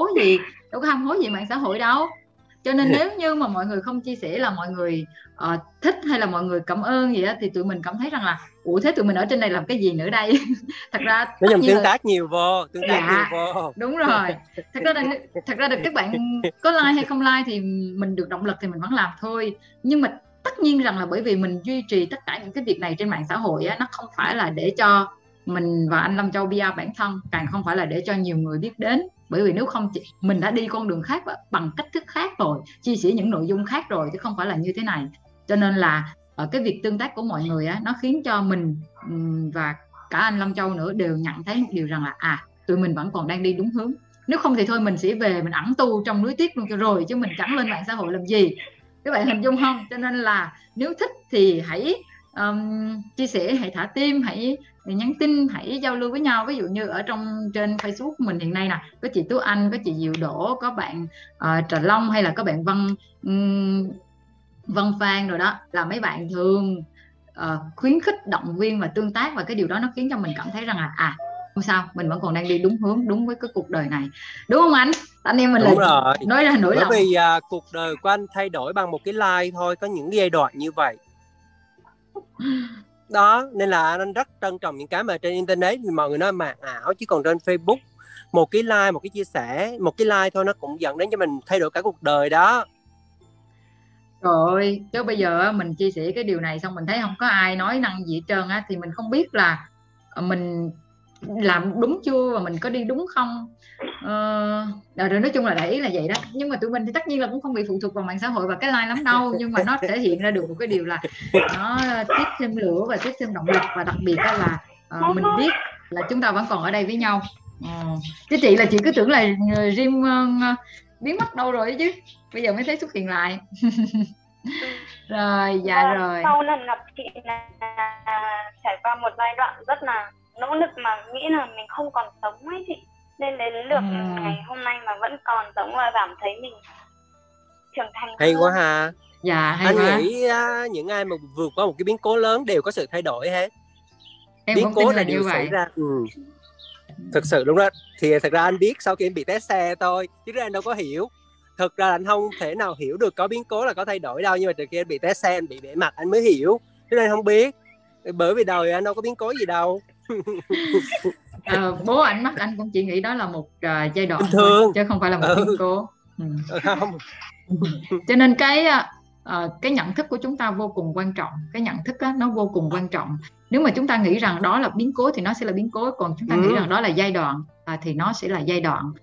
hố gì mạng xã hội đâu. Cho nên nếu như mà mọi người không chia sẻ là mọi người thích hay là mọi người cảm ơn gì đó, thì tụi mình cảm thấy rằng là thế tụi mình ở trên này làm cái gì nữa đây. Thật ra nó nhầm tương tác nhiều vô, nhiều vô. Đúng rồi. Thật ra được các bạn có like hay không like thì mình được động lực thì mình vẫn làm thôi. Nhưng mà tất nhiên rằng là bởi vì mình duy trì tất cả những cái việc này trên mạng xã hội á, nó không phải là để cho mình và anh Long Châu PR bản thân, càng không phải là để cho nhiều người biết đến. Bởi vì nếu không mình đã đi con đường khác bằng cách thức khác rồi, chia sẻ những nội dung khác rồi, chứ không phải là như thế này. Cho nên là cái việc tương tác của mọi người á, nó khiến cho mình và cả anh Long Châu nữa đều nhận thấy một điều rằng là tụi mình vẫn còn đang đi đúng hướng. Nếu không thì thôi mình sẽ về mình ẩn tu trong núi tuyết luôn cho rồi, chứ mình chẳng lên mạng xã hội làm gì. Các bạn hình dung không? Cho nên là nếu thích thì hãy chia sẻ, hãy thả tim, hãy nhắn tin, hãy giao lưu với nhau. Ví dụ như ở trên Facebook của mình hiện nay nè, có chị Tú Anh, có chị Diệu Đỗ, có bạn Trà Long, hay là có bạn Vân Phan rồi đó, là mấy bạn thường khuyến khích, động viên và tương tác, và cái điều đó nó khiến cho mình cảm thấy rằng là không sao, mình vẫn còn đang đi đúng hướng, đúng với cái cuộc đời này, đúng không anh? Anh em mình nói ra nỗi lòng. Bởi vì cuộc đời của anh thay đổi bằng một cái like thôi, có những giai đoạn như vậy đó, nên là anh rất trân trọng những cái mà trên internet thì mọi người nói màn ảo, chứ còn trên Facebook một cái like, một cái chia sẻ, một cái like thôi nó cũng dẫn đến cho mình thay đổi cả cuộc đời đó. Rồi, chứ bây giờ mình chia sẻ cái điều này xong mình thấy không có ai nói năng gì hết trơn á, thì mình không biết là mình làm đúng chưa và mình có đi đúng không. Rồi nói chung là đại ý là vậy đó. Nhưng mà tụi mình thì tất nhiên là cũng không bị phụ thuộc vào mạng xã hội và cái like lắm đâu, nhưng mà nó thể hiện ra được một cái điều là nó tiếp thêm lửa và tiếp thêm động lực, và đặc biệt là mình biết là chúng ta vẫn còn ở đây với nhau. Chứ chị cứ tưởng là Rim biến mất đâu rồi chứ, bây giờ mới thấy xuất hiện lại. Rồi, dạ rồi. Sau lần gặp chị là trải qua một giai đoạn rất là nỗ lực mà nghĩ là mình không còn sống ấy chị, nên đến lượt ngày hôm nay mà vẫn còn sống và cảm thấy mình trưởng thành hay hơn. Quá ha. Dạ hay Anh quá. nghĩ những ai mà vượt qua một cái biến cố lớn đều có sự thay đổi hết. Em Biến cũng cố tin là là điều như xảy vậy. ra. Thực sự đúng đó. Thì thật ra anh biết sau khi anh bị té xe thôi, chứ anh đâu có hiểu. Thực ra anh không thể nào hiểu được có biến cố là có thay đổi đâu. Nhưng mà từ khi anh bị té xe, anh bị bể mặt anh mới hiểu. Chứ anh không biết. Bởi vì đời anh đâu có biến cố gì đâu. Bố ảnh mắc anh cũng chỉ nghĩ đó là một giai đoạn Bình thường thôi, chứ không phải là một biến cố. Không. Cho nên cái nhận thức của chúng ta vô cùng quan trọng. Cái nhận thức đó, nó vô cùng quan trọng. Nếu mà chúng ta nghĩ rằng đó là biến cố thì nó sẽ là biến cố, còn chúng ta nghĩ rằng đó là giai đoạn thì nó sẽ là giai đoạn.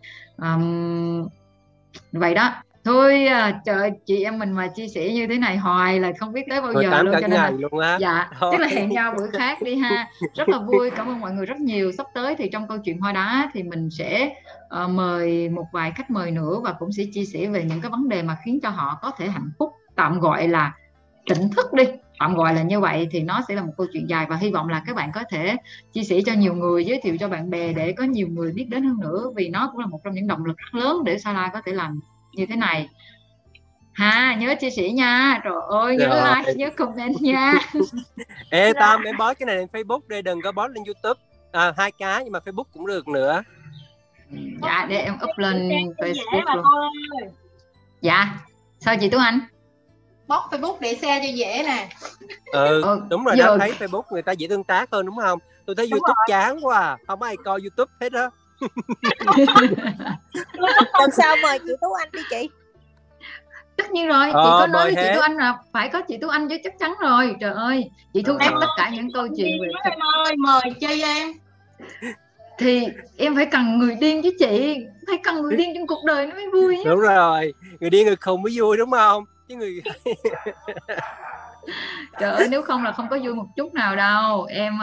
Vậy đó thôi. Trời, chị em mình mà chia sẻ như thế này hoài là không biết tới bao giờ luôn, cho nên là luôn á. dạ chắc là hẹn nhau bữa khác đi ha. Rất là vui, cảm ơn mọi người rất nhiều. Sắp tới thì trong câu chuyện Hoa Đá thì mình sẽ mời một vài khách mời nữa và cũng sẽ chia sẻ về những cái vấn đề mà khiến cho họ có thể hạnh phúc, tạm gọi là tỉnh thức đi, tạm gọi là như vậy. Thì nó sẽ là một câu chuyện dài và hy vọng là các bạn có thể chia sẻ cho nhiều người, giới thiệu cho bạn bè để có nhiều người biết đến hơn nữa, vì nó cũng là một trong những động lực rất lớn để Sala có thể làm như thế này. Nhớ chia sẻ nha. Trời ơi, nhớ like, nhớ comment nha. Ê Tâm, em post cái này lên Facebook đi, đừng có post lên YouTube. 2 cái nhưng mà Facebook cũng được nữa. Dạ, để em up lên Facebook luôn. Dạ, sao chị Tú Anh? Bóc Facebook để share cho dễ nè. Đúng rồi, đó thấy Facebook người ta dễ tương tác hơn đúng không? Tôi thấy YouTube chán quá không ai coi YouTube hết đó. Lần sau mời chị Tú Anh đi chị. Tất nhiên rồi, chị có nói với chị Tú Anh là phải có chị Tú Anh chứ, chắc chắn rồi. Trời ơi, chị thu thập tất cả những câu chuyện về em ơi, mời chi em. Thì em phải cần người điên chứ chị, phải cần người điên trong cuộc đời nó mới vui. Đúng rồi, người điên người khùng mới vui đúng không? Chứ người trời ơi, nếu không là không có vui một chút nào đâu.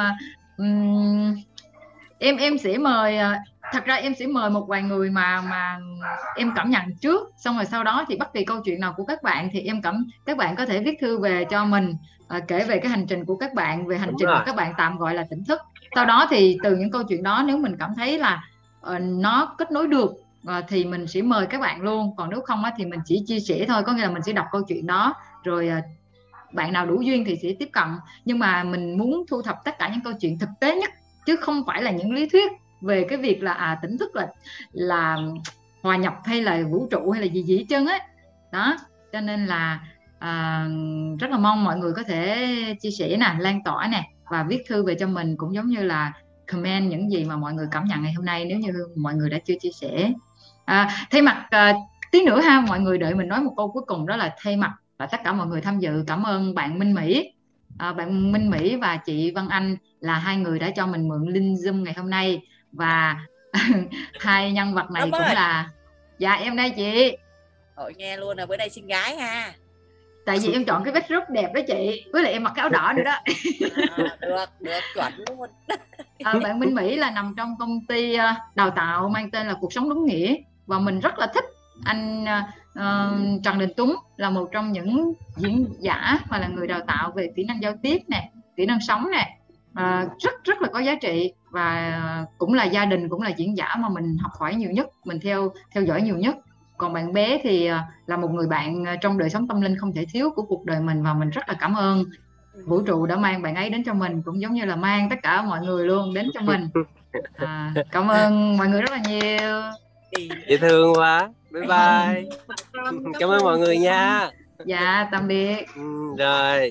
Em sẽ mời, thật ra em sẽ mời một vài người mà em cảm nhận trước, xong rồi sau đó thì bất kỳ câu chuyện nào của các bạn thì các bạn có thể viết thư về cho mình, kể về cái hành trình của các bạn, về hành trình mà các bạn tạm gọi là tỉnh thức. Sau đó thì từ những câu chuyện đó, nếu mình cảm thấy là nó kết nối được thì mình sẽ mời các bạn luôn. Còn nếu không thì mình chỉ chia sẻ thôi, có nghĩa là mình sẽ đọc câu chuyện đó rồi bạn nào đủ duyên thì sẽ tiếp cận. Nhưng mà mình muốn thu thập tất cả những câu chuyện thực tế nhất, chứ không phải là những lý thuyết về cái việc là tỉnh thức là hòa nhập hay là vũ trụ hay là gì hết trơn á. Đó, cho nên là rất là mong mọi người có thể chia sẻ nè, lan tỏa nè, và viết thư về cho mình, cũng giống như là comment những gì mà mọi người cảm nhận ngày hôm nay nếu như mọi người đã chưa chia sẻ. Thay mặt tí nữa ha, mọi người đợi mình nói một câu cuối cùng, đó là thay mặt và tất cả mọi người tham dự, cảm ơn bạn Minh Mỹ. Bạn Minh Mỹ và chị Văn Anh là hai người đã cho mình mượn link Zoom ngày hôm nay. Và hai nhân vật này cũng là... Dạ em đây chị. Nghe luôn là bữa nay xinh gái ha. Tại vì em chọn cái backdrop đẹp đó chị, với lại em mặc cái áo đỏ nữa đó. Được, chuẩn luôn. Bạn Minh Mỹ là nằm trong công ty đào tạo mang tên là Cuộc Sống Đúng Nghĩa, và mình rất là thích anh Trần Đình Tuấn, là một trong những diễn giả và là người đào tạo về kỹ năng giao tiếp nè, kỹ năng sống nè, rất là có giá trị, và cũng là gia đình, cũng là diễn giả mà mình học hỏi nhiều nhất, mình theo dõi nhiều nhất. Còn bạn bé thì là một người bạn trong đời sống tâm linh không thể thiếu của cuộc đời mình, và mình rất là cảm ơn vũ trụ đã mang bạn ấy đến cho mình, cũng giống như là mang tất cả mọi người luôn đến cho mình. Cảm ơn mọi người rất là nhiều. Dễ thương quá. Bye bye. Cảm ơn mọi người nha. Dạ tạm biệt. Rồi.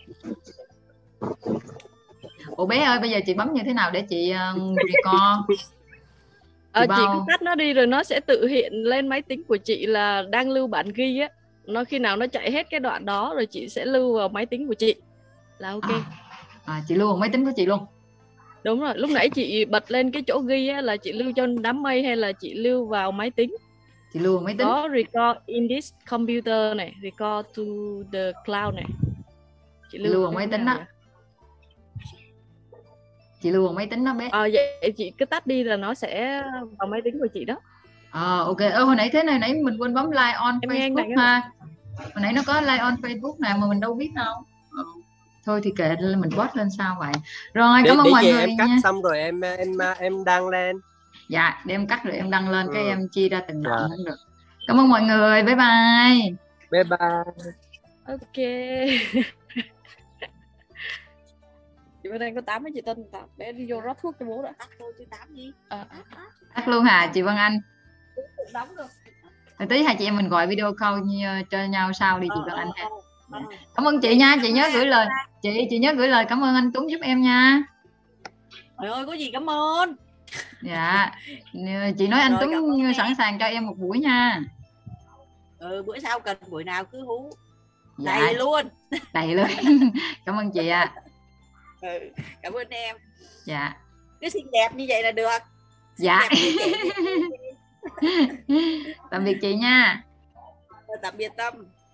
Ủa bé ơi, bây giờ chị bấm như thế nào để chị record? Chị cứ tắt nó đi rồi nó sẽ tự hiện lên máy tính của chị là đang lưu bản ghi á. Nó khi nào nó chạy hết cái đoạn đó rồi chị sẽ lưu vào máy tính của chị là ok. Chị lưu vào máy tính của chị luôn. Đúng rồi, lúc nãy chị bật lên cái chỗ ghi á, là chị lưu cho đám mây hay là chị lưu vào máy tính? Chị lưu vào máy tính. Có record in this computer này, record to the cloud này. Chị lưu vào máy tính đó. Chị lưu vào máy tính đó bé. Vậy chị cứ tắt đi là nó sẽ vào máy tính của chị đó. Ok. Hồi nãy thế này, nãy mình quên bấm like on em Facebook ha. Hồi nãy nó có like on Facebook nào mà mình đâu biết đâu. Thôi thì kệ, mình post lên sao vậy. Rồi cảm ơn mọi người em cắt nha. xong rồi em đăng lên. Dạ, để em cắt rồi em đăng lên, cái em chia ra từng đoạn cũng được. Cảm ơn mọi người, bye bye. Bye bye. Ok. Chị bên đây có 8 mấy chị Tinh, bé đi vô rót thuốc cho bố đã. Tắt thôi chứ 8 gì. Tắt luôn hả chị Vân Anh? Đóng rồi. Rồi tí hai chị em mình gọi video call cho nhau sau đi chị Vân Anh ha. Cảm ơn chị nha, chị nhớ gửi lời, chị nhớ gửi lời cảm ơn anh Tuấn giúp em nha. Trời ơi, có gì cảm ơn. Dạ, chị nói anh Rồi, Tuấn cảm sẵn sàng cho em một buổi nha. Bữa sau cần buổi nào cứ hú. Dạ, Đầy luôn. đầy luôn. Cảm ơn chị ạ. Cảm ơn em. Dạ. Cứ xinh đẹp như vậy là được. Dạ. Tạm biệt chị nha. Tạm biệt Tâm.